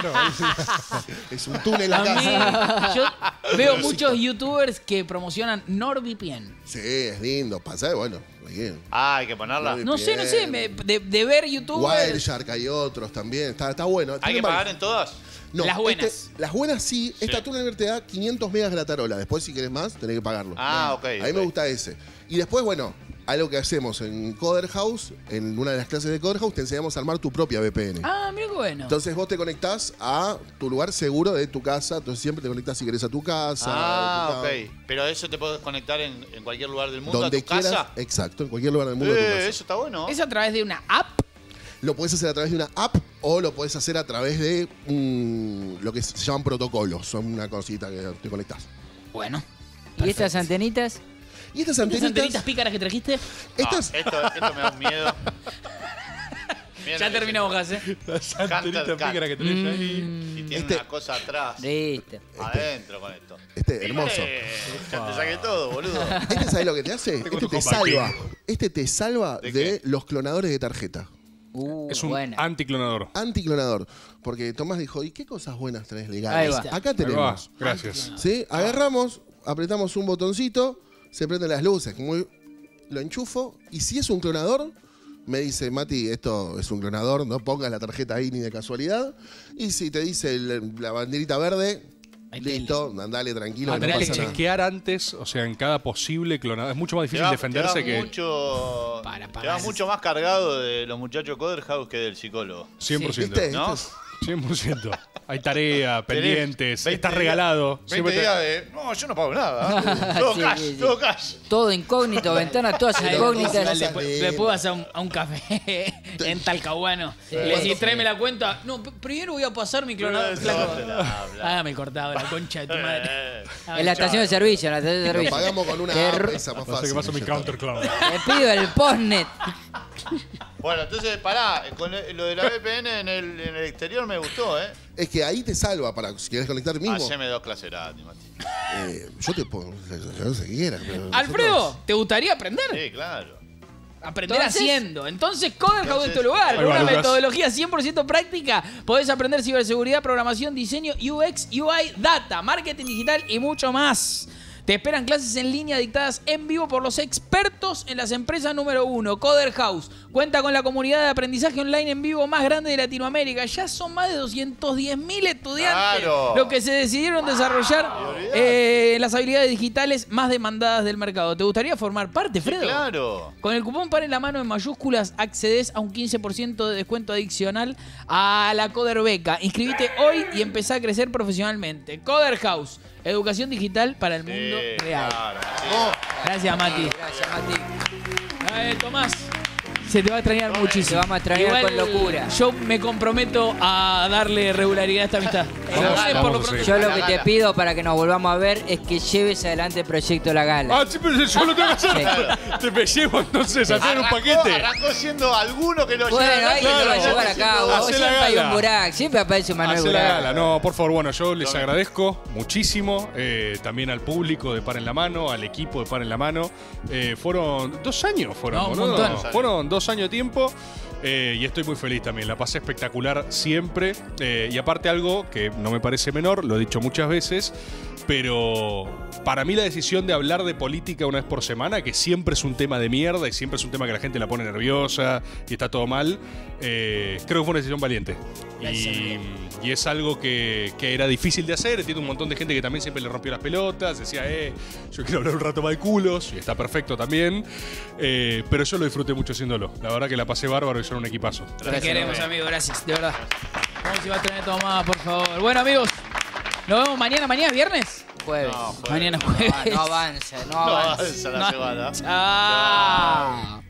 Es un túnel A acá. mí, yo veo muchos youtubers que promocionan NordVPN. Sí, es lindo. Pasa, bueno. hay que ponerla. No sé, de ver youtubers. Wireshark hay otros también. Está bueno. ¿Hay que pagar en todas? No, las buenas. Las buenas sí. Esta Tunnel te da 500 megas gratarola. Después, si querés más, tenés que pagarlo. Ok. A mí me gusta ese. Y después, bueno, algo que hacemos en Coder House, en una de las clases de Coder House, te enseñamos a armar tu propia VPN. Mira qué bueno. Entonces vos te conectás a tu lugar seguro de tu casa. Entonces siempre te conectás si querés a tu casa. Ok. Pero eso te puedes conectar en cualquier lugar del mundo, donde a tu quieras, casa. Exacto, en cualquier lugar del mundo de tu casa. Eso está bueno. ¿Es a través de una app? Lo puedes hacer a través de una app o lo puedes hacer a través de lo que se llaman protocolos. Son una cosita que te conectás. Bueno. ¿Y estas antenitas? ¿Y estas antenitas pícaras que trajiste? Esto me da miedo. Ya terminamos, Gas, Las antenitas pícaras que tenés ahí. Y tiene una cosa atrás. Listo. Adentro con esto. Hermoso. Ya te saqué todo, boludo. ¿Sabes lo que te hace? Este te salva. Este te salva de los clonadores de tarjeta. Es un anticlonador. Anticlonador. Porque Tomás dijo, ¿y qué cosas buenas tenés legales? Acá tenemos. Gracias. ¿Sí? Agarramos, apretamos un botoncito, se prenden las luces. Lo enchufo y si es un clonador, me dice, Mati, esto es un clonador, no pongas la tarjeta ahí ni de casualidad. Y si te dice la banderita verde, listo, andale tranquilo. Tenés que chequear antes, o sea, en cada posible clonador. Es mucho más difícil defenderse que... Te va mucho más cargado de los muchachos Coder House que del psicólogo. 100%. ¿No? 100%. Hay tarea, pendientes, estás regalado. 20 días de... No, yo no pago nada. Todo cash. Todo incógnito, ventanas todas incógnitas. Le puedo hacer a un café en Talcahuano. Le decís, tráeme la cuenta. No, primero voy a pasar mi clonador. Hágame el cortado, la concha de tu madre. En la estación de servicio, Lo pagamos con una app, esa más No sé qué fácil. pasa mi counter clone. Le pido el postnet. Bueno, entonces, pará, con lo de la VPN en el exterior me gustó, ¿eh? Es que ahí te salva para si querés conectar mismo. Haceme 2 clases gratis, Mati. Yo te puedo lo que quieras. Alfredo, ¿te gustaría aprender? Sí, claro. Aprender ¿Entonces? haciendo. Entonces, Coder House en tu lugar. Con va, una Lucas. metodología 100% práctica, podés aprender ciberseguridad, programación, diseño, UX, UI, data, marketing digital y mucho más. Te esperan clases en línea dictadas en vivo por los expertos en las empresas número 1. Coder House cuenta con la comunidad de aprendizaje online en vivo más grande de Latinoamérica. Ya son más de 210.000 estudiantes ¡Claro! los que se decidieron desarrollar las habilidades digitales más demandadas del mercado. ¿Te gustaría formar parte, Fredo? Sí, claro. Con el cupón Par en la Mano en mayúsculas accedes a un 15% de descuento adicional a la Coder Beca. Inscribite hoy y empezá a crecer profesionalmente. Coder House, educación digital para el mundo real. Claro, Gracias, Mati. Gracias, Mati. Tomás, se te va a extrañar muchísimo. Te vamos a extrañar con locura. Yo me comprometo a darle regularidad a esta amistad. Yo lo que te pido para que nos volvamos a ver es que lleves adelante el proyecto La Gala. Ah, sí, pero yo lo tengo que hacer. Te me llevo entonces a hacer un paquete. Arrancó siendo alguno que lo Bueno, lleva. hay que lo va a llevar a cabo. Hacé la Siempre hay gala. un Burak, siempre aparece Manuel Hacé la Burak. gala. No, por favor, bueno, yo les agradezco muchísimo. También al público de Par en la Mano, al equipo de Par en la Mano. Fueron 2 años, No, un ¿no? montón. Fueron 2 años de tiempo. Y estoy muy feliz también, la pasé espectacular siempre. Y aparte algo que no me parece menor, lo he dicho muchas veces, Pero para mí la decisión de hablar de política una vez por semana, que siempre es un tema de mierda y siempre es un tema que la gente la pone nerviosa y está todo mal, creo que fue una decisión valiente. Y es algo que era difícil de hacer. Entiendo un montón de gente que también siempre le rompió las pelotas, decía, yo quiero hablar un rato más de culos, y está perfecto también. Pero yo lo disfruté mucho haciéndolo. La verdad que la pasé bárbaro y son un equipazo. Te queremos, amigo, gracias, de verdad. Vamos si va a tener todo más, por favor. Bueno, amigos, nos vemos mañana. ¿Mañana es viernes? Jueves. No, mañana es jueves. No avanza, no avanza. No avanza la semana. Chao.